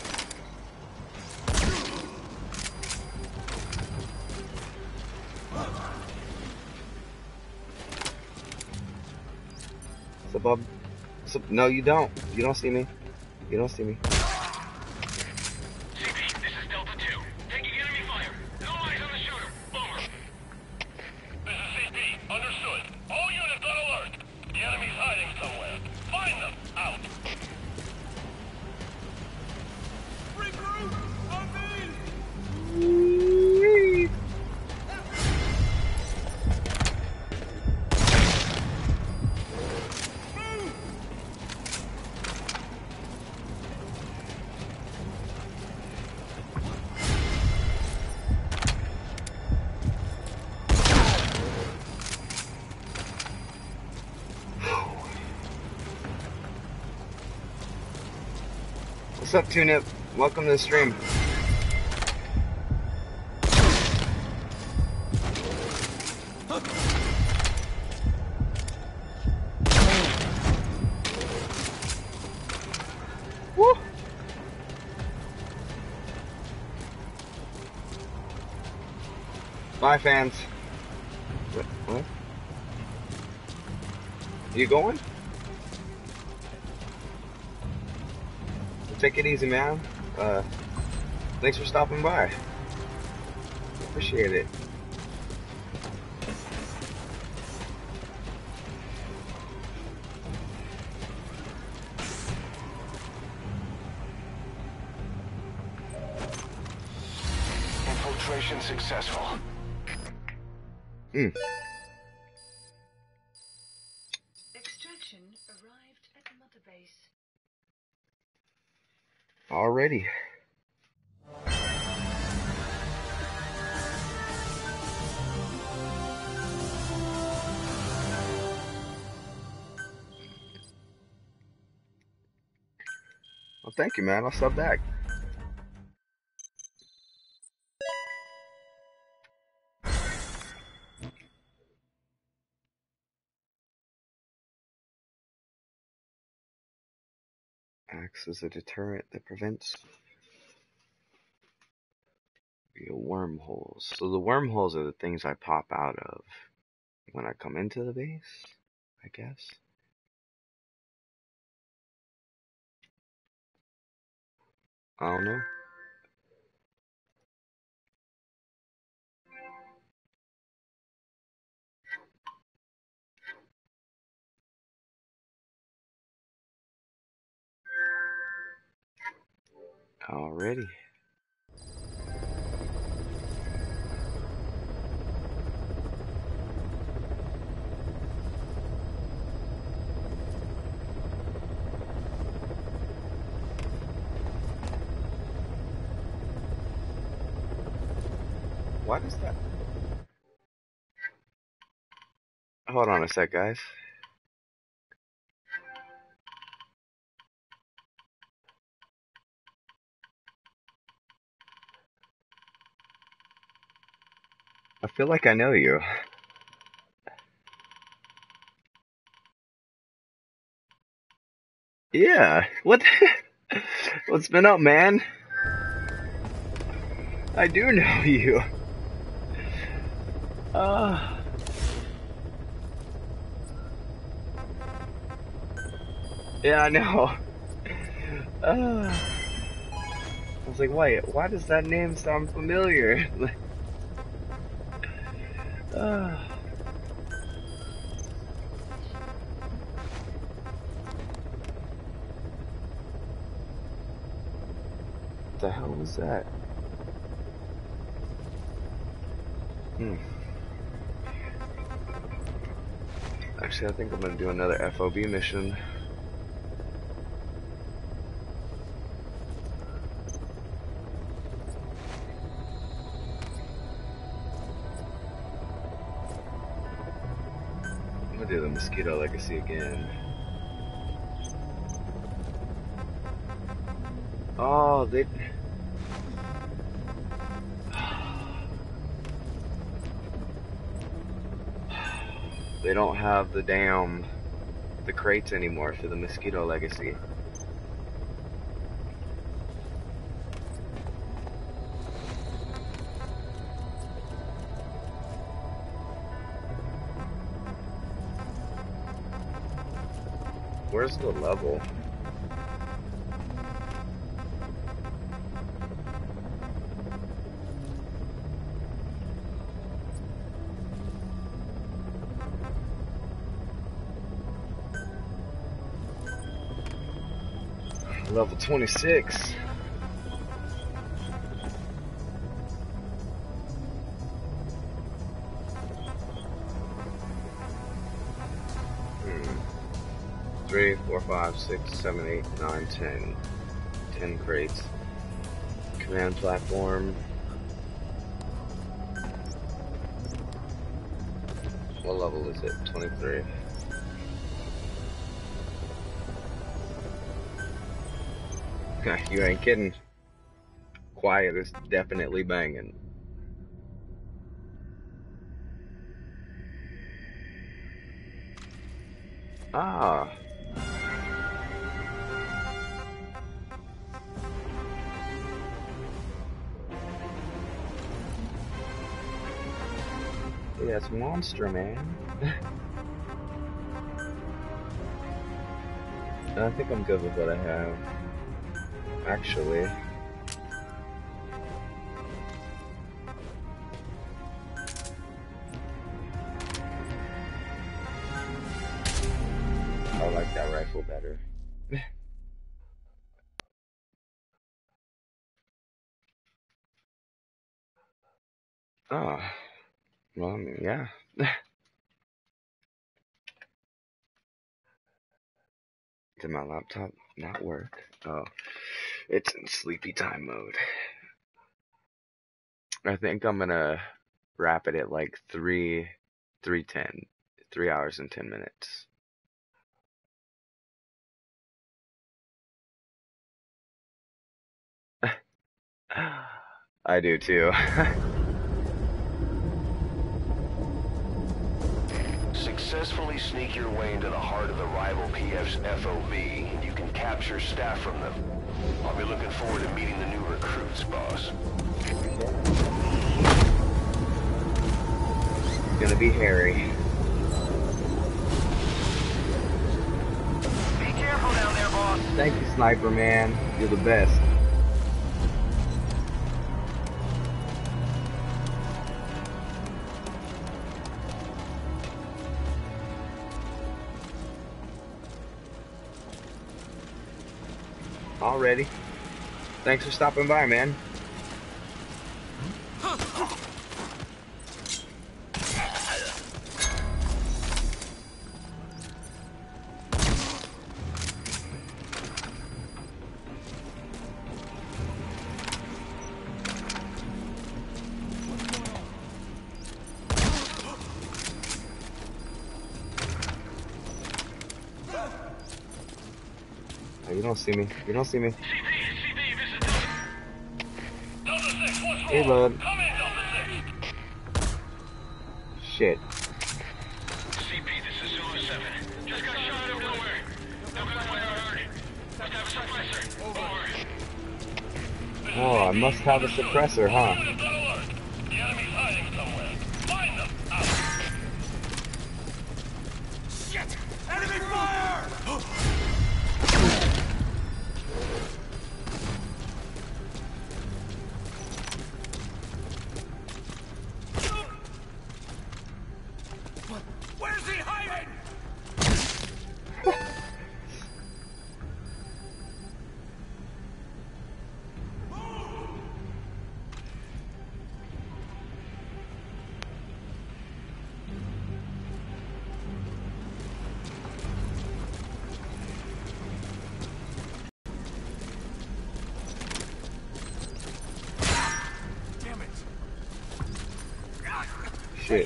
So, Bob. So, no, you don't. You don't see me. You don't see me. C P, this is Delta two. Taking enemy fire. No eyes on the shooter. Over. This is C P, understood. All units on alert. The enemy's hiding somewhere. Find them. Out. Regroup! On me! What's up, Tunip? Welcome to the stream. Woo! Bye, fans. What? What? You going? Take it easy, man. Uh, thanks for stopping by. Appreciate it. infiltration successful. Mm. Extraction arrived at Mother Base. Already. Well, thank you, man. I'll sub back. Acts as a deterrent that prevents via wormholes. So the wormholes are the things I pop out of when I come into the base, I guess. I don't know. Already. What is that? Hold on a sec, guys. I feel like I know you. Yeah. What? What's been up, man? I do know you. Uh. Yeah, I know. Uh. I was like, wait, why does that name sound familiar? uh. What the hell was that? Hmm. Actually, I think I'm gonna do another F O B mission. I'm gonna do the Mosquito Legacy again. Oh, they... They don't have the damn... the crates anymore for the Mosquito Legacy. Where's the level? Level twenty-six. Hmm. Three, four, five, six, seven, eight, nine, ten. Ten crates. Command platform. What level is it? twenty-three. You ain't kidding. Quiet is definitely banging. Ah. Yeah, it's Monster Man. I think I'm good with what I have. Actually. I like that rifle better. Oh, well, I mean, yeah. Did my laptop not work? Oh, it's in sleepy time mode. I think I'm gonna wrap it at like three, three ten, three hours and ten minutes. I do too. Successfully sneak your way into the heart of the rival P F's F O B, and you can capture staff from them. I'll be looking forward to meeting the new recruits, boss. It's gonna be hairy. Be careful down there, boss. Thank you, Sniper Man. You're the best. Already. Thanks for stopping by, man. Oh, you don't see me. You don't see me. C P, C P, this is Delta. Delta six, what's wrong? Reload. Come in, Delta six. Shit. C P, this is Zulu seven. Just got shot out of nowhere. No gunfire heard. Must have a suppressor. Over. Oh, I must have a suppressor, huh? Unit on alert. The enemy's hiding somewhere. Find them. Out. Shit! Enemy fire! Where's he hiding? Damn it. Shit.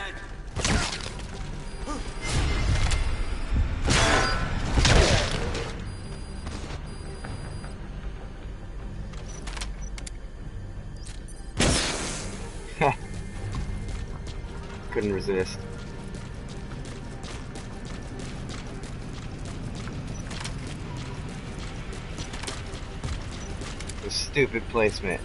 Couldn't resist. The stupid placement.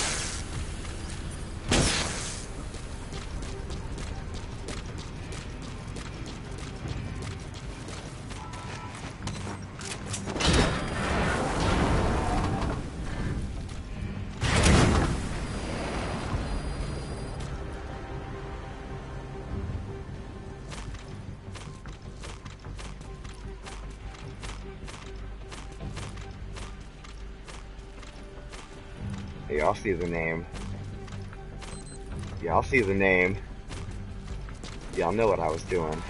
Y'all see the name. Y'all see the name. Y'all know what I was doing.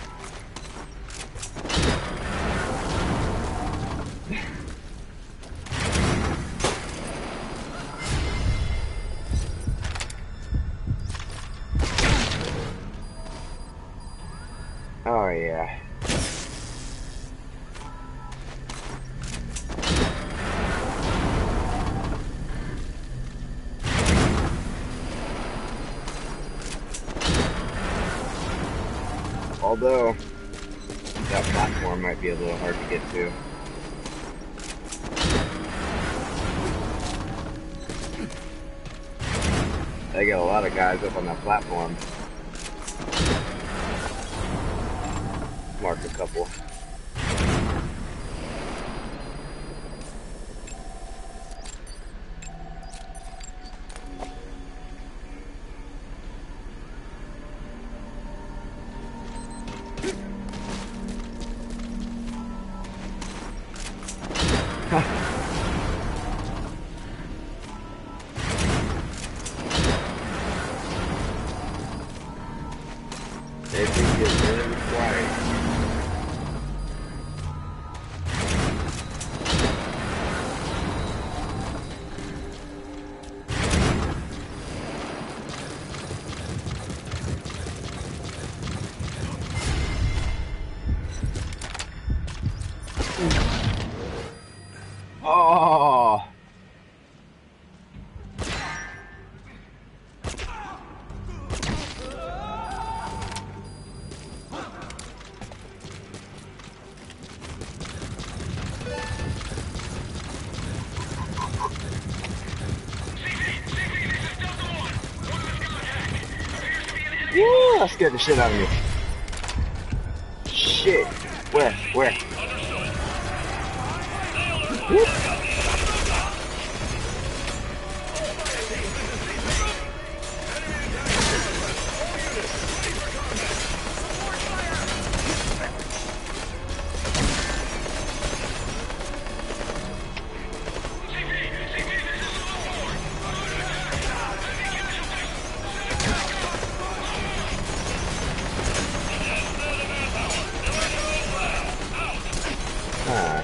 Oh yeah. Although, that platform might be a little hard to get to. They got a lot of guys up on that platform. Marked a couple. Oh. Woo, that scared the shit out of me. Shit. Where? Where? Woo. Ah.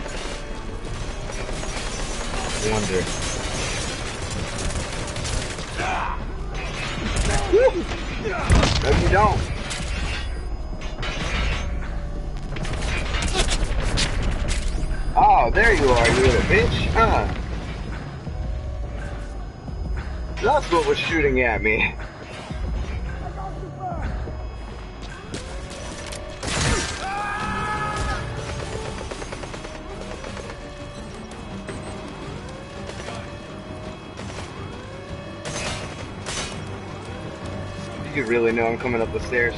Wonder. Woo. No, you don't. Oh, there you are, you little bitch. Huh. That's what was shooting at me. You really know I'm coming up the stairs.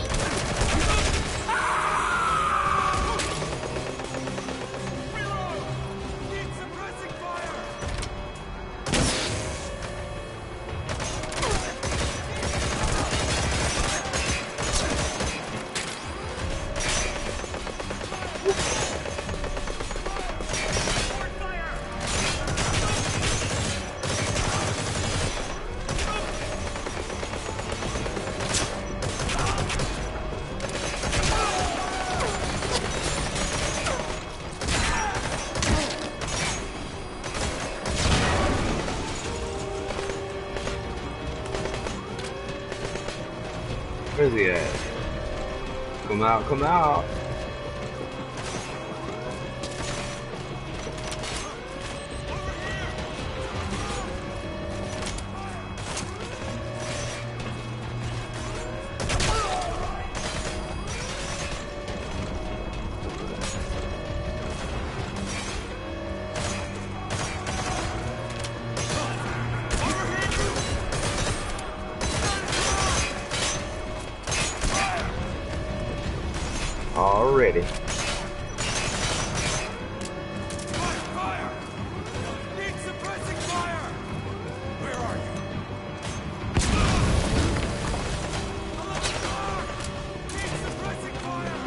Where's he at? Come out, come out. Already. Fire! Need suppressing fire! Where are you? Need suppressing fire!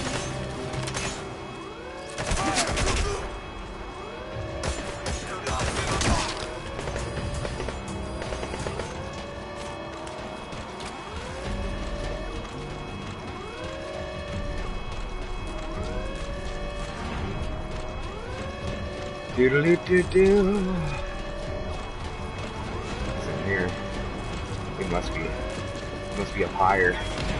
Doodly doo doo. What's in here? It must be. It must be up higher.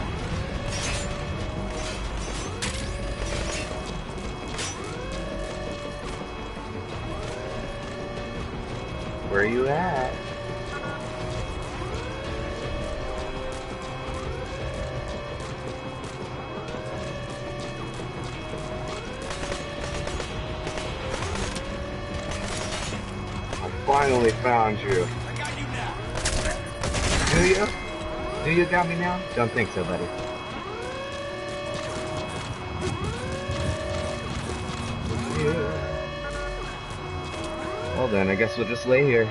Where are you at? Finally found you. I got you now. Do you? Do you got me now? Don't think so, buddy. Yeah. Well then, I guess we'll just lay here.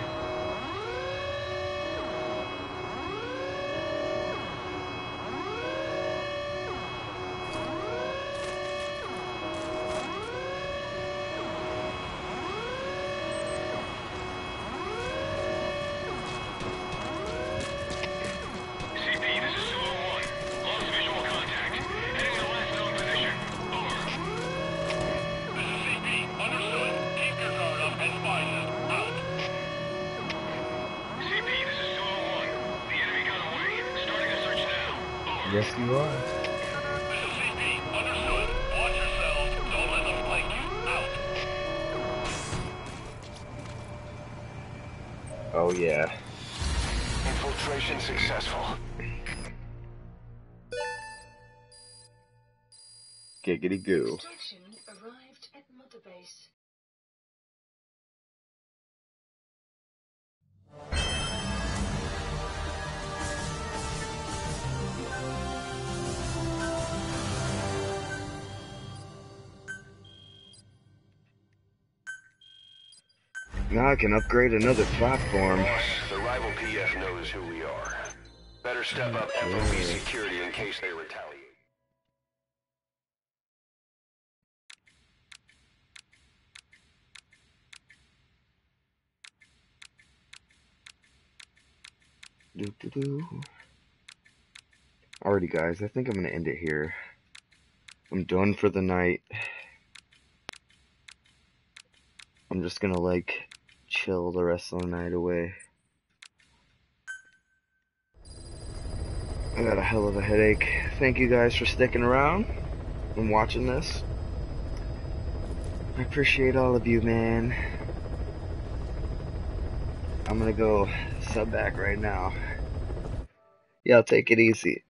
Yes, you are. This is C P. Understood. Watch yourselves. Don't let them flank you. Out. Oh yeah. Infiltration successful. Giggity goo. Extraction arrived at Mother Base. Now I can upgrade another platform. Boss, the rival P F knows who we are. Better step up F O B security in case they retaliate. Doo -doo -doo. Alrighty guys, I think I'm gonna end it here. I'm done for the night. I'm just gonna like chill the rest of the night away. I got a hell of a headache. Thank you guys for sticking around and watching this. I appreciate all of you, man. I'm gonna go sub back right now. Y'all take it easy.